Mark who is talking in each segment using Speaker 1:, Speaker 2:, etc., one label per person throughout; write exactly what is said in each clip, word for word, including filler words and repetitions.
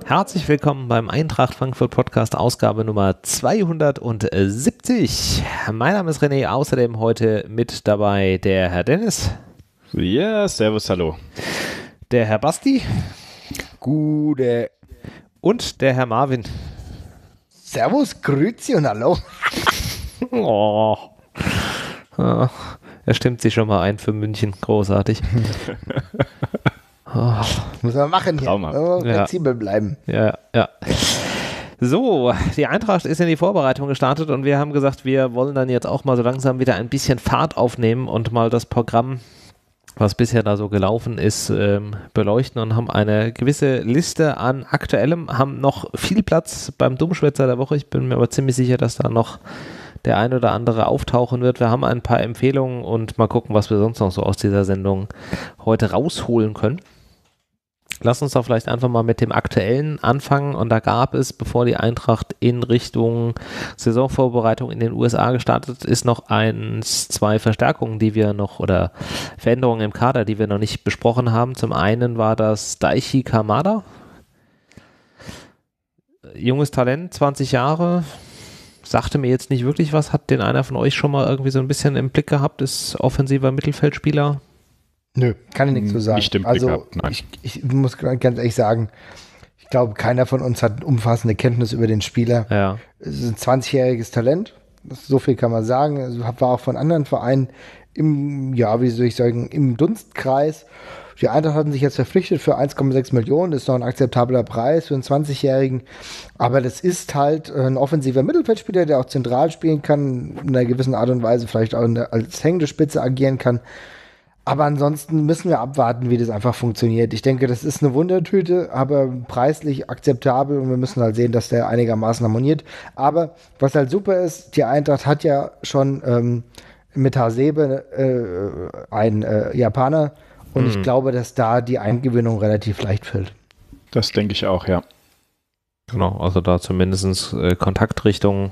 Speaker 1: Herzlich willkommen beim Eintracht Frankfurt Podcast, Ausgabe Nummer zweihundertsiebzig. Mein Name ist René, außerdem heute mit dabei der Herr Dennis.
Speaker 2: Ja, servus, hallo.
Speaker 1: Der Herr Basti.
Speaker 3: Gute.
Speaker 1: Und der Herr Marvin.
Speaker 3: Servus, grüezi und hallo.
Speaker 1: Oh. Oh. Er stimmt sich schon mal ein für München, großartig.
Speaker 3: Oh. Muss man machen hier.
Speaker 2: Traumhaft.
Speaker 3: Flexibel bleiben.
Speaker 1: Ja, ja. So, die Eintracht ist in die Vorbereitung gestartet und wir haben gesagt, wir wollen dann jetzt auch mal so langsam wieder ein bisschen Fahrt aufnehmen und mal das Programm, was bisher da so gelaufen ist, ähm, beleuchten und haben eine gewisse Liste an Aktuellem, haben noch viel Platz beim Dummschwätzer der Woche. Ich bin mir aber ziemlich sicher, dass da noch der ein oder andere auftauchen wird. Wir haben ein paar Empfehlungen und mal gucken, was wir sonst noch so aus dieser Sendung heute rausholen können. Lass uns doch vielleicht einfach mal mit dem Aktuellen anfangen. Und da gab es, bevor die Eintracht in Richtung Saisonvorbereitung in den U S A gestartet ist, noch eins, zwei Verstärkungen, die wir noch, oder Veränderungen im Kader, die wir noch nicht besprochen haben. Zum einen war das Daichi Kamada. Junges Talent, zwanzig Jahre. Sagte mir jetzt nicht wirklich was. Hat den einer von euch schon mal irgendwie so ein bisschen im Blick gehabt? Ist offensiver Mittelfeldspieler?
Speaker 3: Nö, kann ich nichts zu sagen.
Speaker 2: Nicht im Blick
Speaker 3: also
Speaker 2: gehabt, nein.
Speaker 3: Ich, ich muss ganz ehrlich sagen, ich glaube, keiner von uns hat umfassende Kenntnis über den Spieler.
Speaker 1: Ja.
Speaker 3: Es ist ein zwanzigjähriges Talent, so viel kann man sagen. Also war auch von anderen Vereinen im, ja, wie soll ich sagen, im Dunstkreis. Die Eintracht hatten sich jetzt verpflichtet für eins Komma sechs Millionen, das ist noch ein akzeptabler Preis für einen zwanzigjährigen, aber das ist halt ein offensiver Mittelfeldspieler, der auch zentral spielen kann, in einer gewissen Art und Weise vielleicht auch der, als hängende Spitze agieren kann. Aber ansonsten müssen wir abwarten, wie das einfach funktioniert. Ich denke, das ist eine Wundertüte, aber preislich akzeptabel und wir müssen halt sehen, dass der einigermaßen harmoniert. Aber was halt super ist, die Eintracht hat ja schon ähm, mit Hasebe äh, einen äh, Japaner und mhm. ich glaube, dass da die Eingewöhnung relativ leicht fällt.
Speaker 2: Das denke ich auch, ja.
Speaker 1: Genau, also da zumindest äh, Kontaktrichtung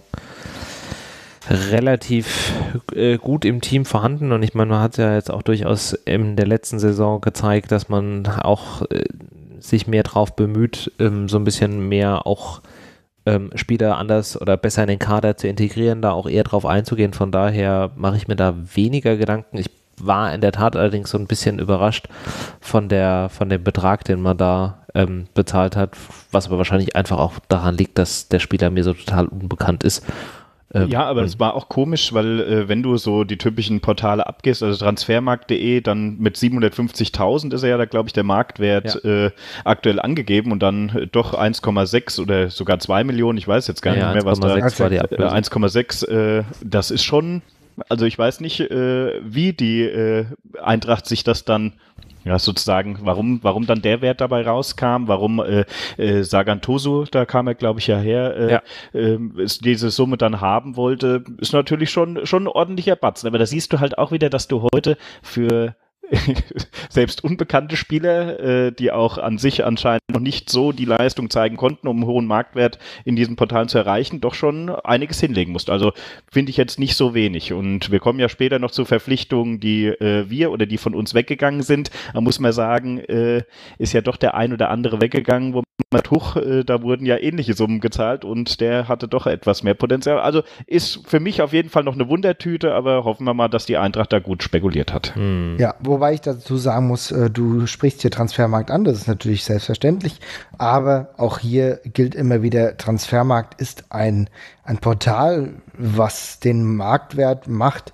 Speaker 1: relativ äh, gut im Team vorhanden und ich meine, man hat ja jetzt auch durchaus in der letzten Saison gezeigt, dass man auch äh, sich mehr drauf bemüht, ähm, so ein bisschen mehr auch ähm, Spieler anders oder besser in den Kader zu integrieren, da auch eher drauf einzugehen. Von daher mache ich mir da weniger Gedanken. Ich war in der Tat allerdings so ein bisschen überrascht von der von dem Betrag, den man da ähm, bezahlt hat, was aber wahrscheinlich einfach auch daran liegt, dass der Spieler mir so total unbekannt ist.
Speaker 2: Ja, aber es war auch komisch, weil äh, wenn du so die typischen Portale abgehst, also transfermarkt punkt de, dann mit siebenhundertfünfzigtausend ist er ja da, glaube ich, der Marktwert ja. äh, aktuell angegeben und dann äh, doch eins Komma sechs oder sogar zwei Millionen, ich weiß jetzt gar
Speaker 1: ja,
Speaker 2: nicht mehr, was da
Speaker 1: war die
Speaker 2: äh, eins Komma sechs, äh, das ist schon, also ich weiß nicht, äh, wie die äh, Eintracht sich das dann ja, sozusagen, warum, warum dann der Wert dabei rauskam, warum äh, äh, Sagan Tosu, da kam er, glaube ich, ja her, äh, ja. äh, diese Summe dann haben wollte, ist natürlich schon, schon ein ordentlicher Batzen. Aber da siehst du halt auch wieder, dass du heute für selbst unbekannte Spieler, äh, die auch an sich anscheinend noch nicht so die Leistung zeigen konnten, um einen hohen Marktwert in diesen Portalen zu erreichen, doch schon einiges hinlegen musst. Also finde ich jetzt nicht so wenig. Und wir kommen ja später noch zu Verpflichtungen, die äh, wir oder die von uns weggegangen sind. Da muss man sagen, äh, ist ja doch der ein oder andere weggegangen, wo man Tuch, äh, da wurden ja ähnliche Summen gezahlt und der hatte doch etwas mehr Potenzial. Also ist für mich auf jeden Fall noch eine Wundertüte, aber hoffen wir mal, dass die Eintracht da gut spekuliert hat.
Speaker 3: Hm. Ja, wobei ich dazu sagen muss, äh, du sprichst hier Transfermarkt an, das ist natürlich selbstverständlich, aber auch hier gilt immer wieder, Transfermarkt ist ein, ein Portal, was den Marktwert macht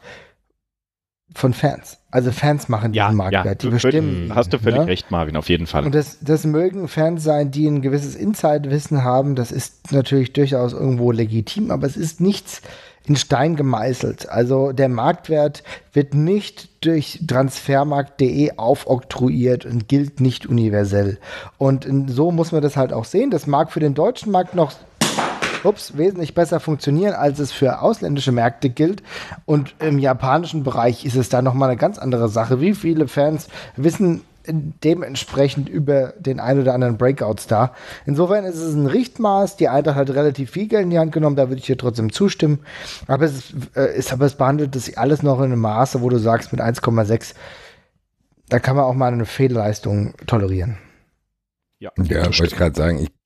Speaker 3: von Fans. Also Fans machen diesen
Speaker 2: ja,
Speaker 3: Marktwert,
Speaker 2: ja,
Speaker 3: die bestimmen.
Speaker 2: Hast du völlig
Speaker 3: ja?
Speaker 2: recht, Marvin, auf jeden Fall.
Speaker 3: Und das, das mögen Fans sein, die ein gewisses Insight-Wissen haben, das ist natürlich durchaus irgendwo legitim, aber es ist nichts in Stein gemeißelt. Also der Marktwert wird nicht durch transfermarkt punkt de aufoktroyiert und gilt nicht universell. Und so muss man das halt auch sehen. Das mag für den deutschen Markt noch ups, wesentlich besser funktionieren, als es für ausländische Märkte gilt. Und im japanischen Bereich ist es da nochmal eine ganz andere Sache. Wie viele Fans wissen dementsprechend über den ein oder anderen Breakout-Star. Insofern ist es ein Richtmaß. Die Eintracht hat relativ viel Geld in die Hand genommen, da würde ich dir trotzdem zustimmen. Aber es, ist, äh, ist, aber es behandelt das alles noch in einem Maße, wo du sagst, mit eins Komma sechs, da kann man auch mal eine Fehlleistung tolerieren.
Speaker 4: Ja, ja wollte ich gerade sagen, ich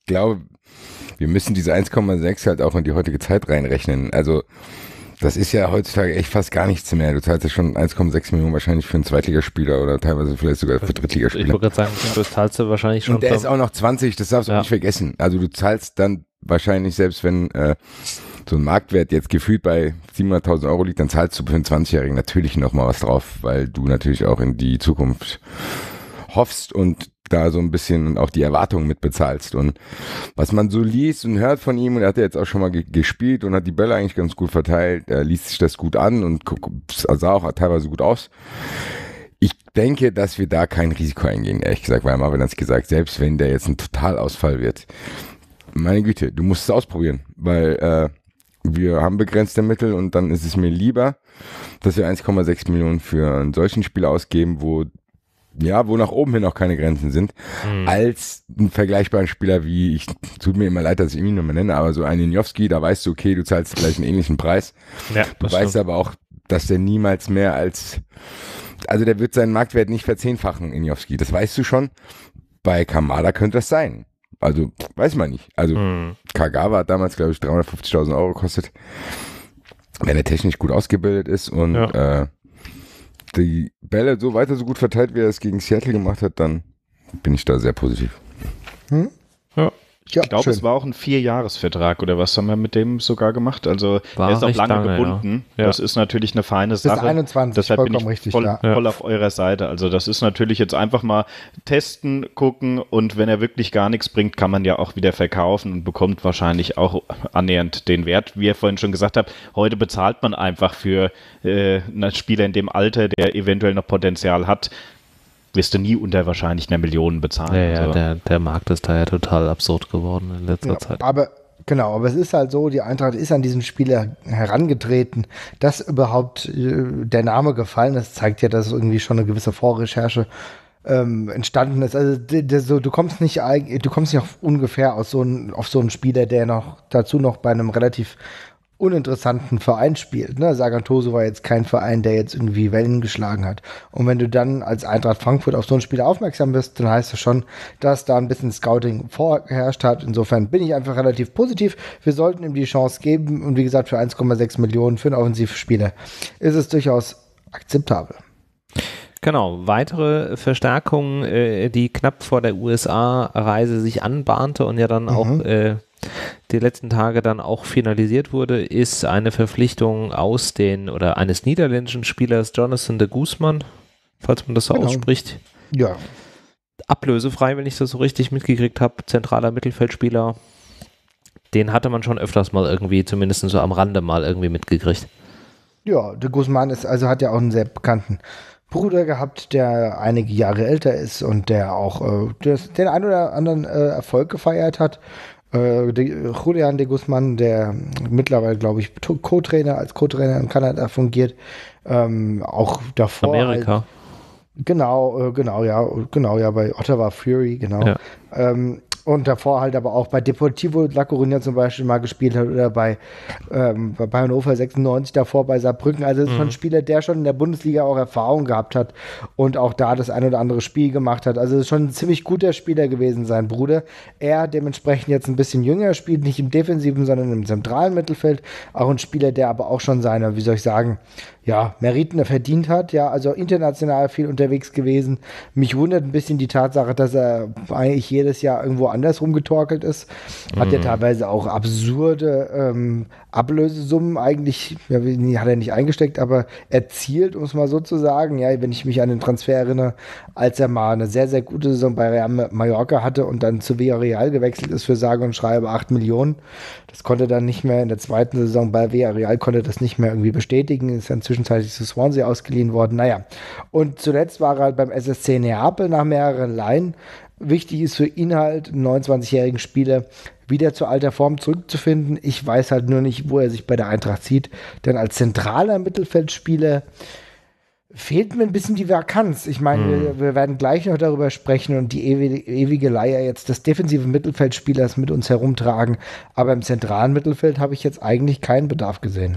Speaker 4: glaube, wir müssen diese eins Komma sechs halt auch in die heutige Zeit reinrechnen. Also das ist ja heutzutage echt fast gar nichts mehr. Du zahlst ja schon eins Komma sechs Millionen wahrscheinlich für einen Zweitligaspieler oder teilweise vielleicht sogar für Drittligaspieler.
Speaker 1: Ich wollte gerade sagen, das zahlst du wahrscheinlich schon.
Speaker 4: Und der ist auch noch zwanzig, das darfst du ja. auch nicht vergessen. Also du zahlst dann wahrscheinlich, selbst wenn äh, so ein Marktwert jetzt gefühlt bei siebenhunderttausend Euro liegt, dann zahlst du für einen zwanzigjährigen natürlich nochmal was drauf, weil du natürlich auch in die Zukunft hoffst und da so ein bisschen auch die Erwartungen mitbezahlst. Und was man so liest und hört von ihm, und er hat ja jetzt auch schon mal ge- gespielt und hat die Bälle eigentlich ganz gut verteilt, er liest sich das gut an und sah auch teilweise gut aus. Ich denke, dass wir da kein Risiko eingehen, ehrlich gesagt, weil Marvin hat es gesagt, selbst wenn der jetzt ein Totalausfall wird, meine Güte, du musst es ausprobieren, weil äh, wir haben begrenzte Mittel und dann ist es mir lieber, dass wir eins Komma sechs Millionen für einen solchen Spieler ausgeben, wo ja, wo nach oben hin auch keine Grenzen sind, mhm. als einen vergleichbaren Spieler wie, ich tut mir immer leid, dass ich ihn nicht mehr nenne, aber so einen Nowski, da weißt du, okay, du zahlst gleich einen ähnlichen Preis. Ja, du weißt aber auch, dass der niemals mehr als, also der wird seinen Marktwert nicht verzehnfachen, Nowski, das weißt du schon. Bei Kamada könnte das sein. Also, weiß man nicht. Also, mhm. Kagawa hat damals, glaube ich, dreihundertfünfzigtausend Euro gekostet. Wenn er technisch gut ausgebildet ist und ja. äh, die Bälle so weiter so gut verteilt, wie er es gegen Seattle gemacht hat, dann bin ich da sehr positiv.
Speaker 2: Hm? Ja. Ja, ich glaube, es war auch ein Vierjahresvertrag oder was haben wir mit dem sogar gemacht. Also war er ist auch lange, lange gebunden. Ja. Das ist natürlich eine feine Sache.
Speaker 3: Bis einundzwanzig,
Speaker 2: deshalb bin ich
Speaker 3: richtig,
Speaker 2: voll,
Speaker 3: ja.
Speaker 2: voll auf eurer Seite. Also das ist natürlich jetzt einfach mal testen, gucken und wenn er wirklich gar nichts bringt, kann man ja auch wieder verkaufen und bekommt wahrscheinlich auch annähernd den Wert. Wie ihr vorhin schon gesagt habt, heute bezahlt man einfach für äh, einen Spieler in dem Alter, der eventuell noch Potenzial hat, wirst du nie unter wahrscheinlich einer Million bezahlen.
Speaker 1: Ja, ja, also. der, der Markt ist da ja total absurd geworden in letzter
Speaker 3: ja,
Speaker 1: Zeit.
Speaker 3: Aber genau, aber es ist halt so, die Eintracht ist an diesen Spieler herangetreten, dass überhaupt äh, der Name gefallen ist, zeigt ja, dass irgendwie schon eine gewisse Vorrecherche ähm, entstanden ist. Also d- d- so, du kommst nicht du kommst nicht auf ungefähr aus so ein, auf so einen Spieler, der noch dazu noch bei einem relativ uninteressanten Verein spielt. Ne? Sagantoso war jetzt kein Verein, der jetzt irgendwie Wellen geschlagen hat. Und wenn du dann als Eintracht Frankfurt auf so einen Spieler aufmerksam bist, dann heißt das schon, dass da ein bisschen Scouting vorherrscht hat. Insofern bin ich einfach relativ positiv. Wir sollten ihm die Chance geben. Und wie gesagt, für eins Komma sechs Millionen für einen Offensivspieler ist es durchaus akzeptabel.
Speaker 1: Genau, weitere Verstärkung, äh, die knapp vor der U S A-Reise sich anbahnte und ja dann mhm. auch äh, die letzten Tage dann auch finalisiert wurde, ist eine Verpflichtung aus den, oder eines niederländischen Spielers, Jonathan de Guzman, falls man das so genau. ausspricht.
Speaker 3: Ja.
Speaker 1: Ablösefrei, wenn ich das so richtig mitgekriegt habe, zentraler Mittelfeldspieler. Den hatte man schon öfters mal irgendwie, zumindest so am Rande mal irgendwie mitgekriegt.
Speaker 3: Ja, de Guzman ist, also hat ja auch einen sehr bekannten Bruder gehabt, der einige Jahre älter ist und der auch äh, das, den ein oder anderen äh, Erfolg gefeiert hat. Äh, de, Julian de Guzman, der mittlerweile, glaube ich, Co-Trainer, als Co-Trainer in Kanada fungiert, ähm, auch davor.
Speaker 1: Amerika.
Speaker 3: Halt, genau, äh, genau, ja, genau, ja, bei Ottawa Fury, genau. Ja. Ähm, und davor halt aber auch bei Deportivo La Coruña zum Beispiel mal gespielt hat oder bei, ähm, bei Hannover sechsundneunzig, davor bei Saarbrücken. Also es ist mhm. schon ein Spieler, der schon in der Bundesliga auch Erfahrung gehabt hat und auch da das ein oder andere Spiel gemacht hat. Also es ist schon ein ziemlich guter Spieler gewesen, sein Bruder. Er dementsprechend jetzt ein bisschen jünger, spielt nicht im defensiven, sondern im zentralen Mittelfeld. Auch ein Spieler, der aber auch schon seine, wie soll ich sagen, ja, Meriten verdient hat, ja, also international viel unterwegs gewesen. Mich wundert ein bisschen die Tatsache, dass er eigentlich jedes Jahr irgendwo anders rumgetorkelt ist. Hat mhm. ja teilweise auch absurde ähm, Ablösesummen eigentlich, ja, hat er nicht eingesteckt, aber erzielt, um es mal so zu sagen. Ja, wenn ich mich an den Transfer erinnere, als er mal eine sehr, sehr gute Saison bei Real Mallorca hatte und dann zu Villarreal gewechselt ist für sage und schreibe acht Millionen. Das konnte dann nicht mehr in der zweiten Saison bei Villarreal, konnte das nicht mehr irgendwie bestätigen. Ist dann zwischenzeitlich zu Swansea ausgeliehen worden. Naja, und zuletzt war er halt beim S S C Neapel nach mehreren Leihen. Wichtig ist für ihn halt, einen neunundzwanzigjährigen Spieler wieder zur alter Form zurückzufinden. Ich weiß halt nur nicht, wo er sich bei der Eintracht sieht. Denn als zentraler Mittelfeldspieler fehlt mir ein bisschen die Vakanz. Ich meine, hm. wir, wir werden gleich noch darüber sprechen und die ewige, ewige Leier jetzt des defensiven Mittelfeldspielers mit uns herumtragen. Aber im zentralen Mittelfeld habe ich jetzt eigentlich keinen Bedarf gesehen.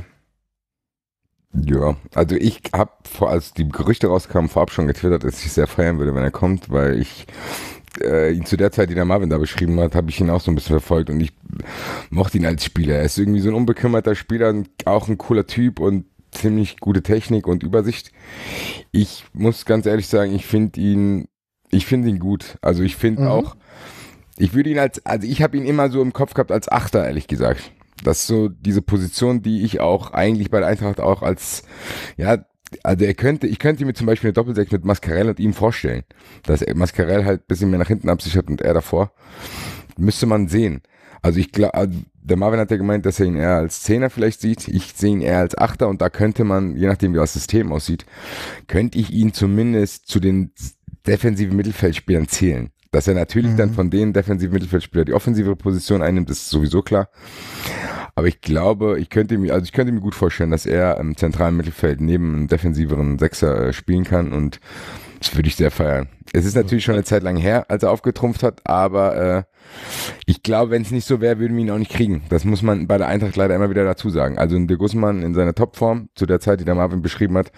Speaker 4: Ja, also ich habe, als die Gerüchte rauskamen, vorab schon getwittert, dass ich sehr feiern würde, wenn er kommt, weil ich äh, ihn zu der Zeit, die der Marvin da beschrieben hat, habe ich ihn auch so ein bisschen verfolgt und ich mochte ihn als Spieler. Er ist irgendwie so ein unbekümmerter Spieler, auch ein cooler Typ und ziemlich gute Technik und Übersicht. Ich muss ganz ehrlich sagen, ich finde ihn, ich finde ihn gut. Also ich finde mhm. auch, ich würde ihn als, also ich habe ihn immer so im Kopf gehabt als Achter, ehrlich gesagt. Das ist so diese Position, die ich auch eigentlich bei der Eintracht auch als, ja, also er könnte, ich könnte mir zum Beispiel eine Doppelsechs mit Mascarell und ihm vorstellen, dass Mascarell halt ein bisschen mehr nach hinten absichert und er davor. Müsste man sehen. Also ich glaube, der Marvin hat ja gemeint, dass er ihn eher als Zehner vielleicht sieht. Ich sehe ihn eher als Achter und da könnte man, je nachdem wie das System aussieht, könnte ich ihn zumindest zu den defensiven Mittelfeldspielern zählen. Dass er natürlich mhm. dann von den defensiven Mittelfeldspielern die offensive Position einnimmt, ist sowieso klar. Aber ich glaube, ich könnte mir, also ich könnte mir gut vorstellen, dass er im zentralen Mittelfeld neben einem defensiveren Sechser äh, spielen kann und das würde ich sehr feiern. Es ist natürlich schon eine Zeit lang her, als er aufgetrumpft hat, aber äh, ich glaube, wenn es nicht so wäre, würden wir ihn auch nicht kriegen. Das muss man bei der Eintracht leider immer wieder dazu sagen. Also in De Guzman in seiner Topform, zu der Zeit, die der Marvin beschrieben hat,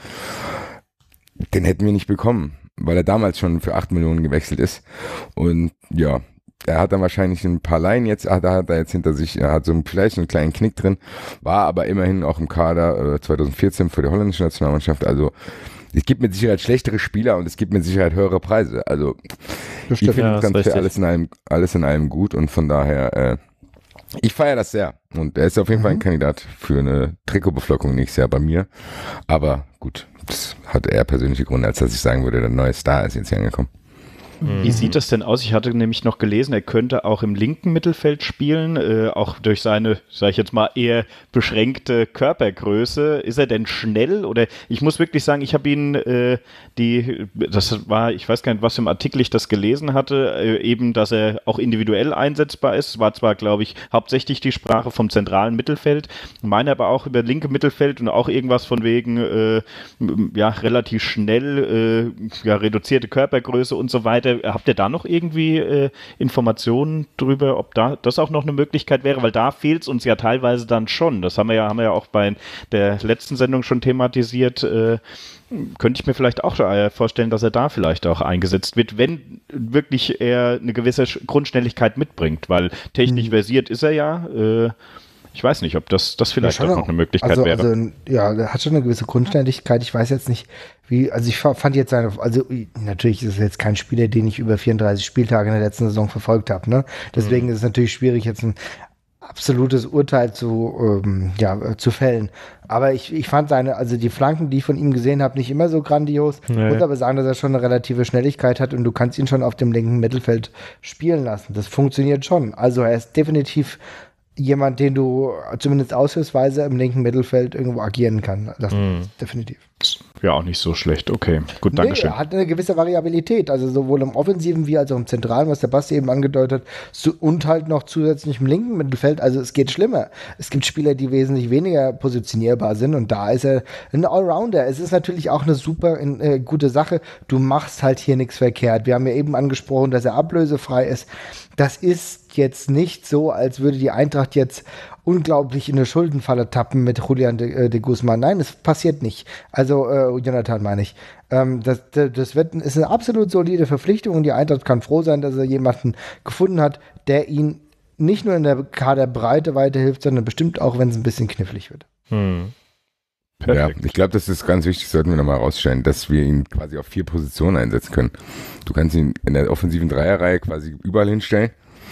Speaker 4: den hätten wir nicht bekommen, weil er damals schon für acht Millionen gewechselt ist. Und ja, er hat dann wahrscheinlich ein paar Laien jetzt, da hat er jetzt hinter sich, er hat so einen, vielleicht einen kleinen Knick drin, war aber immerhin auch im Kader äh, zwanzig vierzehn für die holländische Nationalmannschaft. Also es gibt mit Sicherheit schlechtere Spieler und es gibt mit Sicherheit höhere Preise. Also ich finde ja, das Ganze alles in allem, alles in allem gut und von daher, äh, ich feiere das sehr. Und er ist auf jeden mhm. Fall ein Kandidat für eine Trikotbeflockung nächstes Jahr bei mir. Aber gut, das hat eher persönliche Gründe, als dass ich sagen würde, der neue Star ist jetzt hier angekommen.
Speaker 2: Wie sieht das denn aus? Ich hatte nämlich noch gelesen, er könnte auch im linken Mittelfeld spielen, äh, auch durch seine, sage ich jetzt mal, eher beschränkte Körpergröße. Ist er denn schnell? Oder ich muss wirklich sagen, ich habe ihn, äh, die, das war, ich weiß gar nicht, was im Artikel ich das gelesen hatte, äh, eben, dass er auch individuell einsetzbar ist. War zwar, glaube ich, hauptsächlich die Sprache vom zentralen Mittelfeld, meine aber auch über linke Mittelfeld und auch irgendwas von wegen, äh, ja, relativ schnell, äh, ja, reduzierte Körpergröße und so weiter. Habt ihr da noch irgendwie äh, Informationen drüber, ob da das auch noch eine Möglichkeit wäre? Weil da fehlt es uns ja teilweise dann schon. Das haben wir ja, haben wir ja auch bei der letzten Sendung schon thematisiert. Äh, könnte ich mir vielleicht auch vorstellen, dass er da vielleicht auch eingesetzt wird, wenn wirklich er eine gewisse Grundschnelligkeit mitbringt, weil technisch mhm. versiert ist er ja. Äh, Ich weiß nicht, ob das, das vielleicht ja, auch noch eine Möglichkeit
Speaker 3: also,
Speaker 2: wäre.
Speaker 3: Also, ja, er hat schon eine gewisse Grundständigkeit. Ich weiß jetzt nicht, wie, also ich fand jetzt seine, also natürlich ist es jetzt kein Spieler, den ich über vierunddreißig Spieltage in der letzten Saison verfolgt habe, ne? Deswegen mhm. ist es natürlich schwierig, jetzt ein absolutes Urteil zu, ähm, ja, zu fällen. Aber ich, ich fand seine, also die Flanken, die ich von ihm gesehen habe, nicht immer so grandios. Ich nee. muss aber sagen, dass er schon eine relative Schnelligkeit hat und du kannst ihn schon auf dem linken Mittelfeld spielen lassen. Das funktioniert schon. Also er ist definitiv jemand, den du zumindest aushilfsweise im linken Mittelfeld irgendwo agieren kann. Das mm. ist definitiv.
Speaker 2: Ja, auch nicht so schlecht. Okay, gut,
Speaker 3: nee,
Speaker 2: danke schön.
Speaker 3: Er hat eine gewisse Variabilität, also sowohl im Offensiven wie als auch im Zentralen, was der Basti eben angedeutet hat, und halt noch zusätzlich im linken Mittelfeld. Also es geht schlimmer. Es gibt Spieler, die wesentlich weniger positionierbar sind und da ist er ein Allrounder. Es ist natürlich auch eine super äh, gute Sache. Du machst halt hier nichts verkehrt. Wir haben ja eben angesprochen, dass er ablösefrei ist. Das ist jetzt nicht so, als würde die Eintracht jetzt unglaublich in eine Schuldenfalle tappen mit Julian de, de Guzman. Nein, das passiert nicht. Also, äh, Jonathan meine ich. Ähm, das, das wird, ist eine absolut solide Verpflichtung und die Eintracht kann froh sein, dass er jemanden gefunden hat, der ihn nicht nur in der Kaderbreite weiterhilft, sondern bestimmt auch, wenn es ein bisschen knifflig wird.
Speaker 2: Hm.
Speaker 4: Ja, ich glaube, das ist ganz wichtig, sollten wir nochmal rausstellen, dass wir ihn quasi auf vier Positionen einsetzen können. Du kannst ihn in der offensiven Dreierreihe quasi überall hinstellen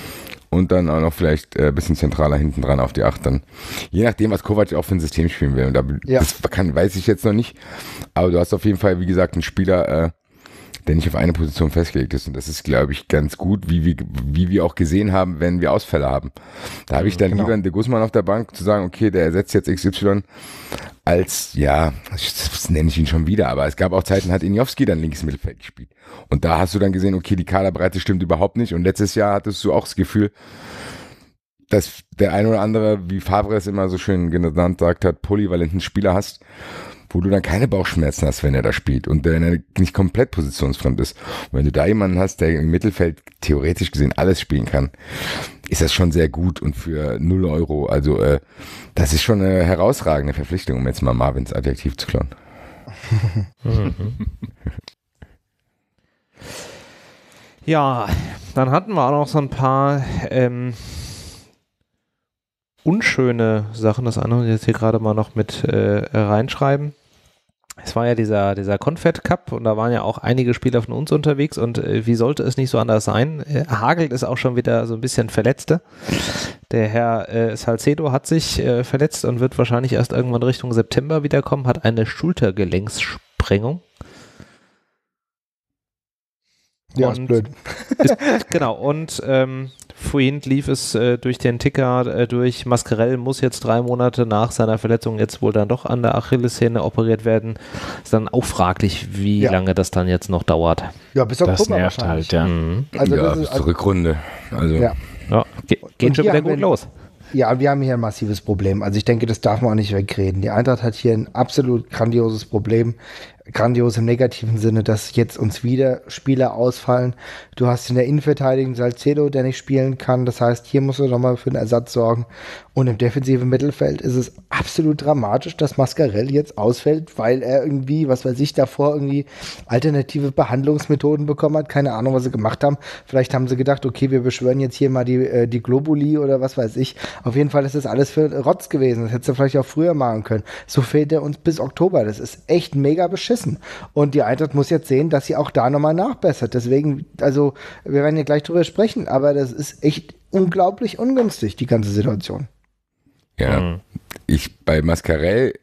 Speaker 4: und dann auch noch vielleicht ein äh, bisschen zentraler hinten dran auf die Acht dann. Je nachdem, was Kovac auch für ein System spielen will. Und da, ja. Das kann, weiß ich jetzt noch nicht, aber du hast auf jeden Fall, wie gesagt, einen Spieler, äh, der nicht auf eine Position festgelegt ist. Und das ist, glaube ich, ganz gut, wie wir, wie wir auch gesehen haben, wenn wir Ausfälle haben. Da habe ich dann genau. lieber einen De Guzman auf der Bank zu sagen, okay, der ersetzt jetzt X Y, als, ja, das nenne ich ihn schon wieder, aber es gab auch Zeiten, hat Injowski dann links Mittelfeld gespielt. Und da hast du dann gesehen, okay, die Kaderbreite stimmt überhaupt nicht. Und letztes Jahr hattest du auch das Gefühl, dass der ein oder andere, wie Favre es immer so schön genannt sagt hat, polyvalenten Spieler hast, wo du dann keine Bauchschmerzen hast, wenn er da spielt und der nicht komplett positionsfremd ist. Und wenn du da jemanden hast, der im Mittelfeld theoretisch gesehen alles spielen kann, ist das schon sehr gut und für null Euro. Also äh, das ist schon eine herausragende Verpflichtung, um jetzt mal Marvins Adjektiv zu klauen.
Speaker 1: Ja, dann hatten wir auch noch so ein paar ähm, unschöne Sachen. Das andere jetzt hier gerade mal noch mit äh, reinschreiben. Es war ja dieser, dieser Confed Cup und da waren ja auch einige Spieler von uns unterwegs und äh, wie sollte es nicht so anders sein? Äh, hagelt es auch schon wieder so ein bisschen Verletzte. Der Herr äh, Salcedo hat sich äh, verletzt und wird wahrscheinlich erst irgendwann Richtung September wiederkommen, hat eine Schultergelenkssprengung.
Speaker 3: Ja,
Speaker 1: und
Speaker 3: ist blöd.
Speaker 1: Ist, genau, und ähm, vorhin lief es äh, durch den Ticker äh, durch, Mascarell muss jetzt drei Monate nach seiner Verletzung jetzt wohl dann doch an der Achillessehne operiert werden. Ist dann auch fraglich, wie
Speaker 3: ja.
Speaker 1: lange das dann jetzt noch dauert.
Speaker 3: Ja, bis Oktober
Speaker 2: das nervt
Speaker 3: wahrscheinlich.
Speaker 2: halt, ja.
Speaker 1: Mhm.
Speaker 3: Also
Speaker 4: ja,
Speaker 3: das
Speaker 4: bis
Speaker 3: ist, also,
Speaker 4: zur Rückrunde. Also,
Speaker 3: ja.
Speaker 1: Ja, ge geht
Speaker 3: Und
Speaker 1: schon wieder
Speaker 3: haben
Speaker 1: gut
Speaker 3: wir-
Speaker 1: los.
Speaker 3: Ja, wir haben hier ein massives Problem. Also ich denke, das darf man auch nicht wegreden. Die Eintracht hat hier ein absolut grandioses Problem. Grandios im negativen Sinne, dass jetzt uns wieder Spieler ausfallen. Du hast in der Innenverteidigung Salcedo, der nicht spielen kann. Das heißt, hier musst du nochmal für einen Ersatz sorgen. Und im defensiven Mittelfeld ist es absolut dramatisch, dass Mascarell jetzt ausfällt, weil er irgendwie, was weiß ich, davor irgendwie alternative Behandlungsmethoden bekommen hat. Keine Ahnung, was sie gemacht haben. Vielleicht haben sie gedacht, okay, wir beschwören jetzt hier mal die, äh, die Globuli oder was weiß ich. Auf jeden Fall ist das alles für Rotz gewesen. Das hättest du vielleicht auch früher machen können. So fehlt er uns bis Oktober. Das ist echt mega beschissen. Und die Eintracht muss jetzt sehen, dass sie auch da nochmal nachbessert. Deswegen, also, wir werden ja gleich drüber sprechen, aber das ist echt unglaublich ungünstig, die ganze Situation.
Speaker 4: ja.
Speaker 1: Mhm.
Speaker 4: Ich bei Mascarell,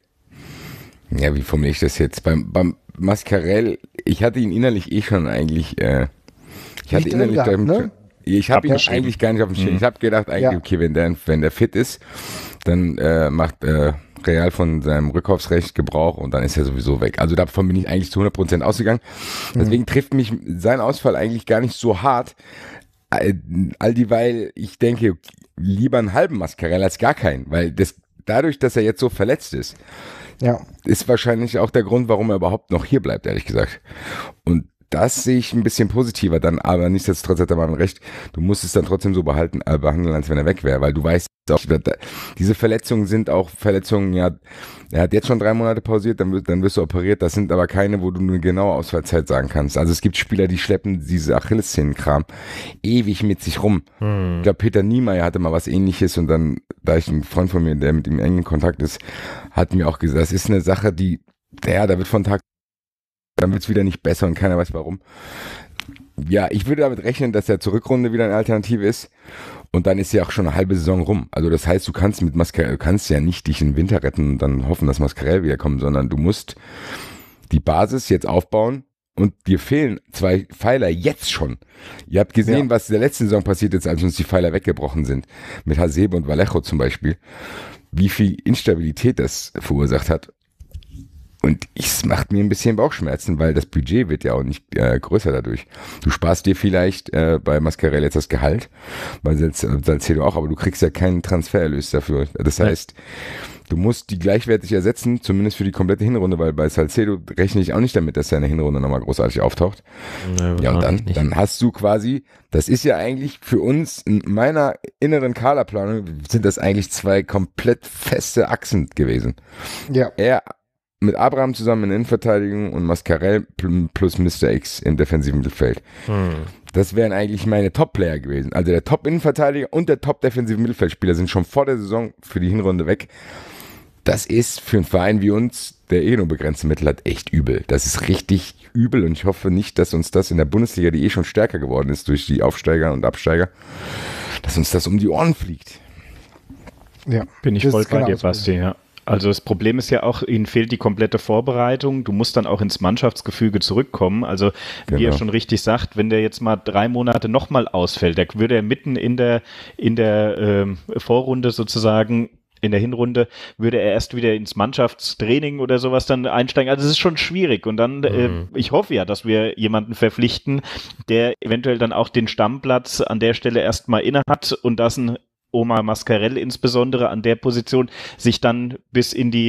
Speaker 4: ja, wie formuliere ich das jetzt? Beim, beim Mascarell, ich hatte ihn innerlich eh schon eigentlich, äh, ich hatte
Speaker 3: Nicht drin
Speaker 4: innerlich
Speaker 3: gehabt,
Speaker 4: damit
Speaker 3: ne?
Speaker 4: schon- ich habe ihn
Speaker 2: Abgeschrieben.
Speaker 4: eigentlich gar nicht auf dem Schirm.
Speaker 2: Mhm.
Speaker 4: Ich habe gedacht, eigentlich,
Speaker 3: Ja.
Speaker 4: okay, wenn der, wenn der fit ist, dann äh, macht äh, Real von seinem Rückkaufsrecht Gebrauch und dann ist er sowieso weg. Also davon bin ich eigentlich zu hundert Prozent ausgegangen. Deswegen trifft mich sein Ausfall eigentlich gar nicht so hart, all all dieweil ich denke, lieber einen halben Mascarell als gar keinen, weil das dadurch, dass er jetzt so verletzt ist,
Speaker 3: Ja.
Speaker 4: ist wahrscheinlich auch der Grund, warum er überhaupt noch hier bleibt, ehrlich gesagt. Und das sehe ich ein bisschen positiver dann, aber nichtsdestotrotz hat der Mann recht, du musst es dann trotzdem so behalten, äh, behandeln, als wenn er weg wäre, weil du weißt auch, da- diese Verletzungen sind auch Verletzungen, ja, er hat jetzt schon drei Monate pausiert, dann, wird, dann wirst du operiert, das sind aber keine, wo du eine genaue Ausfallzeit sagen kannst. Also es gibt Spieler, die schleppen diese Achillessehnenkram ewig mit sich rum.
Speaker 1: Hm.
Speaker 4: Ich glaube, Peter Niemeyer hatte mal was Ähnliches und dann, da ich ein Freund von mir, der mit ihm eng in Kontakt ist, hat mir auch gesagt, das ist eine Sache, die, ja, da wird von Tag, dann wird es wieder nicht besser und keiner weiß warum. Ja, ich würde damit rechnen, dass der zur Rückrunde wieder eine Alternative ist und dann ist ja auch schon eine halbe Saison rum. Also das heißt, du kannst mit Mascarell, du kannst ja nicht dich in den Winter retten und dann hoffen, dass Mascarell wiederkommt, sondern du musst die Basis jetzt aufbauen. Und dir fehlen zwei Pfeiler jetzt schon. Ihr habt gesehen,
Speaker 3: Ja.
Speaker 4: was in der letzten Saison passiert ist, als uns die Pfeiler weggebrochen sind. Mit Hasebe und Vallejo zum Beispiel. Wie viel Instabilität das verursacht hat. Und es macht mir ein bisschen Bauchschmerzen, weil das Budget wird ja auch nicht äh, größer dadurch. Du sparst dir vielleicht äh, bei Mascarell jetzt das Gehalt, bei Sal- Salcedo auch, aber du kriegst ja keinen Transfererlös dafür. Das heißt, du musst die gleichwertig ersetzen, zumindest für die komplette Hinrunde, weil bei Salcedo rechne ich auch nicht damit, dass er in der Hinrunde nochmal großartig auftaucht.
Speaker 1: Nö,
Speaker 4: Ja, und dann,
Speaker 1: nicht.
Speaker 4: dann hast du quasi, das ist ja eigentlich für uns in meiner inneren Kaderplanung, sind das eigentlich zwei komplett feste Achsen gewesen.
Speaker 3: Ja.
Speaker 4: Er mit Abraham zusammen in der Innenverteidigung und Mascarell pl- plus Mister X im defensiven Mittelfeld.
Speaker 1: Hm.
Speaker 4: Das wären eigentlich meine Top-Player gewesen. Also der Top-Innenverteidiger und der Top-defensive Mittelfeldspieler sind schon vor der Saison für die Hinrunde weg. Das ist für einen Verein wie uns, der eh nur begrenzte Mittel hat, echt übel. Das ist richtig übel und ich hoffe nicht, dass uns das in der Bundesliga, die eh schon stärker geworden ist durch die Aufsteiger und Absteiger, dass uns das um die Ohren fliegt.
Speaker 3: Ja.
Speaker 2: Bin ich
Speaker 3: Das
Speaker 2: voll
Speaker 3: ist
Speaker 2: bei dir,
Speaker 3: genauso.
Speaker 2: Basti, ja. Also das Problem ist ja auch, ihnen fehlt die komplette Vorbereitung. Du musst dann auch ins Mannschaftsgefüge zurückkommen. Also wie er
Speaker 4: Genau.
Speaker 2: schon richtig sagt, wenn der jetzt mal drei Monate nochmal ausfällt, der würde er mitten in der, in der ähm, Vorrunde sozusagen, in der Hinrunde, würde er erst wieder ins Mannschaftstraining oder sowas dann einsteigen. Also es ist schon schwierig. Und dann, äh, ich hoffe ja, dass wir jemanden verpflichten, der eventuell dann auch den Stammplatz an der Stelle erstmal inne hat und das ein Omar Mascarell insbesondere an der Position sich dann bis in die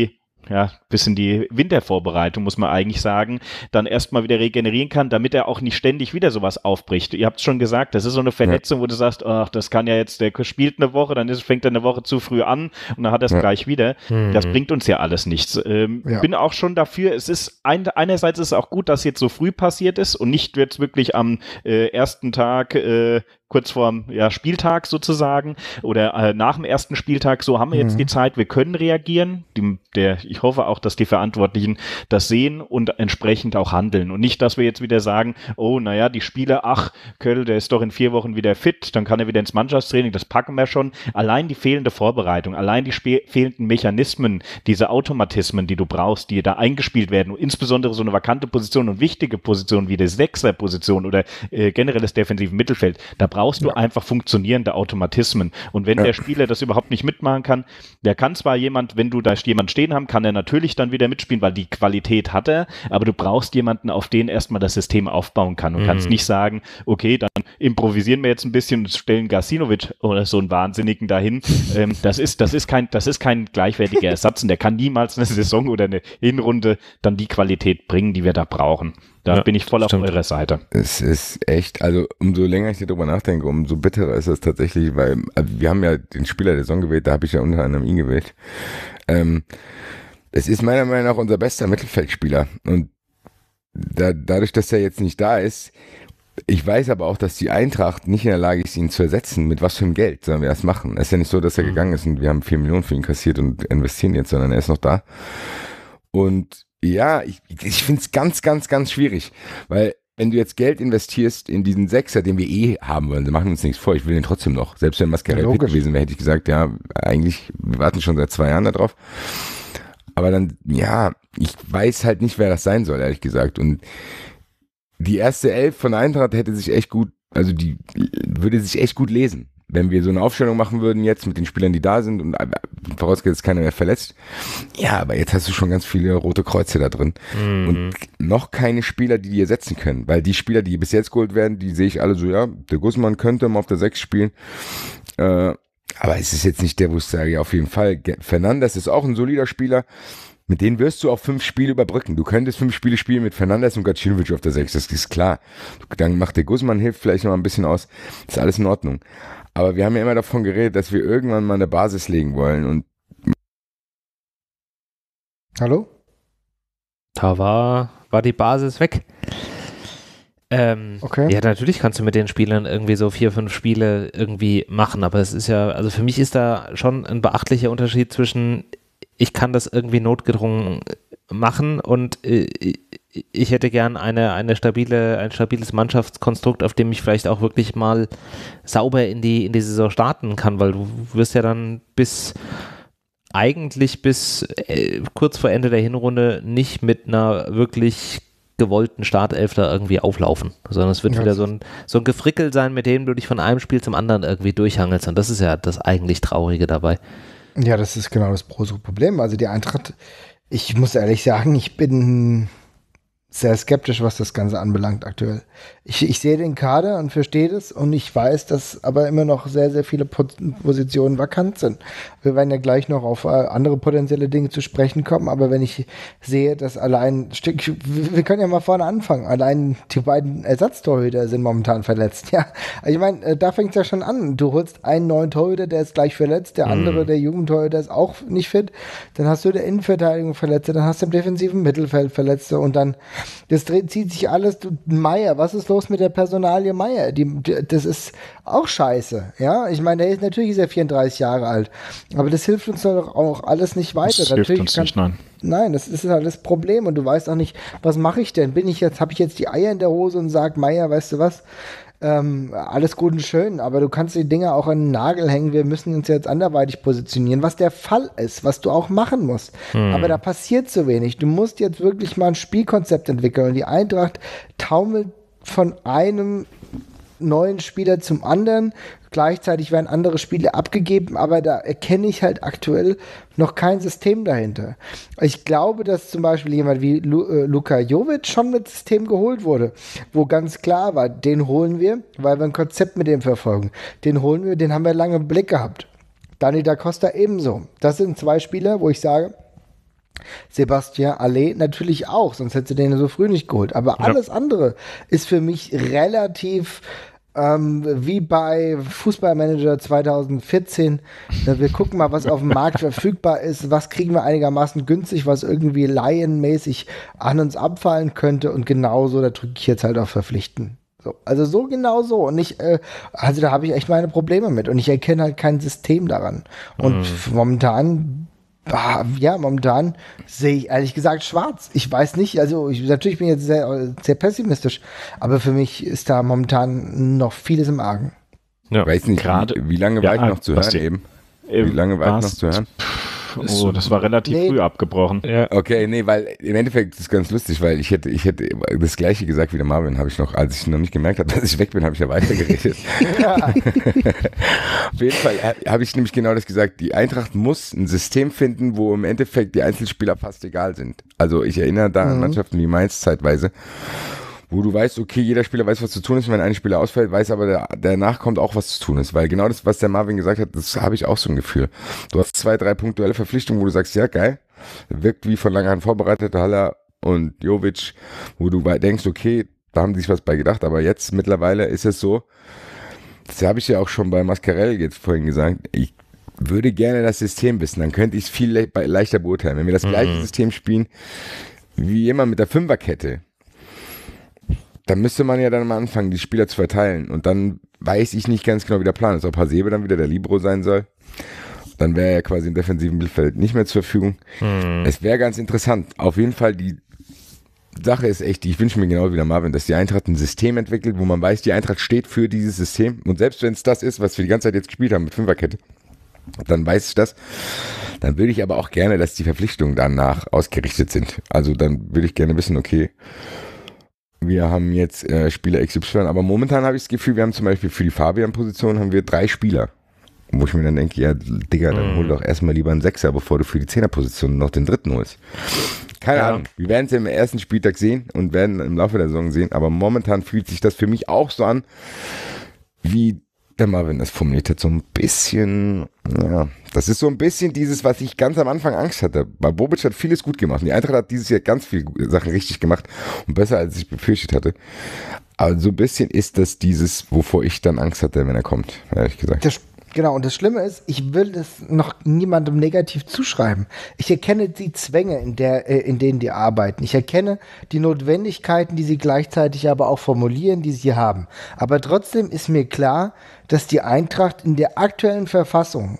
Speaker 2: ja, bis in die Wintervorbereitung, muss man eigentlich sagen, dann erstmal wieder regenerieren kann, damit er auch nicht ständig wieder sowas aufbricht. Ihr habt es schon gesagt, das ist so eine Verletzung, ja. wo du sagst, ach, das kann ja jetzt, der spielt eine Woche, dann ist, fängt er eine Woche zu früh an und dann hat er es ja. gleich wieder. Mhm. Das bringt uns ja alles nichts. Ähm, ja. Bin auch schon dafür, es ist ein, einerseits ist es auch gut, dass jetzt so früh passiert ist und nicht jetzt wirklich am äh, ersten Tag äh, kurz vorm ja, Spieltag sozusagen oder äh, nach dem ersten Spieltag, so haben wir jetzt mhm. die Zeit, wir können reagieren. Die, der, ich hoffe auch, dass die Verantwortlichen das sehen und entsprechend auch handeln. Und nicht, dass wir jetzt wieder sagen, oh, naja, die Spieler, ach, Köll, der ist doch in vier Wochen wieder fit, dann kann er wieder ins Mannschaftstraining, das packen wir schon. Allein die fehlende Vorbereitung, allein die spe- fehlenden Mechanismen, diese Automatismen, die du brauchst, die da eingespielt werden, und insbesondere so eine vakante Position und wichtige Position wie die Sechser-Position oder äh, generell das defensive Mittelfeld, da brauchst brauchst du ja. einfach funktionierende Automatismen. Und wenn ja. der Spieler das überhaupt nicht mitmachen kann, der kann zwar jemand, wenn du da jemand stehen haben, kann er natürlich dann wieder mitspielen, weil die Qualität hat er, aber du brauchst jemanden, auf den erstmal das System aufbauen kann und mhm. kannst nicht sagen, okay, dann improvisieren wir jetzt ein bisschen und stellen Gacinovic oder so einen Wahnsinnigen dahin. Ähm, das ist, das ist kein, das ist kein gleichwertiger Ersatz und der kann niemals eine Saison oder eine Hinrunde dann die Qualität bringen, die wir da brauchen. Da ja, bin ich voll stimmt. auf eurer Seite.
Speaker 4: Es ist echt, also umso länger ich darüber nachdenke, umso bitterer ist das tatsächlich, weil also wir haben ja den Spieler der Saison gewählt, da habe ich ja unter anderem ihn gewählt. Ähm, es ist meiner Meinung nach unser bester Mittelfeldspieler und da, dadurch, dass er jetzt nicht da ist, ich weiß aber auch, dass die Eintracht nicht in der Lage ist, ihn zu ersetzen. Mit was für einem Geld sollen wir das machen? Es ist ja nicht so, dass er mhm. gegangen ist und wir haben vier Millionen für ihn kassiert und investieren jetzt, sondern er ist noch da. Und ja, ich, ich finde es ganz, ganz, ganz schwierig, weil wenn du jetzt Geld investierst in diesen Sechser, den wir eh haben wollen, dann machen wir uns nichts vor, ich will den trotzdem noch. Selbst wenn Mascarell fit gewesen wäre, hätte ich gesagt, ja, eigentlich, wir warten schon seit zwei Jahren da drauf. Aber dann, ja, ich weiß halt nicht, wer das sein soll, ehrlich gesagt. Und die erste Elf von Eintracht hätte sich echt gut, also die würde sich echt gut lesen. Wenn wir so eine Aufstellung machen würden jetzt mit den Spielern, die da sind und vorausgesetzt ist keiner mehr verletzt. Ja, aber jetzt hast du schon ganz viele rote Kreuze da drin. Mhm. Und noch keine Spieler, die die ersetzen können. Weil die Spieler, die bis jetzt geholt werden, die sehe ich alle so, ja, der Guzman könnte mal auf der sechs spielen. Äh, aber es ist jetzt nicht der, wo ich sage, ja, auf jeden Fall. Fernandes ist auch ein solider Spieler. Mit denen wirst du auch fünf Spiele überbrücken. Du könntest fünf Spiele spielen mit Fernandes und Gacinovic auf der sechs, das ist klar. Dann macht der Guzman, hilft vielleicht noch mal ein bisschen aus. Das ist alles in Ordnung. Aber wir haben ja immer davon geredet, dass wir irgendwann mal eine Basis legen wollen. Und
Speaker 3: Hallo?
Speaker 1: Da war, war die Basis weg. Ähm, okay. Ja, natürlich kannst du mit den Spielern irgendwie so vier, fünf Spiele irgendwie machen, aber es ist ja, also für mich ist da schon ein beachtlicher Unterschied zwischen, ich kann das irgendwie notgedrungen machen und äh, ich hätte gern eine, eine stabile, ein stabiles Mannschaftskonstrukt, auf dem ich vielleicht auch wirklich mal sauber in die, in die Saison starten kann, weil du wirst ja dann bis eigentlich bis äh, kurz vor Ende der Hinrunde nicht mit einer wirklich gewollten Startelf da irgendwie auflaufen, sondern es wird ja wieder so ein, so ein Gefrickel sein, mit dem du dich von einem Spiel zum anderen irgendwie durchhangelst und das ist ja das eigentlich Traurige dabei.
Speaker 3: Ja, das ist genau das große Problem. Also die Eintracht, ich muss ehrlich sagen, ich bin sehr skeptisch, was das Ganze anbelangt aktuell. Ich, ich sehe den Kader und verstehe das und ich weiß, dass aber immer noch sehr, sehr viele Positionen vakant sind. Wir werden ja gleich noch auf andere potenzielle Dinge zu sprechen kommen, aber wenn ich sehe, dass allein, wir können ja mal vorne anfangen, allein die beiden Ersatztorhüter sind momentan verletzt. Ja, ich meine, da fängt es ja schon an. Du holst einen neuen Torhüter, der ist gleich verletzt, der andere, mhm. der Jugendtorhüter, ist auch nicht fit. Dann hast du der Innenverteidigung Verletzte, dann hast du im defensiven Mittelfeld Verletzte und dann das dreht, zieht sich alles. Du, Meier, was ist los mit der Personalie Meier? Die, die, das ist auch scheiße. Ja, ich meine, der ist natürlich ist er vierunddreißig Jahre alt, aber das hilft uns doch auch alles nicht weiter.
Speaker 2: Das
Speaker 3: natürlich
Speaker 2: hilft uns
Speaker 3: kann,
Speaker 2: nicht, nein.
Speaker 3: Nein, das ist halt das Problem und du weißt auch nicht, was mache ich denn? Bin ich jetzt, habe ich jetzt die Eier in der Hose und sage, Meier, weißt du was? Ähm, alles gut und schön, aber du kannst die Dinger auch an den Nagel hängen, wir müssen uns jetzt anderweitig positionieren, was der Fall ist, was du auch machen musst. Hm. Aber da passiert zu wenig. Du musst jetzt wirklich mal ein Spielkonzept entwickeln und die Eintracht taumelt von einem neuen Spieler zum anderen. Gleichzeitig werden andere Spiele abgegeben, aber da erkenne ich halt aktuell noch kein System dahinter. Ich glaube, dass zum Beispiel jemand wie Lu- äh, Luka Jovic schon mit System geholt wurde, wo ganz klar war, den holen wir, weil wir ein Konzept mit dem verfolgen. Den holen wir, den haben wir lange im Blick gehabt. Dani da Costa ebenso. Das sind zwei Spieler, wo ich sage, Sébastien Haller natürlich auch, sonst hätte sie den so früh nicht geholt. Aber
Speaker 2: Ja.
Speaker 3: alles andere ist für mich relativ ähm, wie bei Fußballmanager zwanzig vierzehn. Äh, wir gucken mal, was auf dem Markt verfügbar ist, was kriegen wir einigermaßen günstig, was irgendwie laienmäßig an uns abfallen könnte. Und genauso, da drücke ich jetzt halt auf Verpflichten. So, also so genau so. Und ich, äh, also da habe ich echt meine Probleme mit. Und ich erkenne halt kein System daran. Und
Speaker 2: Mhm.
Speaker 3: momentan Ah, ja, momentan sehe ich ehrlich gesagt schwarz. Ich weiß nicht, also ich, natürlich bin ich jetzt sehr, sehr pessimistisch, aber für mich ist da momentan noch vieles im Argen.
Speaker 2: Ja.
Speaker 4: Ich weiß nicht,
Speaker 2: Gerade-
Speaker 4: wie, wie lange war
Speaker 2: Ja,
Speaker 4: ich noch zu hören
Speaker 2: Basti.
Speaker 4: eben?
Speaker 2: Äh,
Speaker 4: Wie lange war ich noch
Speaker 2: war's-
Speaker 4: zu hören?
Speaker 2: Oh, das war relativ
Speaker 3: Nee.
Speaker 2: früh abgebrochen.
Speaker 1: Ja.
Speaker 4: Okay, nee, weil im Endeffekt ist es ganz lustig, weil ich hätte, ich hätte das gleiche gesagt wie der Marvin, habe ich noch, als ich noch nicht gemerkt habe, dass ich weg bin, habe ich ja weitergeredet. Auf jeden Fall äh, habe ich nämlich genau das gesagt, die Eintracht muss ein System finden, wo im Endeffekt die Einzelspieler fast egal sind. Also ich erinnere da an
Speaker 3: Mhm.
Speaker 4: Mannschaften wie Mainz zeitweise, wo du weißt, okay, jeder Spieler weiß, was zu tun ist, wenn ein Spieler ausfällt, weiß aber, der, danach kommt auch, was zu tun ist, weil genau das, was der Marvin gesagt hat, das habe ich auch so ein Gefühl. Du hast zwei, drei punktuelle Verpflichtungen, wo du sagst, ja, geil, wirkt wie von langer Hand vorbereitet, Haller und Jovic, wo du bei- denkst, okay, da haben die sich was bei gedacht, aber jetzt mittlerweile ist es so, das habe ich ja auch schon bei Mascarell jetzt vorhin gesagt, ich würde gerne das System wissen, dann könnte ich es viel le bei- leichter beurteilen. Wenn wir das gleiche System spielen, wie jemand mit der Fünferkette, dann müsste man ja dann mal anfangen, die Spieler zu verteilen. Und dann weiß ich nicht ganz genau, wie der Plan ist. Ob Hasebe dann wieder der Libero sein soll. Dann wäre er quasi im defensiven Mittelfeld nicht mehr zur Verfügung.
Speaker 1: Hm.
Speaker 4: Es wäre ganz interessant. Auf jeden Fall, die Sache ist echt, ich wünsche mir genau wie der Marvin, dass die Eintracht ein System entwickelt, wo man weiß, die Eintracht steht für dieses System. Und selbst wenn es das ist, was wir die ganze Zeit jetzt gespielt haben mit Fünferkette, dann weiß ich das. Dann würde ich aber auch gerne, dass die Verpflichtungen danach ausgerichtet sind. Also dann würde ich gerne wissen, okay, wir haben jetzt äh, Spieler X Y, aber momentan habe ich das Gefühl, wir haben zum Beispiel für die Fabian-Position haben wir drei Spieler. Wo ich mir dann denke, ja, Digga, dann hol doch erstmal lieber einen Sechser, bevor du für die Zehner-Position noch den dritten holst. Keine
Speaker 1: Ja.
Speaker 4: Ahnung. Wir werden es im ersten Spieltag sehen und werden im Laufe der Saison sehen, aber momentan fühlt sich das für mich auch so an, wie der Marvin das formuliert hat, so ein bisschen, ja, das ist so ein bisschen dieses, was ich ganz am Anfang Angst hatte. Weil Bobic hat vieles gut gemacht. Und die Eintracht hat dieses Jahr ganz viele Sachen richtig gemacht und besser, als ich befürchtet hatte. Aber so ein bisschen ist das dieses, wovor ich dann Angst hatte, wenn er kommt, ehrlich gesagt.
Speaker 3: Das, genau, und das Schlimme ist, ich will das noch niemandem negativ zuschreiben. Ich erkenne die Zwänge, in, der, äh, in denen die arbeiten. Ich erkenne die Notwendigkeiten, die sie gleichzeitig aber auch formulieren, die sie haben. Aber trotzdem ist mir klar, dass die Eintracht in der aktuellen Verfassung,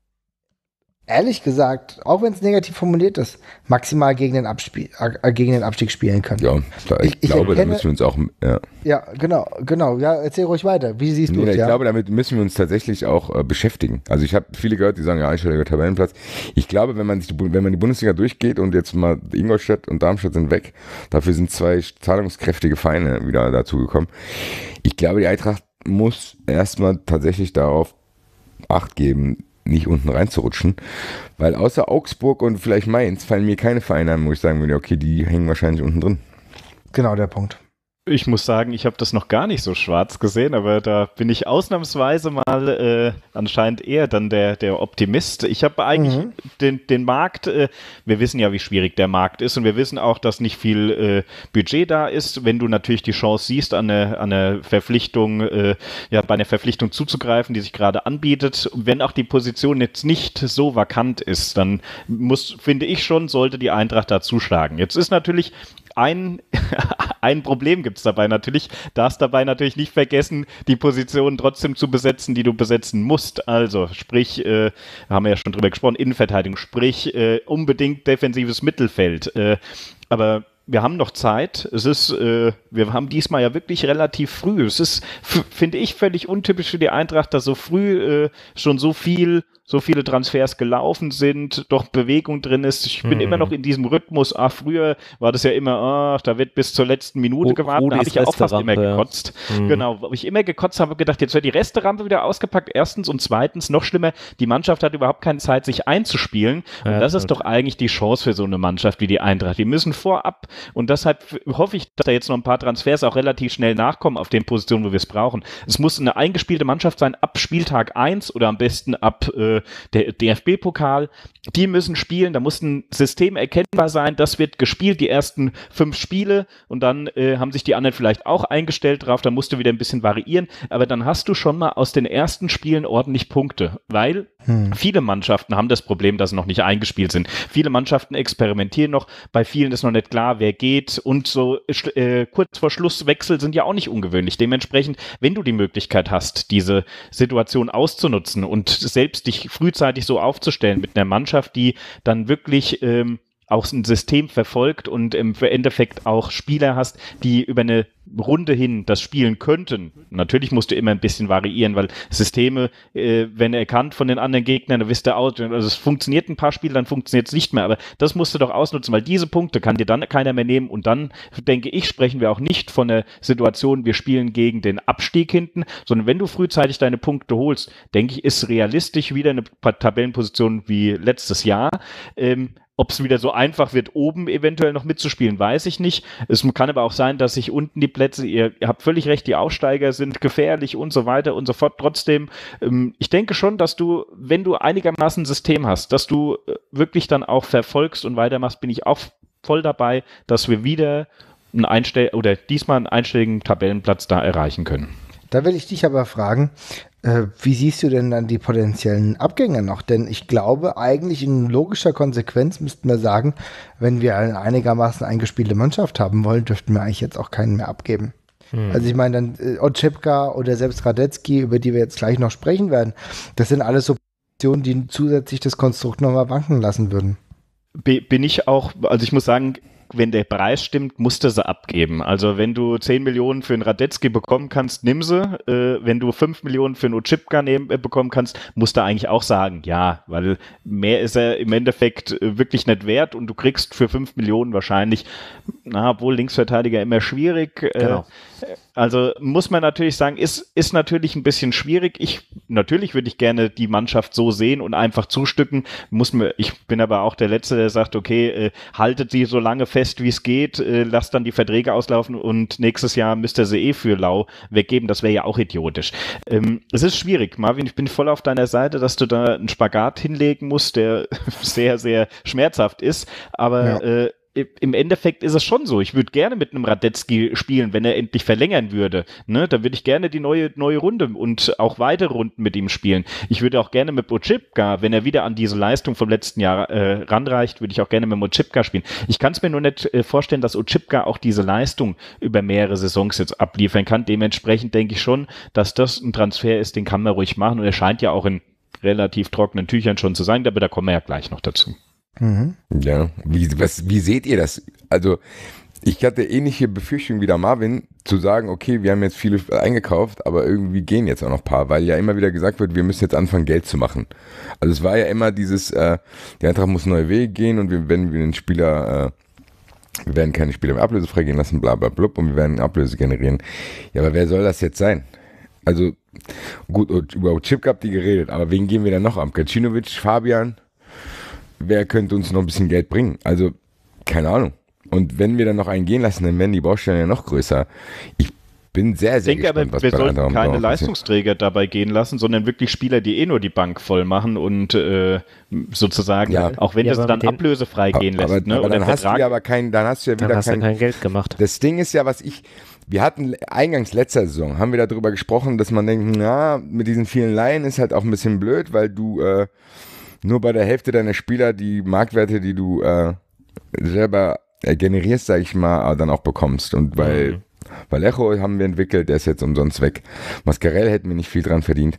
Speaker 3: ehrlich gesagt, auch wenn es negativ formuliert ist, maximal gegen den, Abspiel, äh, gegen den Abstieg spielen kann.
Speaker 4: Ja, da, ich,
Speaker 3: Ich- ich
Speaker 4: glaube, da
Speaker 3: erkenne-
Speaker 4: müssen wir uns auch, ja.
Speaker 3: Ja, genau, genau. Ja, erzähl ruhig weiter. Wie siehst du
Speaker 4: Nee,
Speaker 3: es?
Speaker 4: ich
Speaker 3: Ja?
Speaker 4: glaube, damit müssen wir uns tatsächlich auch äh, beschäftigen. Also ich habe viele gehört, die sagen, ja, einstelliger Tabellenplatz. Ich glaube, wenn man, sich die, Bu- wenn man die Bundesliga durchgeht und jetzt mal Ingolstadt und Darmstadt sind weg, dafür sind zwei zahlungskräftige Vereine wieder dazugekommen. Ich glaube, die Eintracht muss erstmal tatsächlich darauf Acht geben, nicht unten reinzurutschen, weil außer Augsburg und vielleicht Mainz fallen mir keine Vereine an, wo ich sagen würde, okay, die hängen wahrscheinlich unten drin.
Speaker 3: Genau der Punkt.
Speaker 2: Ich muss sagen, ich habe das noch gar nicht so schwarz gesehen, aber da bin ich ausnahmsweise mal äh, anscheinend eher dann der, der Optimist. Ich habe eigentlich
Speaker 3: Mhm.
Speaker 2: den, den Markt, äh, wir wissen ja, wie schwierig der Markt ist und wir wissen auch, dass nicht viel äh, Budget da ist. Wenn du natürlich die Chance siehst, an eine, an eine Verpflichtung, äh, ja, bei einer Verpflichtung zuzugreifen, die sich gerade anbietet, wenn auch die Position jetzt nicht so vakant ist, dann muss, finde ich schon, sollte die Eintracht da zuschlagen. Jetzt ist natürlich ein, ein Problem gibt es dabei natürlich, darfst dabei natürlich nicht vergessen, die Position trotzdem zu besetzen, die du besetzen musst. Also sprich, äh, haben wir ja schon drüber gesprochen, Innenverteidigung, sprich äh, unbedingt defensives Mittelfeld. Äh, aber wir haben noch Zeit. Es ist, äh, wir haben diesmal ja wirklich relativ früh. Es ist, finde ich, völlig untypisch für die Eintracht, dass so früh äh, schon so viel so viele Transfers gelaufen sind, doch Bewegung drin ist. Ich bin
Speaker 1: Hm.
Speaker 2: immer noch in diesem Rhythmus. Ah, früher war das ja immer, ach, da wird bis zur letzten Minute
Speaker 1: Ru-
Speaker 2: gewartet. Da habe
Speaker 1: Rudis
Speaker 2: ich ja auch fast immer
Speaker 1: Resterampe, ja.
Speaker 2: gekotzt.
Speaker 1: Hm.
Speaker 2: Genau, wo ich immer gekotzt habe, gedacht, jetzt wird die Resterampe wieder ausgepackt. Erstens und zweitens, noch schlimmer, die Mannschaft hat überhaupt keine Zeit, sich einzuspielen. Und
Speaker 1: Ja,
Speaker 2: das ist
Speaker 1: stimmt.
Speaker 2: doch eigentlich die Chance für so eine Mannschaft wie die Eintracht. Die müssen vorab, und deshalb hoffe ich, dass da jetzt noch ein paar Transfers auch relativ schnell nachkommen auf den Positionen, wo wir es brauchen. Es muss eine eingespielte Mannschaft sein ab Spieltag eins oder am besten ab, äh, für der D F B-Pokal. Die müssen spielen, da muss ein System erkennbar sein, das wird gespielt, die ersten fünf Spiele und dann äh, haben sich die anderen vielleicht auch eingestellt drauf, da musst du wieder ein bisschen variieren, aber dann hast du schon mal aus den ersten Spielen ordentlich Punkte, weil hm. viele Mannschaften haben das Problem, dass sie noch nicht eingespielt sind. Viele Mannschaften experimentieren noch, bei vielen ist noch nicht klar, wer geht und so äh, kurz vor Schlusswechsel sind ja auch nicht ungewöhnlich. Dementsprechend, wenn du die Möglichkeit hast, diese Situation auszunutzen und selbst dich frühzeitig so aufzustellen mit einer Mannschaft, die dann wirklich ähm, auch ein System verfolgt und im Endeffekt auch Spieler hast, die über eine Runde hin das spielen könnten. Natürlich musst du immer ein bisschen variieren, weil Systeme, äh, wenn erkannt von den anderen Gegnern, dann wisst ihr aus, also es funktioniert ein paar Spiele, dann funktioniert es nicht mehr, aber das musst du doch ausnutzen, weil diese Punkte kann dir dann keiner mehr nehmen und dann, denke ich, sprechen wir auch nicht von der Situation, wir spielen gegen den Abstieg hinten, sondern wenn du frühzeitig deine Punkte holst, denke ich, ist realistisch wieder eine Tabellenposition wie letztes Jahr. Ähm, Ob es wieder so einfach wird, oben eventuell noch mitzuspielen, weiß ich nicht. Es kann aber auch sein, dass sich unten die Plätze, ihr, ihr habt völlig recht, die Aufsteiger sind gefährlich und so weiter und so fort. Trotzdem, ähm, ich denke schon, dass du, wenn du einigermaßen ein System hast, dass du äh, wirklich dann auch verfolgst und weitermachst, bin ich auch voll dabei, dass wir wieder einen Einstell- oder diesmal einen einstelligen Tabellenplatz da erreichen können.
Speaker 3: Da will ich dich aber fragen, äh, wie siehst du denn dann die potenziellen Abgänge noch? Denn ich glaube, eigentlich in logischer Konsequenz müssten wir sagen, wenn wir eine einigermaßen eingespielte Mannschaft haben wollen, dürften wir eigentlich jetzt auch keinen mehr abgeben. Hm. Also ich meine, dann äh, Oczipka oder selbst Radetzky, über die wir jetzt gleich noch sprechen werden, das sind alles so Positionen, die zusätzlich das Konstrukt nochmal wanken lassen würden.
Speaker 2: Bin ich auch, also ich muss sagen, wenn der Preis stimmt, musst du sie abgeben. Also wenn du zehn Millionen für einen Radetzky bekommen kannst, nimm sie. Äh, wenn du fünf Millionen für einen Oczipka nehmen, äh, bekommen kannst, musst du eigentlich auch sagen, ja, weil mehr ist er im Endeffekt äh, wirklich nicht wert und du kriegst für fünf Millionen wahrscheinlich, na, obwohl Linksverteidiger immer schwierig. Äh, genau. Also muss man natürlich sagen, ist, ist natürlich ein bisschen schwierig. Ich, natürlich würde ich gerne die Mannschaft so sehen und einfach zustücken. Muss mir, ich bin aber auch der Letzte, der sagt, okay, äh, haltet sie so lange fest, wie es geht, äh, lasst dann die Verträge auslaufen und nächstes Jahr müsst ihr sie eh für lau weggeben. Das wäre ja auch idiotisch. Ähm, es ist schwierig, Marvin, ich bin voll auf deiner Seite, dass du da einen Spagat hinlegen musst, der sehr, sehr schmerzhaft ist, aber ja. äh, im Endeffekt ist es schon so. Ich würde gerne mit einem Radetzky spielen, wenn er endlich verlängern würde. Ne? Da würde ich gerne die neue neue Runde und auch weitere Runden mit ihm spielen. Ich würde auch gerne mit Oczipka, wenn er wieder an diese Leistung vom letzten Jahr äh, ranreicht, würde ich auch gerne mit Oczipka spielen. Ich kann es mir nur nicht äh, vorstellen, dass Oczipka auch diese Leistung über mehrere Saisons jetzt abliefern kann. Dementsprechend denke ich schon, dass das ein Transfer ist, den kann man ruhig machen. Und er scheint ja auch in relativ trockenen Tüchern schon zu sein, aber da kommen wir ja gleich noch dazu.
Speaker 4: Mhm. Ja, wie, was, wie seht ihr das? Also, ich hatte ähnliche Befürchtungen wie der Marvin, zu sagen, okay, wir haben jetzt viele eingekauft, aber irgendwie gehen jetzt auch noch ein paar, weil ja immer wieder gesagt wird, wir müssen jetzt anfangen, Geld zu machen. Also es war ja immer dieses, äh, die Eintracht muss neue Wege gehen und wir, wenn wir den Spieler, äh, wir werden keine Spieler mehr ablösefrei gehen lassen, bla bla bla, und wir werden Ablöse generieren. Ja, aber wer soll das jetzt sein? Also, gut, über Oczipka habt ihr geredet, aber wen gehen wir denn noch ab? Gacinovic, Fabian? Wer könnte uns noch ein bisschen Geld bringen? Also, keine Ahnung. Und wenn wir dann noch einen gehen lassen, dann werden die Baustellen ja noch größer. Ich bin sehr, sehr
Speaker 2: ich denke
Speaker 4: gespannt,
Speaker 2: aber, wir sollten keine Leistungsträger dabei gehen lassen, sondern wirklich Spieler, die eh nur die Bank voll machen und äh, sozusagen, ja. auch wenn ja, das dann den, ablösefrei gehen lässt.
Speaker 4: Aber,
Speaker 2: ne?
Speaker 4: aber
Speaker 2: Oder
Speaker 4: dann hast du ja aber kein, dann hast du ja wieder
Speaker 1: dann
Speaker 4: kein,
Speaker 1: kein Geld gemacht.
Speaker 4: Das Ding ist ja, was ich, wir hatten eingangs letzter Saison, haben wir darüber gesprochen, dass man denkt, na, mit diesen vielen Leihen ist halt auch ein bisschen blöd, weil du äh, nur bei der Hälfte deiner Spieler die Marktwerte, die du äh, selber äh, generierst, sag ich mal, dann auch bekommst. Und weil mhm. Vallejo haben wir entwickelt, der ist jetzt umsonst weg. Mascarell hätten wir nicht viel dran verdient.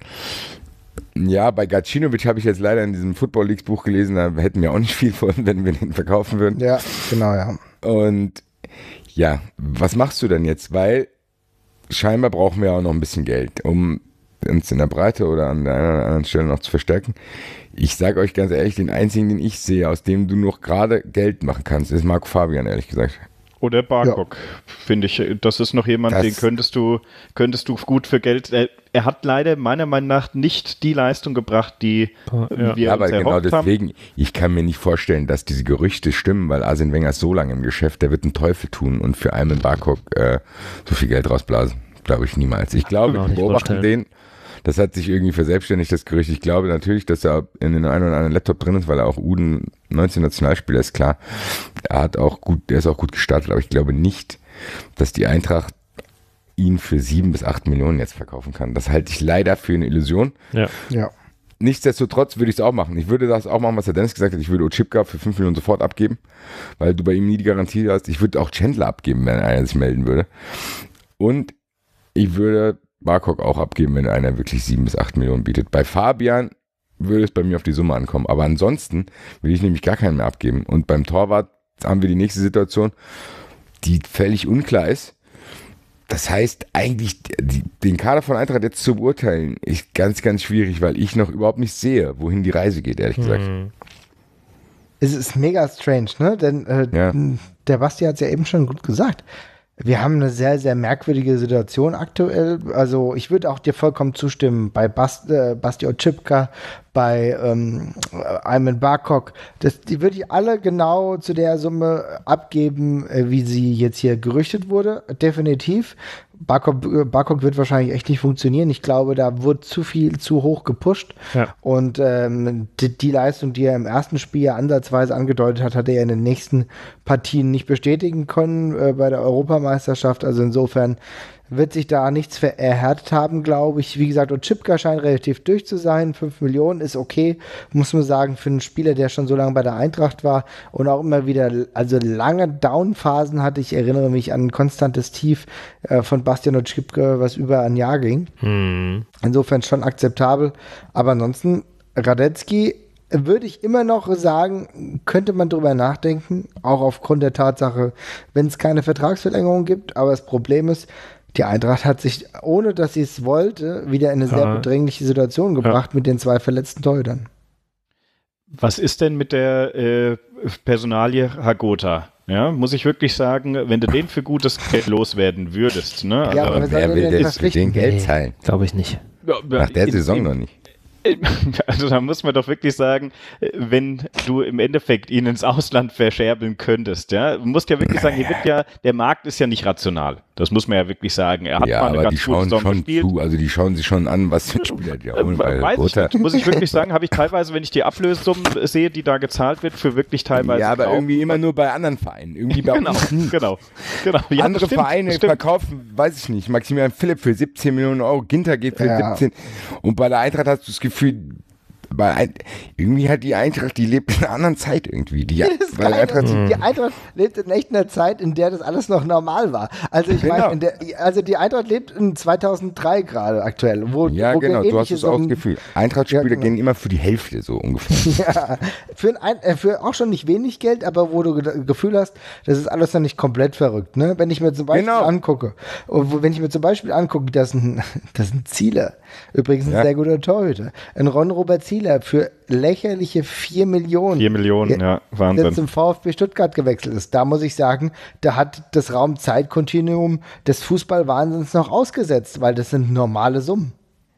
Speaker 4: Ja, bei Gacinovic habe ich jetzt leider in diesem Football Leagues Buch gelesen, da hätten wir auch nicht viel von, wenn wir den verkaufen würden.
Speaker 3: Ja, genau, ja.
Speaker 4: Und ja, was machst du denn jetzt? Weil scheinbar brauchen wir auch noch ein bisschen Geld, um uns in der Breite oder an der einen oder anderen Stelle noch zu verstärken. Ich sage euch ganz ehrlich, den einzigen, den ich sehe, aus dem du noch gerade Geld machen kannst, ist Marco Fabian, ehrlich gesagt.
Speaker 2: Oder Barkok, ja. finde ich. Das ist noch jemand, das den könntest du, könntest du gut für Geld. Er, er hat leider meiner Meinung nach nicht die Leistung gebracht, die ja. wir ja, uns aber genau deswegen, haben.
Speaker 4: Ich kann mir nicht vorstellen, dass diese Gerüchte stimmen, weil Arsene Wenger ist so lange im Geschäft, der wird einen Teufel tun und für einen Barkok äh, so viel Geld rausblasen. Glaube ich niemals. Ich glaube, wir beobachten den. Das hat sich irgendwie verselbstständigt, das Gerücht. Ich glaube natürlich, dass er in den einen oder anderen Laptop drin ist, weil er auch U neunzehn Nationalspieler ist, klar. Er hat auch gut, der ist auch gut gestartet, aber ich glaube nicht, dass die Eintracht ihn für sieben bis acht Millionen jetzt verkaufen kann. Das halte ich leider für eine Illusion.
Speaker 1: Ja.
Speaker 3: Ja.
Speaker 4: Nichtsdestotrotz würde ich es auch machen. Ich würde das auch machen, was der Dennis gesagt hat. Ich würde Oczipka für fünf Millionen sofort abgeben, weil du bei ihm nie die Garantie hast. Ich würde auch Chandler abgeben, wenn einer sich melden würde. Und ich würde Barkok auch abgeben, wenn einer wirklich sieben bis acht Millionen bietet. Bei Fabian würde es bei mir auf die Summe ankommen. Aber ansonsten will ich nämlich gar keinen mehr abgeben. Und beim Torwart haben wir die nächste Situation, die völlig unklar ist. Das heißt, eigentlich die, den Kader von Eintracht jetzt zu beurteilen, ist ganz, ganz schwierig, weil ich noch überhaupt nicht sehe, wohin die Reise geht, ehrlich gesagt.
Speaker 1: Hm.
Speaker 3: Es ist mega strange, ne? Denn äh,
Speaker 4: Ja.
Speaker 3: der Basti hat es ja eben schon gut gesagt. Wir haben eine sehr, sehr merkwürdige Situation aktuell. Also ich würde auch dir vollkommen zustimmen bei Bast, äh, Basti Oczipka, bei ähm, Ayman Barkok. Das, die würde ich alle genau zu der Summe abgeben, äh, wie sie jetzt hier gerüchtet wurde. Definitiv. Barkok, Barkok wird wahrscheinlich echt nicht funktionieren. Ich glaube, da wurde zu viel, zu hoch gepusht.
Speaker 1: Ja.
Speaker 3: Und ähm, die, die Leistung, die er im ersten Spiel ja ansatzweise angedeutet hat, hat er in den nächsten Partien nicht bestätigen können äh, bei der Europameisterschaft. Also insofern wird sich da nichts ver- erhärtet haben, glaube ich. Wie gesagt, Oczipka scheint relativ durch zu sein. fünf Millionen ist okay, muss man sagen, für einen Spieler, der schon so lange bei der Eintracht war und auch immer wieder, also lange Downphasen hatte. Ich erinnere mich an ein konstantes Tief äh, von Bastian Oczipka, was über ein Jahr ging.
Speaker 1: Hm.
Speaker 3: Insofern schon akzeptabel. Aber ansonsten, Radetzky würde ich immer noch sagen, könnte man drüber nachdenken, auch aufgrund der Tatsache, wenn es keine Vertragsverlängerung gibt. Aber das Problem ist, die Eintracht hat sich, ohne dass sie es wollte, wieder in eine sehr
Speaker 1: Ja.
Speaker 3: bedrängliche Situation gebracht mit den zwei verletzten Torhütern.
Speaker 2: Was ist denn mit der äh, Personalie Hagota? Ja, muss ich wirklich sagen, wenn du den für gutes Geld loswerden würdest, ne? Also,
Speaker 3: Ja, aber
Speaker 4: Wer
Speaker 3: soll
Speaker 4: will
Speaker 3: er denn
Speaker 4: das für den
Speaker 3: verpflichten?
Speaker 4: Geld
Speaker 1: Nee.
Speaker 4: zahlen?
Speaker 1: Glaube ich nicht.
Speaker 4: Nach der
Speaker 2: in-
Speaker 4: Saison
Speaker 2: in-
Speaker 4: noch nicht.
Speaker 2: Also da muss man doch wirklich sagen, wenn du im Endeffekt ihn ins Ausland verscherbeln könntest, ja, du musst ja wirklich sagen, hier wird ja, der Markt ist ja nicht rational. Das muss man ja wirklich sagen. Er hat
Speaker 4: Ja,
Speaker 2: mal eine
Speaker 4: aber die
Speaker 2: ganz gute
Speaker 4: schauen
Speaker 2: Saison
Speaker 4: schon
Speaker 2: gespielt.
Speaker 4: zu, also die schauen sich schon an, was für ein Spieler die
Speaker 2: Äh,
Speaker 4: holen, weil
Speaker 2: Weiß ich
Speaker 4: Gotha-
Speaker 2: nicht. Muss ich wirklich sagen, habe ich teilweise, wenn ich die Ablösesummen sehe, die da gezahlt wird, für wirklich teilweise
Speaker 4: Ja, aber
Speaker 2: Kauf-
Speaker 4: irgendwie immer nur bei anderen Vereinen. Irgendwie bei
Speaker 2: Genau,
Speaker 4: uns nie.
Speaker 2: genau, genau. Ja,
Speaker 4: Andere
Speaker 2: das stimmt,
Speaker 4: Vereine
Speaker 2: das stimmt.
Speaker 4: verkaufen, weiß ich nicht, Maximilian Philipp für siebzehn Millionen Euro, Ginter geht für
Speaker 3: Ja.
Speaker 4: siebzehn. Und bei der Eintracht hast du das Gefühl, bei ein, irgendwie hat die Eintracht, die lebt in einer anderen Zeit irgendwie. Die,
Speaker 3: Das ist
Speaker 4: bei der
Speaker 3: geil,
Speaker 4: Eintracht,
Speaker 3: die Eintracht lebt in echt einer Zeit, in der das alles noch normal war. Also ich
Speaker 4: Genau.
Speaker 3: meine, in der- also die Eintracht lebt in zweitausenddrei gerade aktuell. Wo,
Speaker 4: ja
Speaker 3: wo wir
Speaker 4: genau, du hast
Speaker 3: ähnliche
Speaker 4: es auch das
Speaker 3: Summen-
Speaker 4: Gefühl. Eintracht-Spieler
Speaker 3: Ja, genau.
Speaker 4: gehen immer für die Hälfte so ungefähr.
Speaker 3: Ja, für, ein, äh, für auch schon nicht wenig Geld, aber wo du ge- Gefühl hast, das ist alles noch nicht komplett verrückt. Ne? Wenn ich mir zum Beispiel
Speaker 4: Genau.
Speaker 3: angucke, wo- wenn ich mir zum Beispiel angucke, das sind, das sind Zieler, übrigens ein
Speaker 4: Ja.
Speaker 3: sehr guter Torhüter, ein Ron-Robert Zieler für lächerliche vier Millionen.
Speaker 2: Vier Millionen, ja,
Speaker 3: Jetzt
Speaker 2: Wahnsinn.
Speaker 3: zum VfB Stuttgart gewechselt ist. Da muss ich sagen, da hat das Raum-Zeit-Kontinuum des Fußballwahnsinns noch ausgesetzt, weil das sind normale Summen.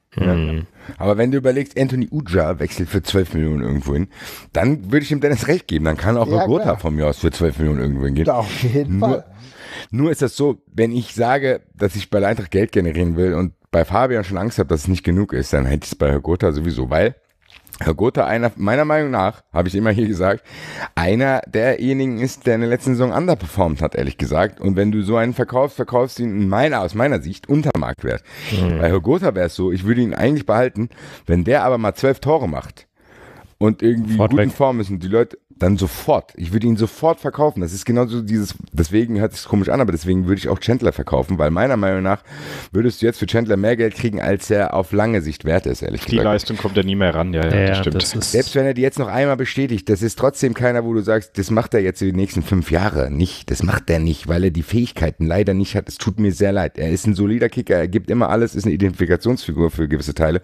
Speaker 1: Hm.
Speaker 4: Aber wenn du überlegst, Anthony Uja wechselt für zwölf Millionen irgendwo hin, dann würde ich ihm Dennis recht geben. Dann kann auch
Speaker 3: Ja,
Speaker 4: Gotha
Speaker 3: klar.
Speaker 4: von mir aus für zwölf Millionen irgendwo hingehen.
Speaker 3: Auf jeden
Speaker 4: Nur,
Speaker 3: Fall.
Speaker 4: nur ist das so, wenn ich sage, dass ich bei der Eintracht Geld generieren will und bei Fabian schon Angst habe, dass es nicht genug ist, dann hätte ich es bei Herr Gotha sowieso, weil Herr Gotha einer, meiner Meinung nach, habe ich immer hier gesagt, einer derjenigen ist, der in der letzten Saison underperformt hat, ehrlich gesagt. Und wenn du so einen verkaufst, verkaufst du ihn in meiner, aus meiner Sicht unter Marktwert.
Speaker 1: Mhm.
Speaker 4: Bei Herr Gotha wäre es so, ich würde ihn eigentlich behalten, wenn der aber mal zwölf Tore macht und irgendwie
Speaker 1: Sofort
Speaker 4: gut in
Speaker 1: weg.
Speaker 4: Form ist und die Leute dann sofort, ich würde ihn sofort verkaufen. Das ist genauso dieses, deswegen hört sich komisch an, aber deswegen würde ich auch Chandler verkaufen, weil meiner Meinung nach würdest du jetzt für Chandler mehr Geld kriegen, als er auf lange Sicht wert ist, ehrlich
Speaker 2: Die
Speaker 4: gesagt.
Speaker 2: Leistung kommt ja nie mehr ran, ja, ja,
Speaker 1: Ja,
Speaker 2: das stimmt.
Speaker 1: das ist,
Speaker 4: Selbst wenn er die jetzt noch einmal bestätigt, das ist trotzdem keiner, wo du sagst, das macht er jetzt die nächsten fünf Jahre nicht. Das macht er nicht, weil er die Fähigkeiten leider nicht hat. Es tut mir sehr leid. Er ist ein solider Kicker, er gibt immer alles, ist eine Identifikationsfigur für gewisse Teile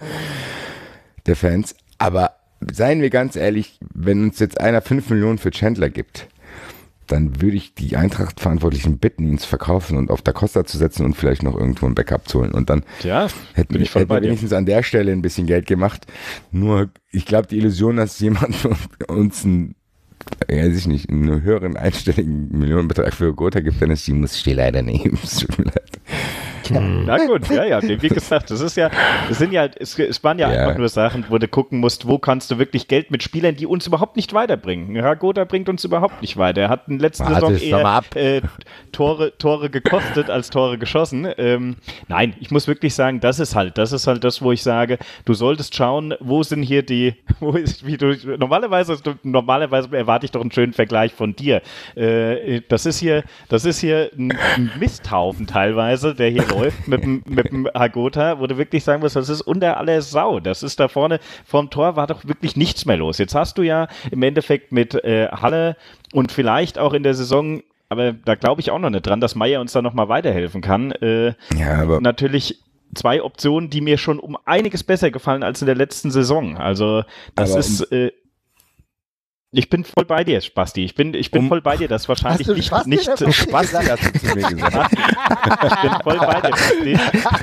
Speaker 4: der Fans. Aber seien wir ganz ehrlich, wenn uns jetzt einer fünf Millionen für Chandler gibt, dann würde ich die Eintracht-Verantwortlichen bitten, ihn zu verkaufen und auf Da Costa zu setzen und vielleicht noch irgendwo ein Backup zu holen. Und dann
Speaker 2: Ja,
Speaker 4: hätten
Speaker 2: bin ich voll
Speaker 4: hätten
Speaker 2: bei
Speaker 4: wir
Speaker 2: dir.
Speaker 4: wenigstens an der Stelle ein bisschen Geld gemacht. Nur, ich glaube, die Illusion, dass jemand uns einen, ja, weiß ich nicht, einen höheren einstelligen Millionenbetrag für Gotha gibt, dann ist die muss ich dir leider nehmen. Es tut mir leid.
Speaker 3: Ja.
Speaker 2: Na gut, ja, ja, wie gesagt, das ist ja, das sind ja, es, es waren ja, ja einfach nur Sachen, wo du gucken musst, wo kannst du wirklich Geld mit Spielern, die uns überhaupt nicht weiterbringen. Hagota bringt uns überhaupt nicht weiter. Er hat in der letzten Saison eher äh, Tore, Tore gekostet als Tore geschossen. Ähm, nein, ich muss wirklich sagen, das ist halt, das ist halt das, wo ich sage, du solltest schauen, wo sind hier die, wo ist, wie du, normalerweise, normalerweise erwarte ich doch einen schönen Vergleich von dir. Äh, das ist hier, das ist hier ein, ein Misthaufen teilweise, der hier läuft mit dem, mit dem Hagota, wo du wirklich sagen musst, das ist unter aller Sau. Das ist da vorne, vorm Tor war doch wirklich nichts mehr los. Jetzt hast du ja im Endeffekt mit äh, Halle und vielleicht auch in der Saison, aber da glaube ich auch noch nicht dran, dass Meier uns da nochmal weiterhelfen kann. Äh,
Speaker 4: ja, aber
Speaker 2: natürlich zwei Optionen, die mir schon um einiges besser gefallen als in der letzten Saison. Also das
Speaker 4: aber
Speaker 2: ist... Äh, Ich bin voll bei dir, Spasti. Ich bin, ich bin um, voll bei dir, dass wahrscheinlich
Speaker 3: hast du
Speaker 2: nicht...
Speaker 3: Spasti
Speaker 2: nicht
Speaker 3: Spasti,
Speaker 4: Spasti hast du zu mir gesagt.
Speaker 2: Ich bin voll bei dir, Spasti.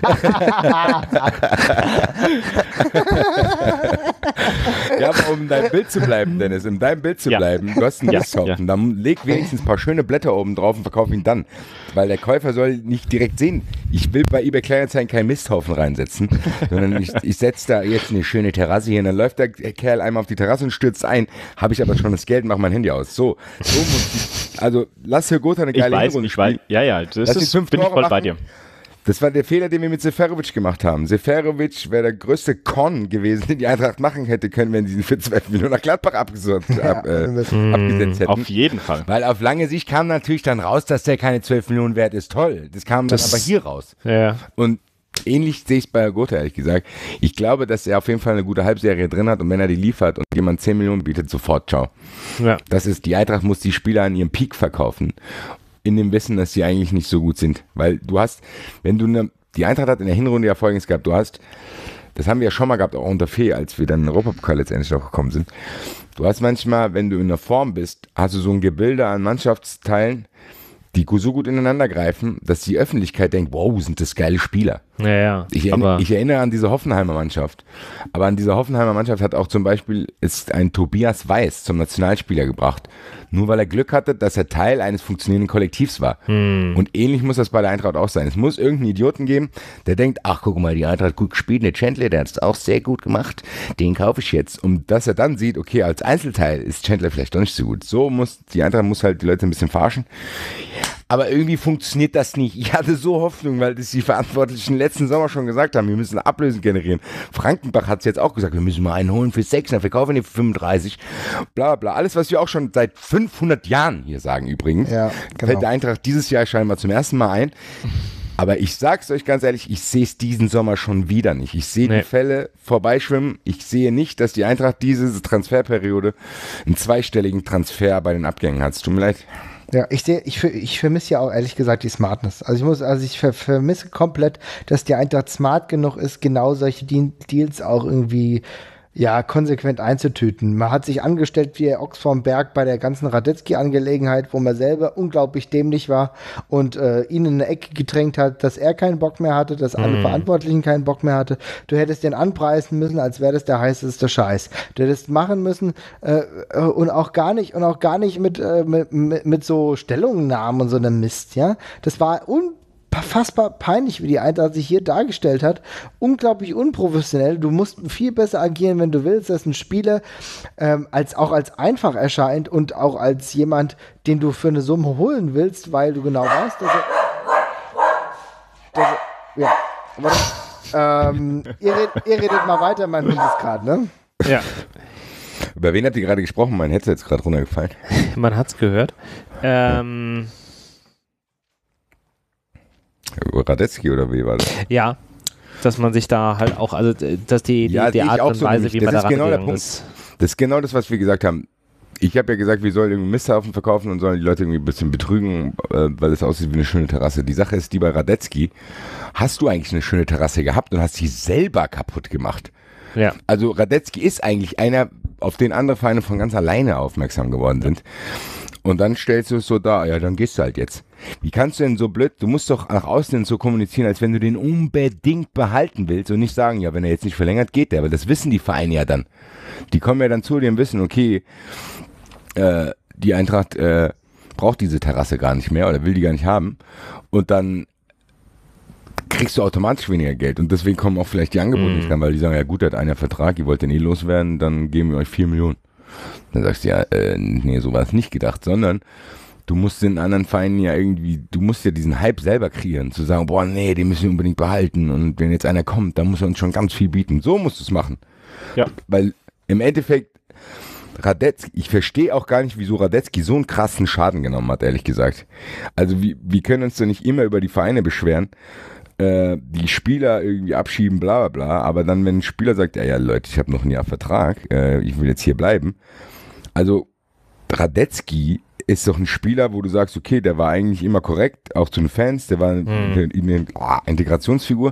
Speaker 4: Ja, aber um in deinem Bild zu bleiben, Dennis, in deinem Bild zu
Speaker 2: ja.
Speaker 4: bleiben, du hast einen
Speaker 2: ja,
Speaker 4: Misthaufen,
Speaker 2: ja.
Speaker 4: dann leg wenigstens ein paar schöne Blätter oben drauf und verkauf ihn dann. Weil der Käufer soll nicht direkt sehen, ich will bei eBay Kleinanzeigen keinen Misthaufen reinsetzen, sondern ich, ich setze da jetzt eine schöne Terrasse hin, dann läuft der Kerl einmal auf die Terrasse und stürzt ein, habe ich aber schon das Geld und mache mein Handy aus. So, so muss ich, also lass Hagota eine geile
Speaker 2: ich weiß,
Speaker 4: Hinrunde
Speaker 2: ich weiß, ja, ja, das ist, bin
Speaker 4: Tore
Speaker 2: ich voll
Speaker 4: machen.
Speaker 2: bei dir.
Speaker 4: Das war der Fehler, den wir mit Seferovic gemacht haben. Seferovic wäre der größte Con gewesen, den die Eintracht machen hätte können, wenn sie ihn für zwölf Millionen nach Gladbach abgesorgt, ab, äh,
Speaker 2: mm,
Speaker 4: abgesetzt hätten.
Speaker 2: Auf jeden Fall.
Speaker 4: Weil auf lange Sicht kam natürlich dann raus, dass der keine zwölf Millionen wert ist. Toll. Das kam
Speaker 2: das
Speaker 4: dann aber hier raus.
Speaker 2: Ja.
Speaker 4: Und ähnlich sehe ich es bei Hagota, ehrlich gesagt. Ich glaube, dass er auf jeden Fall eine gute Halbserie drin hat und wenn er die liefert und jemand zehn Millionen bietet, sofort ciao. Ja. Das ist, die Eintracht muss die Spieler an ihrem Peak verkaufen. In dem Wissen, dass sie eigentlich nicht so gut sind. Weil du hast, wenn du eine Die Eintracht hat in der Hinrunde ja Folgendes gehabt. Du hast, das haben wir ja schon mal gehabt, auch unter Fee, als wir dann in den Europapokal letztendlich noch gekommen sind. Du hast manchmal, wenn du in der Form bist, hast du so ein Gebilde an Mannschaftsteilen, die so gut ineinander greifen, dass die Öffentlichkeit denkt, wow, sind das geile Spieler.
Speaker 1: Ja, ja,
Speaker 4: ich, erinnere, ich erinnere an diese Hoffenheimer Mannschaft. Aber an dieser Hoffenheimer Mannschaft hat auch zum Beispiel ist ein Tobias Weiß zum Nationalspieler gebracht. Nur weil er Glück hatte, dass er Teil eines funktionierenden Kollektivs war. Hm. Und ähnlich muss das bei der Eintracht auch sein. Es muss irgendeinen Idioten geben, der denkt, ach guck mal, die Eintracht hat gut gespielt, der Chandler, der hat es auch sehr gut gemacht, den kaufe ich jetzt. Und dass er dann sieht, okay, als Einzelteil ist Chandler vielleicht doch nicht so gut. So muss, die Eintracht muss halt die Leute ein bisschen verarschen. Aber irgendwie funktioniert das nicht. Ich hatte so Hoffnung, weil das die Verantwortlichen letzten Sommer schon gesagt haben, wir müssen Ablösen generieren. Frankenbach hat es jetzt auch gesagt, wir müssen mal einen holen für sechs, dann verkaufen wir den für fünfunddreißig. Bla bla. Alles, was wir auch schon seit fünfhundert Jahren hier sagen übrigens,
Speaker 3: ja, genau.
Speaker 4: fällt der Eintracht dieses Jahr scheinbar zum ersten Mal ein. Aber ich sag's euch ganz ehrlich, ich sehe es diesen Sommer schon wieder nicht. Ich sehe nee. die Fälle vorbeischwimmen. Ich sehe nicht, dass die Eintracht diese Transferperiode einen zweistelligen Transfer bei den Abgängen hat. Es tut mir leid.
Speaker 3: Ja, ich sehe, ich, ich vermisse ja auch ehrlich gesagt die Smartness. Also ich muss, also ich ver, vermisse komplett, dass die Eintracht smart genug ist, genau solche Deals auch irgendwie ja, konsequent einzutüten. Man hat sich angestellt wie Ochs vom Berg bei der ganzen Radetzky-Angelegenheit, wo man selber unglaublich dämlich war und äh, ihn in eine Ecke gedrängt hat, dass er keinen Bock mehr hatte, dass alle mm. Verantwortlichen keinen Bock mehr hatte. Du hättest den anpreisen müssen, als wäre das der heißeste Scheiß. Du hättest machen müssen äh, und auch gar nicht und auch gar nicht mit, äh, mit, mit, mit so Stellungnahmen und so einem Mist, ja. Das war un unfassbar peinlich, wie die Eintracht sich hier dargestellt hat. Unglaublich unprofessionell. Du musst viel besser agieren, wenn du willst, dass ein Spieler ähm, als, auch als einfach erscheint und auch als jemand, den du für eine Summe holen willst, weil du genau weißt, dass er... Dass er ja, aber das, ähm, ihr, red, ihr redet mal weiter, mein Hund ist gerade, ne?
Speaker 1: Ja.
Speaker 4: Über wen habt ihr gerade gesprochen? Mein Headset ist gerade runtergefallen.
Speaker 1: Man hat's gehört. Ähm...
Speaker 4: Radetzky oder wie war das?
Speaker 1: Ja, dass man sich da halt auch, also dass die, die,
Speaker 4: ja,
Speaker 1: die Art und
Speaker 4: so
Speaker 1: Weise, wie man da
Speaker 4: genau
Speaker 1: rangegangen ist.
Speaker 4: Das ist genau das, was wir gesagt haben. Ich habe ja gesagt, wir sollen irgendwie Misthaufen verkaufen und sollen die Leute irgendwie ein bisschen betrügen, äh, weil es aussieht wie eine schöne Terrasse. Die Sache ist, die bei Radetzky, hast du eigentlich eine schöne Terrasse gehabt und hast sie selber kaputt gemacht.
Speaker 1: Ja. Also
Speaker 4: Radetzky ist eigentlich einer, auf den andere Vereine von ganz alleine aufmerksam geworden sind. Und dann stellst du es so dar, ja, dann gehst du halt jetzt. Wie kannst du denn so blöd, du musst doch nach außen so kommunizieren, als wenn du den unbedingt behalten willst und nicht sagen, ja, wenn er jetzt nicht verlängert, geht der, aber das wissen die Vereine ja dann. Die kommen ja dann zu dir und wissen, okay, äh, die Eintracht äh, braucht diese Terrasse gar nicht mehr oder will die gar nicht haben und dann kriegst du automatisch weniger Geld und deswegen kommen auch vielleicht die Angebote mm. nicht rein, weil die sagen, ja gut, der hat einen Vertrag, ihr wollt den eh loswerden, dann geben wir euch vier Millionen. Dann sagst du ja, äh, nee, so war es nicht gedacht, sondern du musst den anderen Vereinen ja irgendwie, du musst ja diesen Hype selber kreieren, zu sagen, boah, nee, den müssen wir unbedingt behalten und wenn jetzt einer kommt, dann muss er uns schon ganz viel bieten. So musst du es machen.
Speaker 2: Ja.
Speaker 4: Weil im Endeffekt Radetzky, ich verstehe auch gar nicht, wieso Radetzky so einen krassen Schaden genommen hat, ehrlich gesagt. Also wir, wir können uns doch nicht immer über die Vereine beschweren, äh, die Spieler irgendwie abschieben, bla bla bla, aber dann, wenn ein Spieler sagt, ja, ja Leute, ich habe noch ein Jahr Vertrag, äh, ich will jetzt hier bleiben. Also Radetzky ist doch ein Spieler, wo du sagst, okay, der war eigentlich immer korrekt, auch zu den Fans, der war hm. eine, eine oh, Integrationsfigur.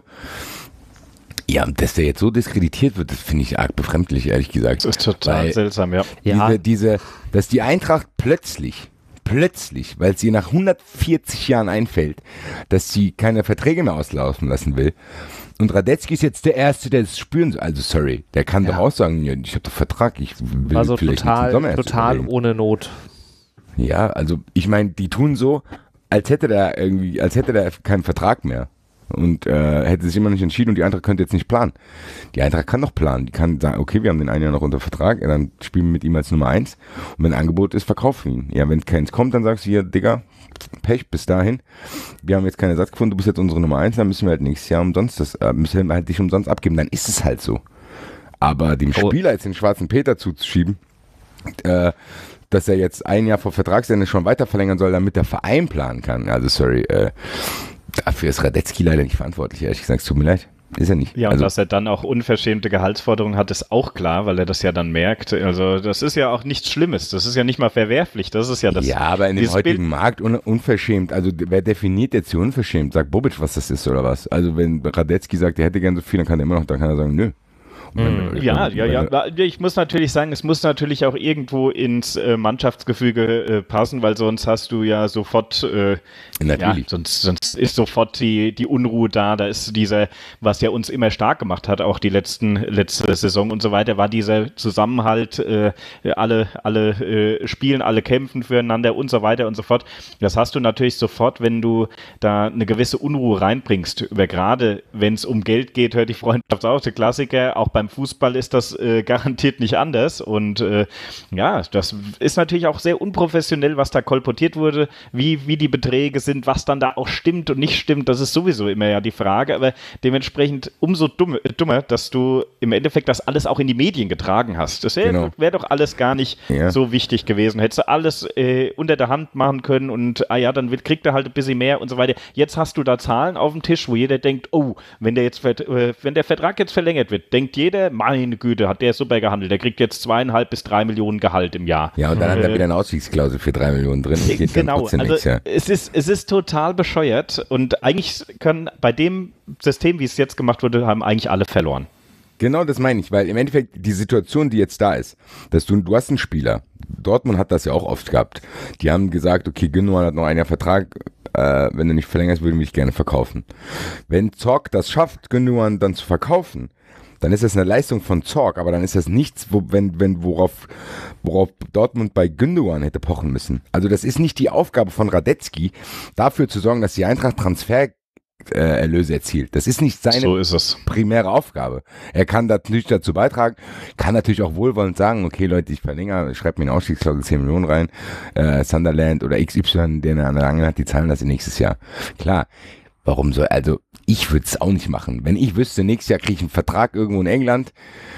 Speaker 4: Ja, und dass der jetzt so diskreditiert wird, das finde ich arg befremdlich, ehrlich gesagt.
Speaker 2: Das ist total weil seltsam, ja.
Speaker 4: Diese, ja. diese, dass die Eintracht plötzlich, plötzlich, weil es ihr nach hundertvierzig Jahren einfällt, dass sie keine Verträge mehr auslaufen lassen will. Und Radetzky ist jetzt der Erste, der das spüren soll. Also sorry, der kann ja. doch auch sagen, ich habe doch Vertrag, ich will
Speaker 1: also
Speaker 4: vielleicht
Speaker 1: total,
Speaker 4: nicht im Sommer
Speaker 1: total ohne Not.
Speaker 4: Ja, also ich meine, die tun so, als hätte der irgendwie, als hätte der keinen Vertrag mehr und äh, hätte sich immer nicht entschieden und die Eintracht könnte jetzt nicht planen. Die Eintracht kann doch planen, die kann sagen, okay, wir haben den einen Jahr noch unter Vertrag, ja, dann spielen wir mit ihm als Nummer eins und wenn ein Angebot ist, verkaufen wir ihn. Ja, wenn keins kommt, dann sagst du hier, Digga, Pech bis dahin, wir haben jetzt keinen Ersatz gefunden, du bist jetzt unsere Nummer eins, dann müssen wir halt nächstes Jahr umsonst das, äh, müssen wir halt dich umsonst abgeben, dann ist es halt so. Aber dem oh. Spieler jetzt den schwarzen Peter zuzuschieben, äh, dass er jetzt ein Jahr vor Vertragsende schon weiter verlängern soll, damit der Verein planen kann. Also sorry, äh, dafür ist Radetzky leider nicht verantwortlich, ehrlich gesagt, es tut mir leid. Ist er nicht.
Speaker 2: Ja, und
Speaker 4: also,
Speaker 2: dass er dann auch unverschämte Gehaltsforderungen hat, ist auch klar, weil er das ja dann merkt. Also das ist ja auch nichts Schlimmes, das ist ja nicht mal verwerflich, das ist ja das.
Speaker 4: Ja, aber in dem heutigen Bild Markt un unverschämt, also wer definiert jetzt hier unverschämt? Sagt Bobic, was das ist oder was? Also wenn Radetzky sagt, er hätte gern so viel, dann kann er immer noch, dann kann er sagen, nö.
Speaker 2: Wenn, ja, ja, ja. Ich muss natürlich sagen, es muss natürlich auch irgendwo ins äh, Mannschaftsgefüge äh, passen, weil sonst hast du ja sofort, äh,
Speaker 4: natürlich.
Speaker 2: Ja, sonst, sonst ist sofort die, die Unruhe da. Da ist dieser, was ja uns immer stark gemacht hat, auch die letzten letzte Saison und so weiter, war dieser Zusammenhalt, äh, alle, alle äh, spielen, alle kämpfen füreinander und so weiter und so fort. Das hast du natürlich sofort, wenn du da eine gewisse Unruhe reinbringst. Über gerade, wenn es um Geld geht, hört die Freundschaft auf, der Klassiker, auch beim Fußball ist das äh, garantiert nicht anders und äh, ja, das ist natürlich auch sehr unprofessionell, was da kolportiert wurde, wie, wie die Beträge sind, was dann da auch stimmt und nicht stimmt, das ist sowieso immer ja die Frage, aber dementsprechend umso dumm, äh, dummer, dass du im Endeffekt das alles auch in die Medien getragen hast. Das wäre genau. wär doch alles gar nicht ja. so wichtig gewesen. Hättest du alles äh, unter der Hand machen können und ah ja, dann wird, kriegt er halt ein bisschen mehr und so weiter. Jetzt hast du da Zahlen auf dem Tisch, wo jeder denkt, oh, wenn der jetzt äh, wenn der Vertrag jetzt verlängert wird, denkt jeder, meine Güte, hat der super gehandelt. Der kriegt jetzt zweieinhalb bis drei Millionen Gehalt im Jahr.
Speaker 4: Ja, und dann äh, hat er wieder eine Ausstiegsklausel für drei Millionen drin. Das geht
Speaker 2: genau,
Speaker 4: dann
Speaker 2: also
Speaker 4: nichts, ja.
Speaker 2: es ist, es ist total bescheuert und eigentlich können bei dem System, wie es jetzt gemacht wurde, haben eigentlich alle verloren.
Speaker 4: Genau, das meine ich, weil im Endeffekt die Situation, die jetzt da ist, dass du, du hast einen Spieler, Dortmund hat das ja auch oft gehabt, die haben gesagt, okay, Gündogan hat noch ein Jahr Vertrag, äh, wenn du nicht verlängerst, würden wir dich gerne verkaufen. Wenn Zorc das schafft, Gündogan dann zu verkaufen, dann ist das eine Leistung von Zorc, aber dann ist das nichts, wo, wenn, wenn, worauf, worauf Dortmund bei Gündogan hätte pochen müssen. Also das ist nicht die Aufgabe von Radetzky, dafür zu sorgen, dass die Eintracht Transfererlöse äh, erzielt. Das ist nicht seine
Speaker 2: so ist es.
Speaker 4: primäre Aufgabe. Er kann natürlich dazu beitragen, kann natürlich auch wohlwollend sagen, okay Leute, ich verlängere, schreibt mir eine Ausstiegsklausel zehn Millionen rein, äh, Sunderland oder X Y, den er an der Angel hat, die zahlen das nächstes Jahr. Klar. Warum soll, also ich würde es auch nicht machen. Wenn ich wüsste, nächstes Jahr kriege ich einen Vertrag irgendwo in England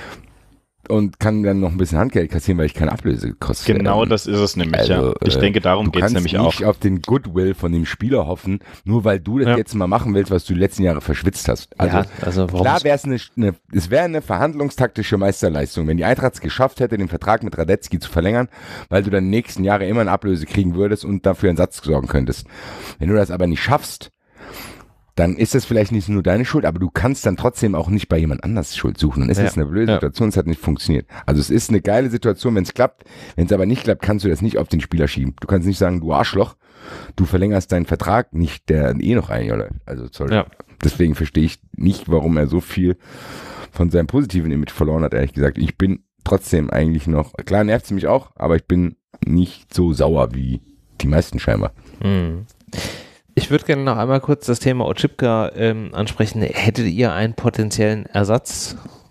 Speaker 4: und kann dann noch ein bisschen Handgeld kassieren, weil ich keine Ablöse kostet.
Speaker 2: Genau, das ist es nämlich, also, ja. Ich äh, denke, darum geht es nämlich auch. Du kannst
Speaker 4: nicht auf den Goodwill von dem Spieler hoffen, nur weil du das ja. jetzt mal machen willst, was du die letzten Jahre verschwitzt hast. Also, ja, also klar wäre es eine, eine, es wäre eine verhandlungstaktische Meisterleistung, wenn die Eintracht es geschafft hätte, den Vertrag mit Radetzky zu verlängern, weil du dann die nächsten Jahre immer eine Ablöse kriegen würdest und dafür einen Satz sorgen könntest. Wenn du das aber nicht schaffst, dann ist das vielleicht nicht nur deine Schuld, aber du kannst dann trotzdem auch nicht bei jemand anders Schuld suchen. Dann ist es ja. eine blöde Situation, ja. es hat nicht funktioniert. Also es ist eine geile Situation, wenn es klappt. Wenn es aber nicht klappt, kannst du das nicht auf den Spieler schieben. Du kannst nicht sagen, du Arschloch, du verlängerst deinen Vertrag nicht, der eh noch ein Jahr läuft. Also sorry. Ja. Deswegen verstehe ich nicht, warum er so viel von seinem positiven Image verloren hat, ehrlich gesagt. Ich bin trotzdem eigentlich noch, klar nervt es mich auch, aber ich bin nicht so sauer wie die meisten scheinbar.
Speaker 1: Mhm. Ich würde gerne noch einmal kurz das Thema Oczipka ähm, ansprechen. Hättet ihr einen potenziellen Ersatz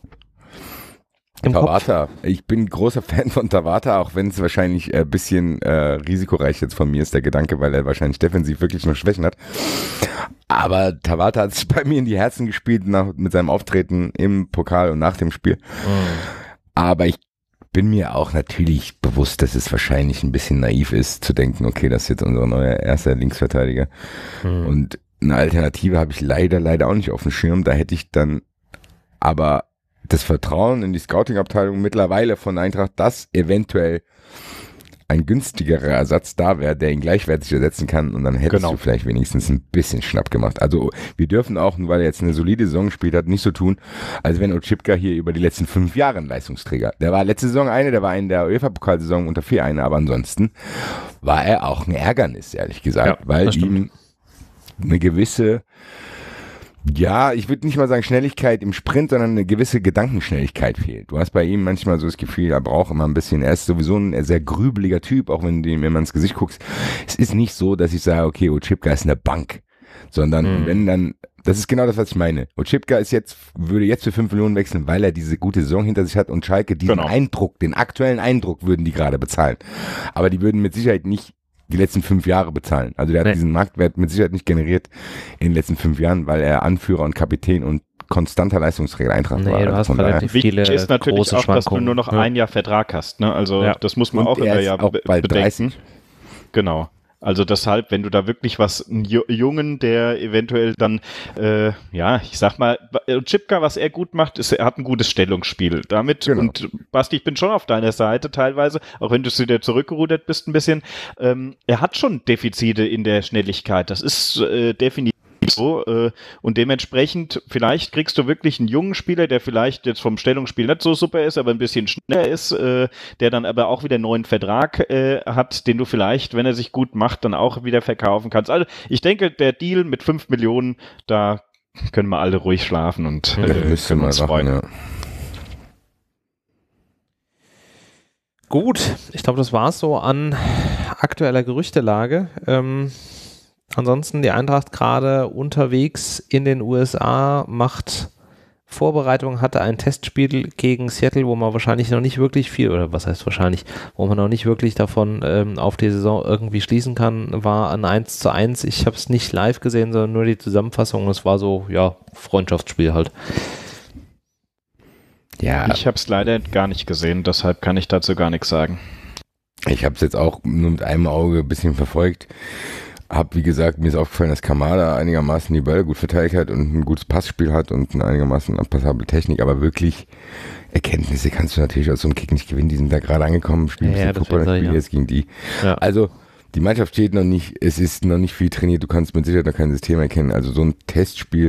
Speaker 1: im
Speaker 4: Tabata.
Speaker 1: Kopf?
Speaker 4: Ich bin großer Fan von Tabata, auch wenn es wahrscheinlich ein äh, bisschen äh, risikoreich jetzt von mir ist, der Gedanke, weil er wahrscheinlich defensiv wirklich noch Schwächen hat. Aber Tabata hat es bei mir in die Herzen gespielt nach, mit seinem Auftreten im Pokal und nach dem Spiel. Mhm. Aber ich bin mir auch natürlich bewusst, dass es wahrscheinlich ein bisschen naiv ist, zu denken, okay, das ist jetzt unser neuer erster Linksverteidiger. Mhm. Und eine Alternative habe ich leider, leider auch nicht auf dem Schirm. Da hätte ich dann aber das Vertrauen in die Scouting-Abteilung mittlerweile von Eintracht, dass eventuell ein günstigerer Ersatz da wäre, der ihn gleichwertig ersetzen kann, und dann hättest genau. du vielleicht wenigstens ein bisschen schnapp gemacht. Also wir dürfen auch, nur weil er jetzt eine solide Saison gespielt hat, nicht so tun, als wenn Oczipka hier über die letzten fünf Jahre ein Leistungsträger. Der war letzte Saison eine, der war in der UEFA-Pokalsaison unter vier eine, aber ansonsten war er auch ein Ärgernis, ehrlich gesagt, ja, weil ihm eine gewisse Ja, ich würde nicht mal sagen Schnelligkeit im Sprint, sondern eine gewisse Gedankenschnelligkeit fehlt. Du hast bei ihm manchmal so das Gefühl, er braucht immer ein bisschen, er ist sowieso ein sehr grübeliger Typ, auch wenn du ihm immer ins Gesicht guckst. Es ist nicht so, dass ich sage, okay, Oczipka ist eine Bank, sondern mhm. wenn dann, das ist genau das, was ich meine. Oczipka ist jetzt, würde jetzt für fünf Millionen wechseln, weil er diese gute Saison hinter sich hat, und Schalke diesen genau. Eindruck, den aktuellen Eindruck würden die gerade bezahlen. Aber die würden mit Sicherheit nicht die letzten fünf Jahre bezahlen. Also der hat nee. diesen Marktwert mit Sicherheit nicht generiert in den letzten fünf Jahren, weil er Anführer und Kapitän und konstanter Leistungsträger Eintracht
Speaker 1: nee,
Speaker 3: war.
Speaker 1: Du hast relativ viele
Speaker 2: wichtig ist natürlich auch, dass du nur noch
Speaker 1: ja.
Speaker 2: ein Jahr Vertrag hast. Ne? Also ja. das muss man
Speaker 4: und
Speaker 2: auch immer ja
Speaker 4: auch bald
Speaker 2: bedenken.
Speaker 4: dreißig.
Speaker 2: Genau. Also deshalb, wenn du da wirklich was, einen Jungen, der eventuell dann, äh, ja, ich sag mal, Oczipka, was er gut macht, ist, er hat ein gutes Stellungsspiel damit. Genau. Und Basti, ich bin schon auf deiner Seite teilweise, auch wenn du wieder zurückgerudert bist ein bisschen. Ähm, er hat schon Defizite in der Schnelligkeit. Das ist äh, definitiv so, äh, und dementsprechend vielleicht kriegst du wirklich einen jungen Spieler, der vielleicht jetzt vom Stellungsspiel nicht so super ist, aber ein bisschen schneller ist, äh, der dann aber auch wieder einen neuen Vertrag äh, hat, den du vielleicht, wenn er sich gut macht, dann auch wieder verkaufen kannst. Also ich denke, der Deal mit fünf Millionen, da können wir alle ruhig schlafen und äh, können uns freuen. Ja.
Speaker 1: Gut, ich glaube, das war es so an aktueller Gerüchtelage. Ähm, ansonsten die Eintracht gerade unterwegs in den U S A, macht Vorbereitung, hatte ein Testspiel gegen Seattle, wo man wahrscheinlich noch nicht wirklich viel, oder was heißt wahrscheinlich, wo man noch nicht wirklich davon ähm, auf die Saison irgendwie schließen kann, war ein eins zu eins. Ich habe es nicht live gesehen, sondern nur die Zusammenfassung. Es war so, ja, Freundschaftsspiel halt.
Speaker 2: Ja. Ich habe es leider gar nicht gesehen, deshalb kann ich dazu gar nichts sagen.
Speaker 4: Ich habe es jetzt auch nur mit einem Auge ein bisschen verfolgt. Hab, wie gesagt, mir ist aufgefallen, dass Kamada einigermaßen die Bälle gut verteidigt hat und ein gutes Passspiel hat und eine einigermaßen anpassable Technik, aber wirklich Erkenntnisse kannst du natürlich aus so einem Kick nicht gewinnen. Die sind da gerade angekommen, spielen
Speaker 1: ja,
Speaker 4: ein bisschen Fußball, spielen ja. jetzt gegen die. Ja. Also, die Mannschaft steht noch nicht, es ist noch nicht viel trainiert, du kannst mit Sicherheit noch kein System erkennen. Also so ein Testspiel,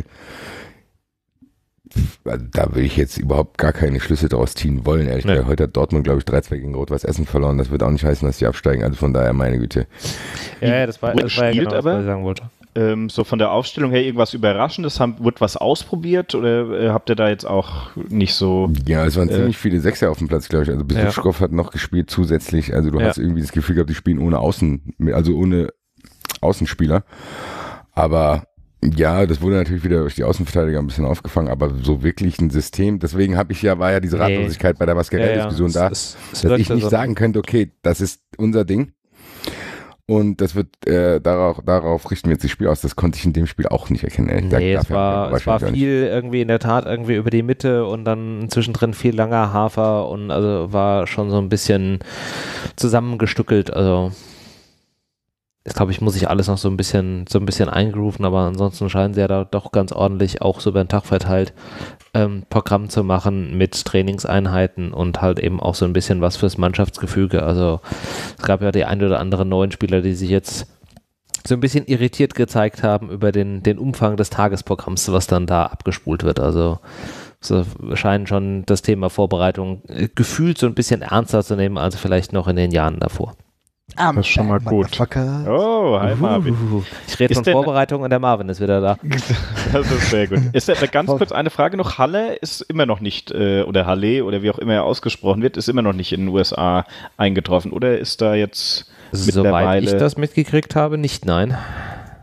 Speaker 4: da würde ich jetzt überhaupt gar keine Schlüsse daraus ziehen wollen. Ehrlich gesagt, ja. Heute hat Dortmund, glaube ich, drei zwei gegen Rot-Weiß Essen verloren. Das wird auch nicht heißen, dass die absteigen. Also von daher, meine Güte.
Speaker 1: Ja, ja das war, das war ja genau,
Speaker 2: aber,
Speaker 1: was ich sagen wollte.
Speaker 2: Ähm, so von der Aufstellung her irgendwas Überraschendes? Haben, wird was ausprobiert oder äh, habt ihr da jetzt auch nicht so...
Speaker 4: Ja, es waren äh, ziemlich viele Sechser auf dem Platz, glaube ich. Also Besuchskopf ja. hat noch gespielt zusätzlich. Also du ja. hast irgendwie das Gefühl gehabt, die spielen ohne Außen, also ohne Außenspieler. Aber... Ja, das wurde natürlich wieder durch die Außenverteidiger ein bisschen aufgefangen, aber so wirklich ein System, deswegen habe ich ja, war ja diese Ratlosigkeit nee. bei der Mascarell-Diskussion ja, ja. da, es, es dass ich nicht so sagen könnte, okay, das ist unser Ding und das wird, äh, darauf, darauf richten wir jetzt das Spiel aus, das konnte ich in dem Spiel auch nicht erkennen.
Speaker 1: Nee, da, es war, es war viel irgendwie in der Tat irgendwie über die Mitte und dann zwischendrin viel langer Hafer und also war schon so ein bisschen zusammengestückelt, also das glaube ich, muss ich alles noch so ein bisschen so ein bisschen eingrooven, aber ansonsten scheinen sie ja da doch ganz ordentlich auch so über den Tag verteilt ähm, Programm zu machen mit Trainingseinheiten und halt eben auch so ein bisschen was fürs Mannschaftsgefüge. Also es gab ja die ein oder anderen neuen Spieler, die sich jetzt so ein bisschen irritiert gezeigt haben über den, den Umfang des Tagesprogramms, was dann da abgespult wird. Also so scheinen schon das Thema Vorbereitung äh, gefühlt so ein bisschen ernster zu nehmen, als vielleicht noch in den Jahren davor.
Speaker 2: Das ist schon mal gut. Oh, hi Marvin.
Speaker 1: Uh, ich rede von Vorbereitung und der Marvin ist wieder da.
Speaker 2: Das ist sehr gut. Ist aber ganz kurz eine Frage noch. Halle ist immer noch nicht, äh, oder Halle, oder wie auch immer er ausgesprochen wird, ist immer noch nicht in den U S A eingetroffen. Oder ist da jetzt
Speaker 1: mittlerweile... Soweit ich das mitgekriegt habe, nicht, nein.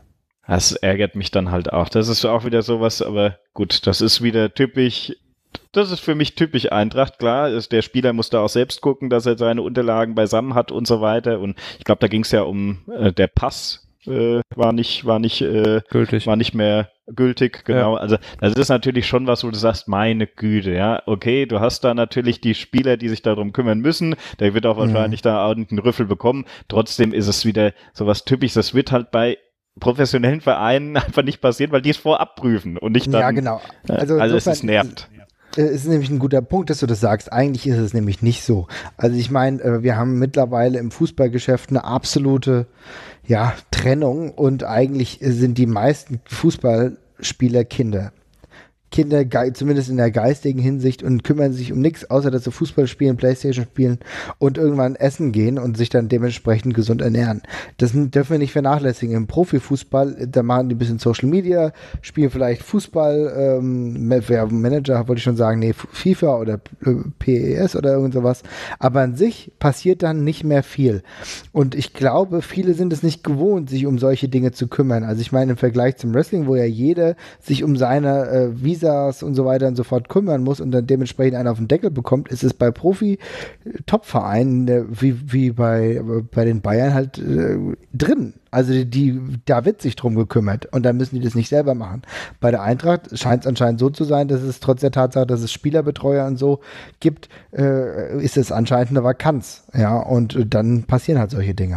Speaker 2: Das ärgert mich dann halt auch. Das ist auch wieder sowas, aber gut, das ist wieder typisch, das ist für mich typisch Eintracht, klar, ist, der Spieler muss da auch selbst gucken, dass er seine Unterlagen beisammen hat und so weiter und ich glaube, da ging es ja um äh, der Pass, äh, war nicht, war nicht, äh,
Speaker 1: gültig.
Speaker 2: war nicht mehr gültig, genau,
Speaker 1: ja.
Speaker 2: Also das ist natürlich schon was, wo du sagst, meine Güte, ja, okay, du hast da natürlich die Spieler, die sich darum kümmern müssen, der wird auch mhm. wahrscheinlich da einen Rüffel bekommen, trotzdem ist es wieder sowas Typisches, das wird halt bei professionellen Vereinen einfach nicht passieren, weil die es vorab prüfen und nicht dann.
Speaker 3: Ja, genau.
Speaker 2: Also, also es ist nervt.
Speaker 3: Es ist nämlich ein guter Punkt, dass du das sagst. Eigentlich ist es nämlich nicht so. Also ich meine, wir haben mittlerweile im Fußballgeschäft eine absolute ja, Trennung und eigentlich sind die meisten Fußballspieler Kinder. Kinder, zumindest in der geistigen Hinsicht, und kümmern sich um nichts, außer dass sie Fußball spielen, Playstation spielen und irgendwann essen gehen und sich dann dementsprechend gesund ernähren. Das dürfen wir nicht vernachlässigen. Im Profifußball, da machen die ein bisschen Social Media, spielen vielleicht Fußball, ähm, Manager, wollte ich schon sagen, nee, FIFA oder P E S oder irgend sowas. Aber an sich passiert dann nicht mehr viel. Und ich glaube, viele sind es nicht gewohnt, sich um solche Dinge zu kümmern. Also ich meine, im Vergleich zum Wrestling, wo ja jeder sich um seine äh, Visa und so weiter und so fort kümmern muss und dann dementsprechend einen auf den Deckel bekommt, ist es bei Profi-Top-Vereinen wie, wie bei, bei den Bayern halt äh, drin. Also die, die, da wird sich drum gekümmert und dann müssen die das nicht selber machen. Bei der Eintracht scheint es anscheinend so zu sein, dass es trotz der Tatsache, dass es Spielerbetreuer und so gibt, äh, ist es anscheinend eine Vakanz. Ja, und dann passieren halt solche Dinge.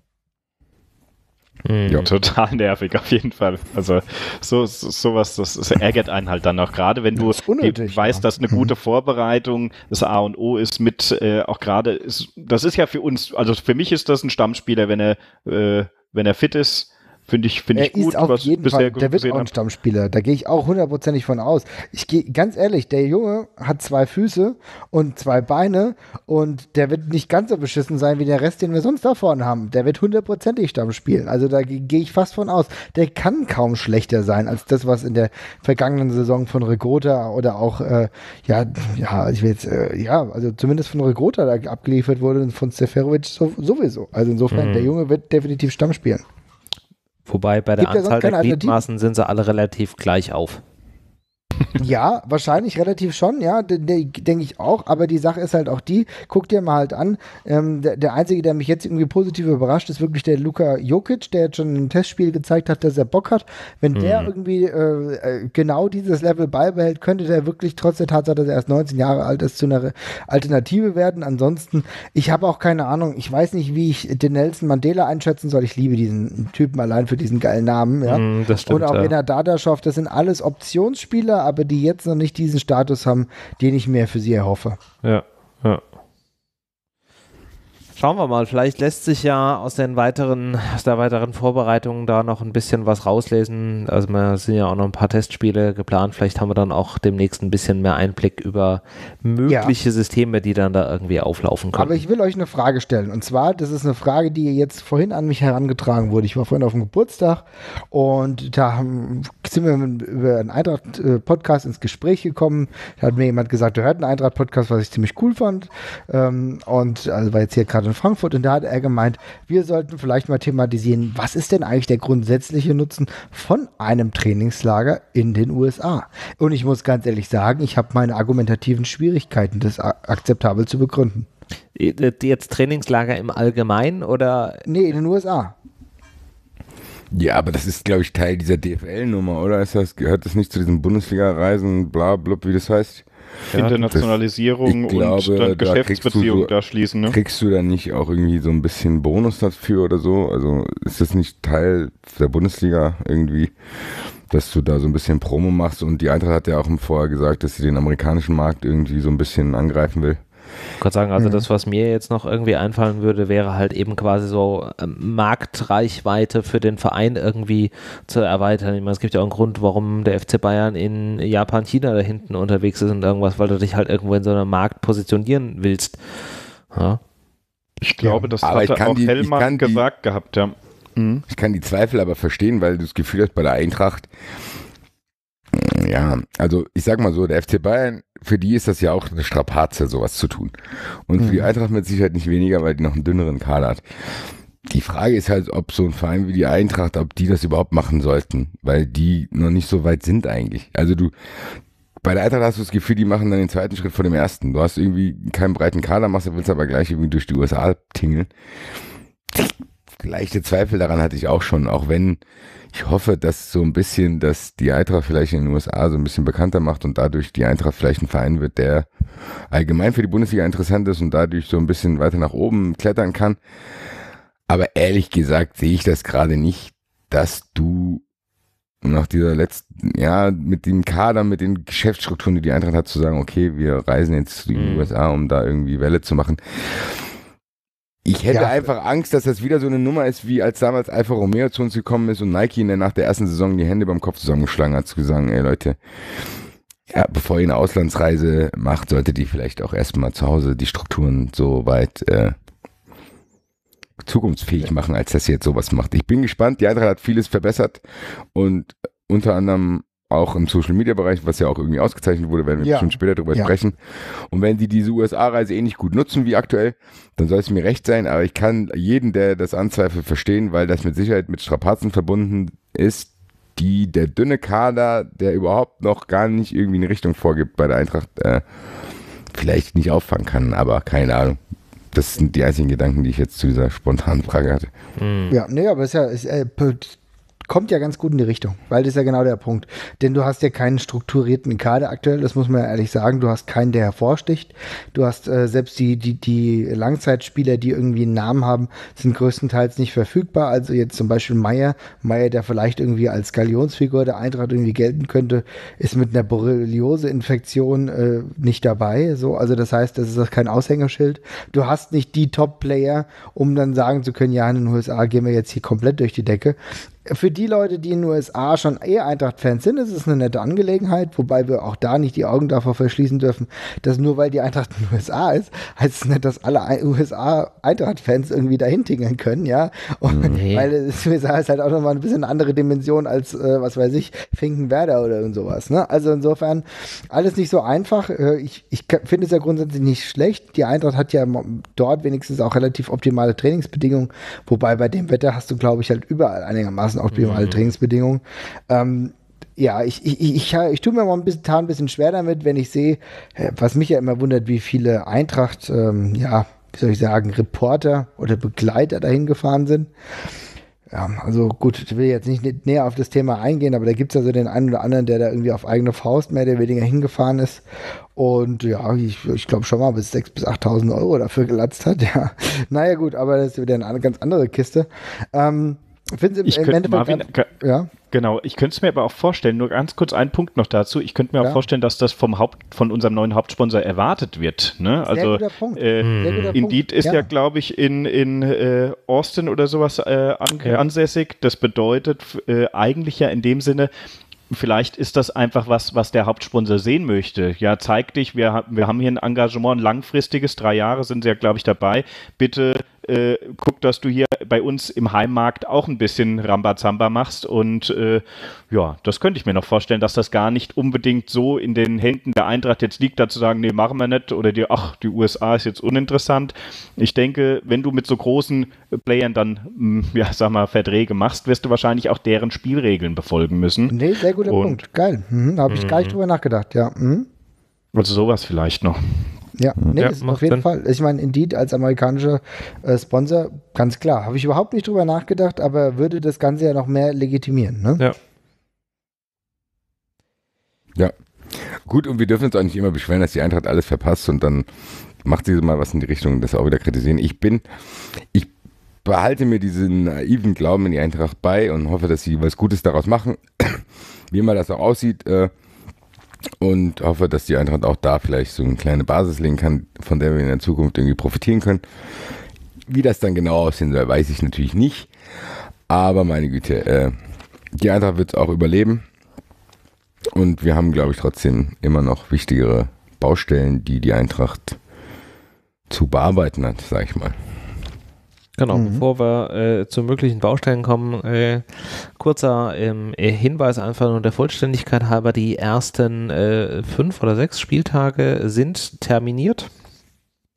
Speaker 2: Ja. Total nervig, auf jeden Fall. Also so, so sowas, das, das ärgert einen halt dann auch, gerade wenn du unnötig, weißt, ja. dass eine gute Vorbereitung das A und O ist mit, äh, auch gerade, ist, das ist ja für uns, also für mich ist das ein Stammspieler, wenn er, äh, wenn er fit ist. Finde ich, finde ich gut,
Speaker 3: ist auf
Speaker 2: was
Speaker 3: jeden
Speaker 2: bisher
Speaker 3: Fall,
Speaker 2: gut
Speaker 3: der wird
Speaker 2: gesehen
Speaker 3: auch ein Stammspieler. Da gehe ich auch hundertprozentig von aus. Ich gehe, ganz ehrlich, der Junge hat zwei Füße und zwei Beine und der wird nicht ganz so beschissen sein wie der Rest, den wir sonst da vorne haben. Der wird hundertprozentig Stamm spielen. Also da gehe ich fast von aus. Der kann kaum schlechter sein als das, was in der vergangenen Saison von Regrota oder auch, äh, ja, ja, ich will jetzt, äh, ja, also zumindest von Regrota da abgeliefert wurde und von Seferovic so, sowieso. Also insofern, mhm. der Junge wird definitiv Stamm spielen.
Speaker 1: Wobei bei der Gibt Anzahl der Gliedmaßen sind sie alle relativ gleich auf.
Speaker 3: Ja, wahrscheinlich relativ schon, ja, denke ich auch, aber die Sache ist halt auch die, guck dir mal halt an, ähm, der, der Einzige, der mich jetzt irgendwie positiv überrascht, ist wirklich der Luka Jokic, der jetzt schon im Testspiel gezeigt hat, dass er Bock hat. Wenn mhm. der irgendwie äh, genau dieses Level beibehält, könnte der wirklich trotz der Tatsache, dass er erst neunzehn Jahre alt ist, zu einer Alternative werden. Ansonsten, ich habe auch keine Ahnung, ich weiß nicht, wie ich den Nelson Mandela einschätzen soll. Ich liebe diesen Typen allein für diesen geilen Namen, ja.
Speaker 1: Mhm, das stimmt,
Speaker 3: und auch
Speaker 1: ja.
Speaker 3: Renat Dadaschow, das sind alles Optionsspieler, aber die jetzt noch nicht diesen Status haben, den ich mir für sie erhoffe.
Speaker 1: Ja, ja. Schauen wir mal, vielleicht lässt sich ja aus den weiteren, aus der weiteren Vorbereitung da noch ein bisschen was rauslesen. Also wir sind ja auch noch ein paar Testspiele geplant. Vielleicht haben wir dann auch demnächst ein bisschen mehr Einblick über mögliche ja. Systeme, die dann da irgendwie auflaufen können.
Speaker 3: Aber ich will euch eine Frage stellen. Und zwar, das ist eine Frage, die jetzt vorhin an mich herangetragen wurde. Ich war vorhin auf dem Geburtstag und da haben, sind wir über einen Eintracht-Podcast ins Gespräch gekommen. Da hat mir jemand gesagt, er hört einen Eintracht-Podcast, was ich ziemlich cool fand. Und also war jetzt hier gerade in Frankfurt und da hat er gemeint, wir sollten vielleicht mal thematisieren, was ist denn eigentlich der grundsätzliche Nutzen von einem Trainingslager in den U S A? Und ich muss ganz ehrlich sagen, ich habe meine argumentativen Schwierigkeiten, das akzeptabel zu begründen.
Speaker 1: Jetzt Trainingslager im Allgemeinen oder?
Speaker 3: Nee, in den U S A.
Speaker 4: Ja, aber das ist, glaube ich, Teil dieser D F L-Nummer, oder? Ist das, gehört das nicht zu diesen Bundesliga-Reisen, bla, blub, wie das heißt?
Speaker 2: Ja, Internationalisierung das, glaube, und dann da Geschäftsbeziehungen da, so, da schließen. Ne?
Speaker 4: Kriegst du da nicht auch irgendwie so ein bisschen Bonus dafür oder so? Also ist das nicht Teil der Bundesliga irgendwie, dass du da so ein bisschen Promo machst? Und die Eintracht hat ja auch vorher gesagt, dass sie den amerikanischen Markt irgendwie so ein bisschen angreifen will.
Speaker 1: Ich kann sagen, also mhm. das, was mir jetzt noch irgendwie einfallen würde, wäre halt eben quasi so ähm, Marktreichweite für den Verein irgendwie zu erweitern. Ich meine, es gibt ja auch einen Grund, warum der F C Bayern in Japan, China da hinten unterwegs ist und irgendwas, weil du dich halt irgendwo in so einem Markt positionieren willst. Ja.
Speaker 2: Ich glaube, das aber hatte auch die, Hellmann gesagt die, gehabt, ja.
Speaker 4: Mhm. Ich kann die Zweifel aber verstehen, weil du das Gefühl hast, bei der Eintracht, ja, also ich sag mal so, der F C Bayern, für die ist das ja auch eine Strapaze, sowas zu tun. Und für mhm. die Eintracht mit Sicherheit nicht weniger, weil die noch einen dünneren Kader hat. Die Frage ist halt, ob so ein Verein wie die Eintracht, ob die das überhaupt machen sollten, weil die noch nicht so weit sind eigentlich. Also du, bei der Eintracht hast du das Gefühl, die machen dann den zweiten Schritt vor dem ersten. Du hast irgendwie keinen breiten Kader, machst, willst aber gleich irgendwie durch die U S A tingeln. Leichte Zweifel daran hatte ich auch schon, auch wenn ich hoffe, dass so ein bisschen, dass die Eintracht vielleicht in den U S A so ein bisschen bekannter macht und dadurch die Eintracht vielleicht ein Verein wird, der allgemein für die Bundesliga interessant ist und dadurch so ein bisschen weiter nach oben klettern kann. Aber ehrlich gesagt sehe ich das gerade nicht, dass du nach dieser letzten, ja, mit dem Kader, mit den Geschäftsstrukturen, die die Eintracht hat, zu sagen, okay, wir reisen jetzt zu den mhm. U S A, um da irgendwie Welle zu machen. Ich hätte ja. einfach Angst, dass das wieder so eine Nummer ist, wie als damals Alfa Romeo zu uns gekommen ist und Nike in der, nach der ersten Saison die Hände beim Kopf zusammengeschlagen hat, zu gesagt, ey Leute, ja, bevor ihr eine Auslandsreise macht, solltet ihr vielleicht auch erstmal zu Hause die Strukturen so weit äh, zukunftsfähig machen, als dass ihr jetzt sowas macht. Ich bin gespannt, die Eintracht hat vieles verbessert und unter anderem auch im Social-Media-Bereich, was ja auch irgendwie ausgezeichnet wurde, werden wir ja. bestimmt später darüber ja. sprechen. Und wenn die diese U S A-Reise eh nicht gut nutzen wie aktuell, dann soll es mir recht sein, aber ich kann jeden, der das anzweifelt, verstehen, weil das mit Sicherheit mit Strapazen verbunden ist, die der dünne Kader, der überhaupt noch gar nicht irgendwie eine Richtung vorgibt bei der Eintracht, äh, vielleicht nicht auffangen kann, aber keine Ahnung. Das sind die einzigen Gedanken, die ich jetzt zu dieser spontanen Frage hatte.
Speaker 3: Mhm. Ja, nee, aber es ist ja, ist, äh, kommt ja ganz gut in die Richtung, weil das ist ja genau der Punkt. Denn du hast ja keinen strukturierten Kader aktuell, das muss man ja ehrlich sagen. Du hast keinen, der hervorsticht. Du hast äh, selbst die, die, die Langzeitspieler, die irgendwie einen Namen haben, sind größtenteils nicht verfügbar. Also jetzt zum Beispiel Meier, Meier, der vielleicht irgendwie als Galionsfigur der Eintracht irgendwie gelten könnte, ist mit einer Borreliose-Infektion äh, nicht dabei. So, also das heißt, das ist kein Aushängeschild. Du hast nicht die Top-Player, um dann sagen zu können, ja, in den U S A gehen wir jetzt hier komplett durch die Decke. Für die Leute, die in den U S A schon eher Eintracht-Fans sind, ist es eine nette Angelegenheit, wobei wir auch da nicht die Augen davor verschließen dürfen, dass nur weil die Eintracht in den U S A ist, heißt es nicht, dass alle U S A-Eintracht-Fans irgendwie dahin tingeln können, ja. Und nee. Weil das U S A ist halt auch nochmal ein bisschen eine andere Dimension als, äh, was weiß ich, Finkenwerder oder irgend sowas, ne? Also insofern alles nicht so einfach. Ich, ich finde es ja grundsätzlich nicht schlecht. Die Eintracht hat ja dort wenigstens auch relativ optimale Trainingsbedingungen, wobei bei dem Wetter hast du, glaube ich, halt überall einigermaßen optimale mhm. Trainingsbedingungen. Ähm, ja, ich, ich, ich, ich, ich tue mir mal ein bisschen, ein bisschen schwer damit, wenn ich sehe, was mich ja immer wundert, wie viele Eintracht, ähm, ja, wie soll ich sagen, Reporter oder Begleiter dahin gefahren sind. Ja, also gut, ich will jetzt nicht näher auf das Thema eingehen, aber da gibt es also den einen oder anderen, der da irgendwie auf eigene Faust mehr oder weniger hingefahren ist und ja, ich, ich glaube schon mal bis sechstausend bis achttausend Euro dafür gelatzt hat, ja. Naja gut, aber das ist wieder eine ganz andere Kiste. Ähm, Finden Sie
Speaker 2: ich im Endeffekt Marvin, ganz,
Speaker 3: ja?
Speaker 2: Genau, ich könnte es mir aber auch vorstellen, nur ganz kurz einen Punkt noch dazu, ich könnte mir ja. auch vorstellen, dass das vom Haupt, von unserem neuen Hauptsponsor erwartet wird. Ne? Also
Speaker 3: Sehr guter Punkt.
Speaker 2: Äh,
Speaker 3: Sehr guter
Speaker 2: Indeed
Speaker 3: Punkt.
Speaker 2: ist ja,
Speaker 3: ja
Speaker 2: glaube ich, in, in äh, Austin oder sowas äh, an, ja. ansässig. Das bedeutet äh, eigentlich ja in dem Sinne, vielleicht ist das einfach was, was der Hauptsponsor sehen möchte. Ja, zeig dich, wir, wir haben hier ein Engagement, ein langfristiges, drei Jahre sind sie ja, glaube ich, dabei. Bitte äh, guck, dass du hier bei uns im Heimmarkt auch ein bisschen Rambazamba machst und äh, ja, das könnte ich mir noch vorstellen, dass das gar nicht unbedingt so in den Händen der Eintracht jetzt liegt, da zu sagen, nee, machen wir nicht oder die, ach, die U S A ist jetzt uninteressant. Ich denke, wenn du mit so großen Playern dann, mh, ja, sag mal, Verträge machst, wirst du wahrscheinlich auch deren Spielregeln befolgen müssen.
Speaker 3: Nee, sehr guter und, Punkt. Geil. Mhm, da habe ich gar nicht drüber nachgedacht, ja. Mhm.
Speaker 2: Also sowas vielleicht noch.
Speaker 3: Ja, nee, ja, ist auf jeden Sinn. Fall. Ich meine, Indeed als amerikanischer äh, Sponsor, ganz klar, habe ich überhaupt nicht drüber nachgedacht, aber würde das Ganze ja noch mehr legitimieren, ne?
Speaker 1: Ja.
Speaker 4: Ja. Gut, und wir dürfen uns auch nicht immer beschweren, dass die Eintracht alles verpasst und dann macht sie mal was in die Richtung, das auch wieder kritisieren. Ich bin, ich behalte mir diesen naiven Glauben in die Eintracht bei und hoffe, dass sie was Gutes daraus machen, wie immer das auch aussieht, äh, und hoffe, dass die Eintracht auch da vielleicht so eine kleine Basis legen kann, von der wir in der Zukunft irgendwie profitieren können. Wie das dann genau aussehen soll, weiß ich natürlich nicht. Aber meine Güte, äh, die Eintracht wird es auch überleben. Und wir haben, glaube ich, trotzdem immer noch wichtigere Baustellen, die die Eintracht zu bearbeiten hat, sage ich mal.
Speaker 1: Genau, mhm. bevor wir äh, zu möglichen Baustellen kommen, äh, kurzer ähm, Hinweis einfach nur der Vollständigkeit halber, die ersten äh, fünf oder sechs Spieltage sind terminiert.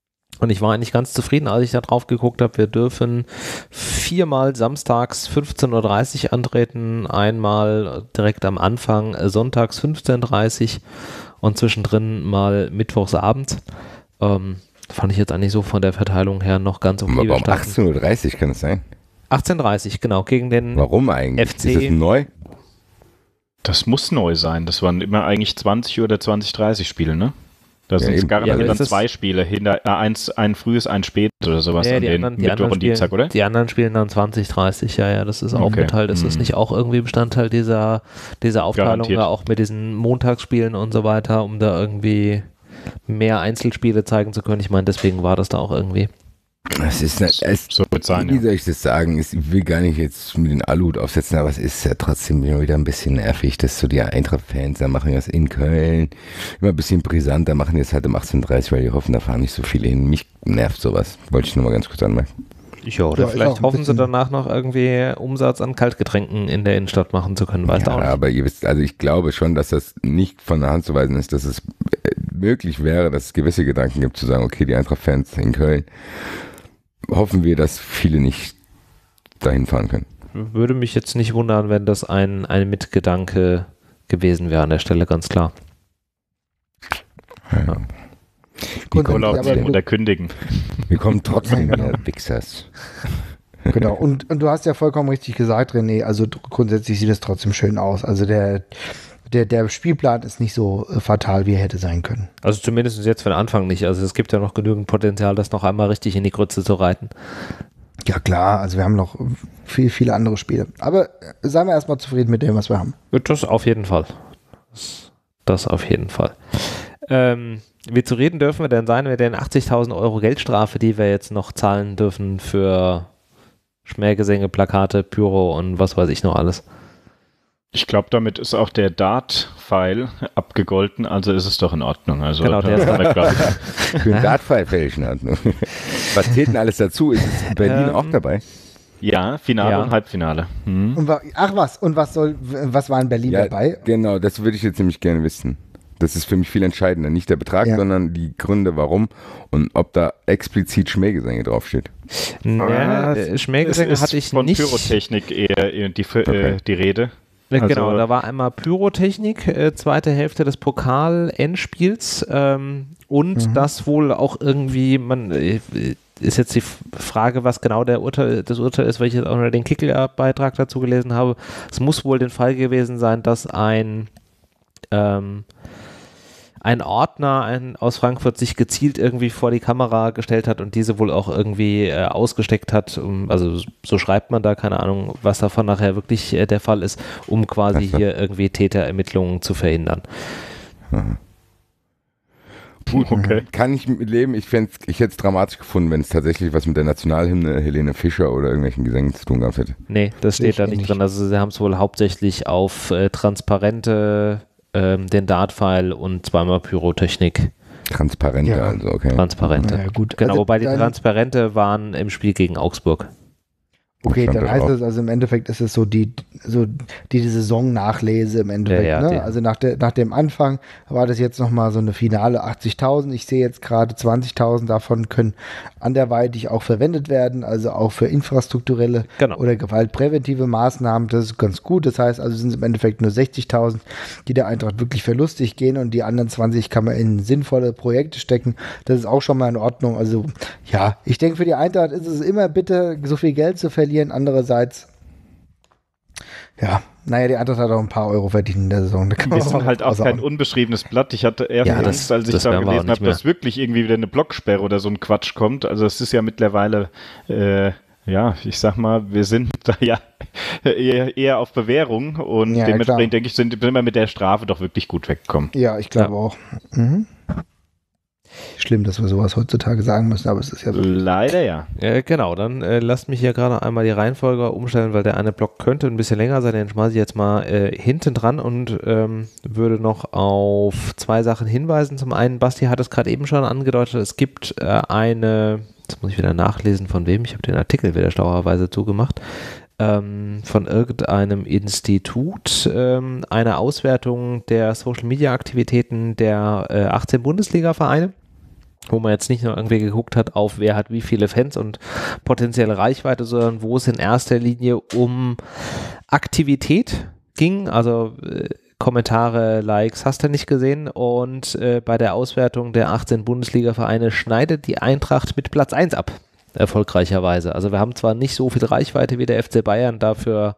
Speaker 1: Und ich war eigentlich ganz zufrieden, als ich da drauf geguckt habe. Wir dürfen viermal samstags fünfzehn Uhr dreißig antreten, einmal direkt am Anfang sonntags fünfzehn Uhr dreißig und zwischendrin mal mittwochs abends. Ähm, fand ich jetzt eigentlich so von der Verteilung her noch ganz okay.
Speaker 4: Aber um achtzehn Uhr dreißig kann es sein?
Speaker 1: achtzehn Uhr dreißig, genau, gegen den
Speaker 4: Warum eigentlich?
Speaker 1: F C.
Speaker 4: Ist das neu?
Speaker 2: Das muss neu sein. Das waren immer eigentlich zwanzig oder zwanzig Uhr dreißig Spiele, ne? Da
Speaker 4: Ja,
Speaker 2: sind es
Speaker 4: eben.
Speaker 2: garantiert
Speaker 1: Ja,
Speaker 2: dann
Speaker 1: das
Speaker 2: zwei Spiele, hinter, äh, eins, ein frühes, ein spätes oder sowas
Speaker 1: Ja,
Speaker 2: an
Speaker 1: die
Speaker 2: den
Speaker 1: anderen, die
Speaker 2: Mittwoch
Speaker 1: anderen
Speaker 2: und Dienstag,
Speaker 1: spielen,
Speaker 2: oder?
Speaker 1: Die anderen spielen dann zwanzig, dreißig, ja, ja, das ist auch
Speaker 2: Okay.
Speaker 1: Bestandteil. Ist das
Speaker 2: Hm.
Speaker 1: nicht auch irgendwie Bestandteil dieser, dieser Aufteilung,
Speaker 2: Garantiert.
Speaker 1: da auch mit diesen Montagsspielen und so weiter, um da irgendwie mehr Einzelspiele zeigen zu können? Ich meine, deswegen war das da auch irgendwie.
Speaker 4: Es ist nicht, es,
Speaker 2: So wird sein,
Speaker 4: wie
Speaker 2: ja.
Speaker 4: soll ich das sagen? Ich will gar nicht jetzt mit den Aluhut aufsetzen, aber es ist ja trotzdem immer wieder ein bisschen nervig, dass so die Eintracht-Fans, da machen das in Köln immer ein bisschen brisanter, machen jetzt halt um achtzehn Uhr dreißig, weil die hoffen, da fahren nicht so viele hin. Mich nervt sowas. Wollte ich nur mal ganz kurz anmerken.
Speaker 1: Ja, oder
Speaker 3: Ja, ist auch
Speaker 1: vielleicht
Speaker 3: ein
Speaker 1: hoffen sie
Speaker 3: bisschen-
Speaker 1: danach noch irgendwie Umsatz an Kaltgetränken in der Innenstadt machen zu können. Weißt du
Speaker 4: Ja,
Speaker 1: auch nicht.
Speaker 4: aber ihr wisst, also ich glaube schon, dass das nicht von der Hand zu weisen ist, dass es äh, möglich wäre, dass es gewisse Gedanken gibt, zu sagen, okay, die Eintracht-Fans in Köln, hoffen wir, dass viele nicht dahin fahren können.
Speaker 1: Würde mich jetzt nicht wundern, wenn das ein, ein Mitgedanke gewesen wäre an der Stelle, ganz klar.
Speaker 4: Ja.
Speaker 3: Grundsätzlich,
Speaker 2: Urlaub
Speaker 3: aber
Speaker 2: nehmen
Speaker 3: wenn du-
Speaker 2: oder kündigen.
Speaker 4: Wir kommen trotzdem wieder, Wichsers.
Speaker 3: Genau, und, und du hast ja vollkommen richtig gesagt, René, also dr- grundsätzlich sieht es trotzdem schön aus. Also der, der, der Spielplan ist nicht so äh, fatal, wie er hätte sein können.
Speaker 1: Also zumindest jetzt für den Anfang nicht. Also es gibt ja noch genügend Potenzial, das noch einmal richtig in die Grütze zu reiten.
Speaker 3: Ja klar, also wir haben noch viel, viele andere Spiele. Aber äh, seien wir erstmal zufrieden mit dem, was wir haben.
Speaker 1: Das auf jeden Fall. Das, das auf jeden Fall. Ähm, wie zu reden dürfen wir denn sein mit den achtzigtausend Euro Geldstrafe, die wir jetzt noch zahlen dürfen für Schmähgesänge, Plakate, Pyro und was weiß ich noch alles.
Speaker 2: Ich glaube, damit ist auch der Dart-File abgegolten, also ist es doch in Ordnung. Also,
Speaker 1: Genau, der
Speaker 2: da
Speaker 1: ist
Speaker 2: kann man, glaub ich,
Speaker 4: Für den Dartpfeil fällt ich in Ordnung. Was zählt denn alles dazu? Ist es Berlin
Speaker 1: Ähm,
Speaker 4: auch dabei?
Speaker 2: ja, Finale
Speaker 1: Ja.
Speaker 2: und Halbfinale. Hm.
Speaker 3: Und wa ach was, und was soll, was war in Berlin
Speaker 4: Ja,
Speaker 3: dabei?
Speaker 4: genau, das würde ich jetzt nämlich gerne wissen. Das ist für mich viel entscheidender. Nicht der Betrag,
Speaker 3: Ja.
Speaker 4: sondern die Gründe, warum und ob da explizit Schmähgesänge draufsteht.
Speaker 1: Ja, äh, Schmähgesänge
Speaker 2: Es ist
Speaker 1: hatte ich
Speaker 2: von
Speaker 1: nicht.
Speaker 2: Pyrotechnik eher eher die,
Speaker 4: Okay.
Speaker 2: äh, die Rede.
Speaker 1: Ja, genau,
Speaker 2: Also-
Speaker 1: da war einmal Pyrotechnik, äh, zweite Hälfte des Pokal-Endspiels ähm, und
Speaker 3: Mhm.
Speaker 1: das wohl auch irgendwie, man äh, ist jetzt die F- Frage, was genau der Urteil, das Urteil ist, weil ich jetzt auch noch den Kicker-Beitrag dazu gelesen habe. Es muss wohl den Fall gewesen sein, dass ein ähm, ein Ordner ein, aus Frankfurt sich gezielt irgendwie vor die Kamera gestellt hat und diese wohl auch irgendwie äh, ausgesteckt hat, um, also so schreibt man da, keine Ahnung, was davon nachher wirklich äh, der Fall ist, um quasi
Speaker 4: Ach so.
Speaker 1: hier irgendwie Täterermittlungen zu verhindern.
Speaker 2: Okay.
Speaker 4: Kann ich mit leben. Ich, fänd's- ich hätte es dramatisch gefunden, wenn es tatsächlich was mit der Nationalhymne Helene Fischer oder irgendwelchen Gesängen zu tun gehabt hätte.
Speaker 1: Nee, das
Speaker 3: Sehe
Speaker 1: steht da
Speaker 3: ich
Speaker 1: nicht
Speaker 3: nicht.
Speaker 1: drin. Also sie haben es wohl hauptsächlich auf äh, Transparente, ähm, den Dart-File und zweimal Pyrotechnik.
Speaker 4: Transparenter,
Speaker 3: Ja.
Speaker 4: also, okay.
Speaker 1: Transparente.
Speaker 3: Naja, gut.
Speaker 1: Genau,
Speaker 3: Also
Speaker 1: wobei die
Speaker 3: dann-
Speaker 1: Transparente waren im Spiel gegen Augsburg.
Speaker 3: Okay,
Speaker 4: Stand
Speaker 3: dann
Speaker 4: da
Speaker 3: heißt
Speaker 4: drauf.
Speaker 3: es also im Endeffekt ist es so die, so die, die Saison-Nachlese im Endeffekt.
Speaker 1: Ja, ja, die-
Speaker 3: ne? Also nach, der, nach dem Anfang war das jetzt nochmal so eine finale achtzigtausend. Ich sehe jetzt gerade zwanzigtausend davon können anderweitig auch verwendet werden, also auch für infrastrukturelle
Speaker 1: Genau.
Speaker 3: oder gewaltpräventive Maßnahmen. Das ist ganz gut. Das heißt also, sind es im Endeffekt nur sechzigtausend, die der Eintracht wirklich verlustig gehen und die anderen zwanzig kann man in sinnvolle Projekte stecken. Das ist auch schon mal in Ordnung. Also ja, ich denke, für die Eintracht ist es immer bitter, so viel Geld zu verlieren. Andererseits, ja, naja, die Eintracht hat auch ein paar Euro verdient in der Saison. Da kann man
Speaker 2: Wir sind halt auch
Speaker 3: sagen.
Speaker 2: kein unbeschriebenes Blatt. Ich hatte erst
Speaker 1: Ja,
Speaker 2: Angst,
Speaker 1: das-
Speaker 2: als ich
Speaker 1: das
Speaker 2: da
Speaker 1: werden wir auch
Speaker 2: gelesen
Speaker 1: nicht
Speaker 2: habe, dass wirklich irgendwie wieder eine Blocksperre oder so ein Quatsch kommt. Also es ist ja mittlerweile, äh, ja, ich sag mal, wir sind da ja eher, eher auf Bewährung und
Speaker 3: Ja, klar.
Speaker 2: dementsprechend denke ich, sind sind wir mit der Strafe doch wirklich gut weggekommen.
Speaker 3: Ja, ich glaube
Speaker 1: Ja.
Speaker 3: auch. Mhm. Schlimm, dass wir sowas heutzutage sagen müssen, aber es ist ja so.
Speaker 2: Leider ja.
Speaker 1: Äh, genau, dann äh, lasst mich hier gerade einmal die Reihenfolge umstellen, weil der eine Block könnte ein bisschen länger sein. Den schmeiße ich jetzt mal äh, hinten dran und ähm, würde noch auf zwei Sachen hinweisen. Zum einen, Basti hat es gerade eben schon angedeutet, es gibt äh, eine, jetzt muss ich wieder nachlesen, von wem, ich habe den Artikel wieder schlauerweise zugemacht, ähm, von irgendeinem Institut, ähm, eine Auswertung der Social-Media-Aktivitäten der äh, achtzehn Bundesliga-Vereine. wo man jetzt nicht nur irgendwie geguckt hat auf, wer hat wie viele Fans und potenzielle Reichweite, sondern wo es in erster Linie um Aktivität ging, also äh, Kommentare, Likes, hast du nicht gesehen, und äh, bei der Auswertung der achtzehn Bundesliga-Vereine schneidet die Eintracht mit Platz eins ab, erfolgreicherweise. Also wir haben zwar nicht so viel Reichweite wie der F C Bayern, dafür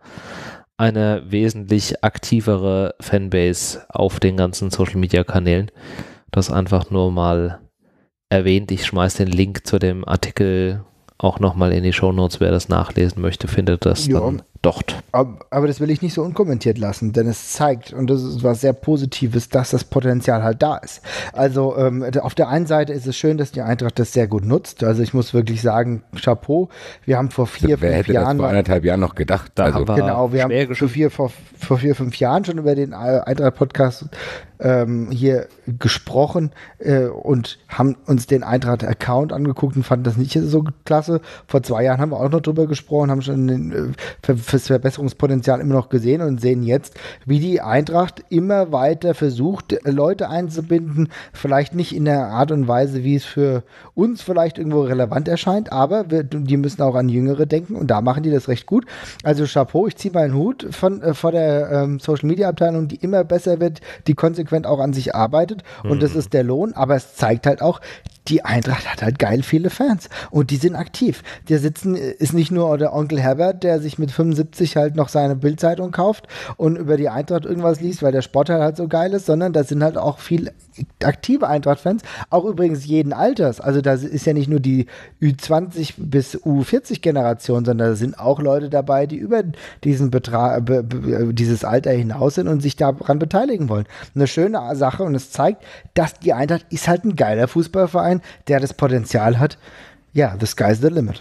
Speaker 1: eine wesentlich aktivere Fanbase auf den ganzen Social-Media-Kanälen. Das einfach nur mal erwähnt. Ich schmeiß den Link zu dem Artikel auch nochmal in die Shownotes. Wer das nachlesen möchte, findet das ja dann dort.
Speaker 3: Aber, aber das will ich nicht so unkommentiert lassen, denn es zeigt, und das ist was sehr Positives, dass das Potenzial halt da ist. Also ähm, auf der einen Seite ist es schön, dass die Eintracht das sehr gut nutzt. Also ich muss wirklich sagen, Chapeau. Wir haben vor vier,
Speaker 4: Wer
Speaker 3: fünf
Speaker 4: hätte
Speaker 3: Jahren...
Speaker 4: das vor anderthalb Jahren noch gedacht?
Speaker 1: Da
Speaker 4: also,
Speaker 1: haben wir
Speaker 3: genau, wir haben vor vier, vor, vor vier, fünf Jahren schon über den Eintracht-Podcast ähm, hier gesprochen äh, und haben uns den Eintracht-Account angeguckt und fanden das nicht so klasse. Vor zwei Jahren haben wir auch noch drüber gesprochen, haben schon den, äh, für, fürs Verbesserungspotenzial immer noch gesehen und sehen jetzt, wie die Eintracht immer weiter versucht, Leute einzubinden, vielleicht nicht in der Art und Weise, wie es für uns vielleicht irgendwo relevant erscheint, aber wir, die müssen auch an Jüngere denken und da machen die das recht gut. Also Chapeau, ich ziehe meinen Hut von, äh, vor der ähm, Social-Media-Abteilung, die immer besser wird, die konsequent auch an sich arbeitet und mhm. das ist der Lohn, aber es zeigt halt auch, die Eintracht hat halt geil viele Fans und die sind aktiv. Der sitzen ist nicht nur der Onkel Herbert, der sich mit fünfundsiebzig halt noch seine Bildzeitung kauft und über die Eintracht irgendwas liest, weil der Sportteil halt so geil ist, sondern da sind halt auch viel aktive Eintracht-Fans, auch übrigens jeden Alters. Also da ist ja nicht nur die Ü zwanzig bis U vierzig Generation, sondern da sind auch Leute dabei, die über diesen Betrag, be, be, dieses Alter hinaus sind und sich daran beteiligen wollen. Eine schöne Sache und es zeigt, dass die Eintracht ist halt ein geiler Fußballverein, der das Potenzial hat. Ja, the sky's the limit.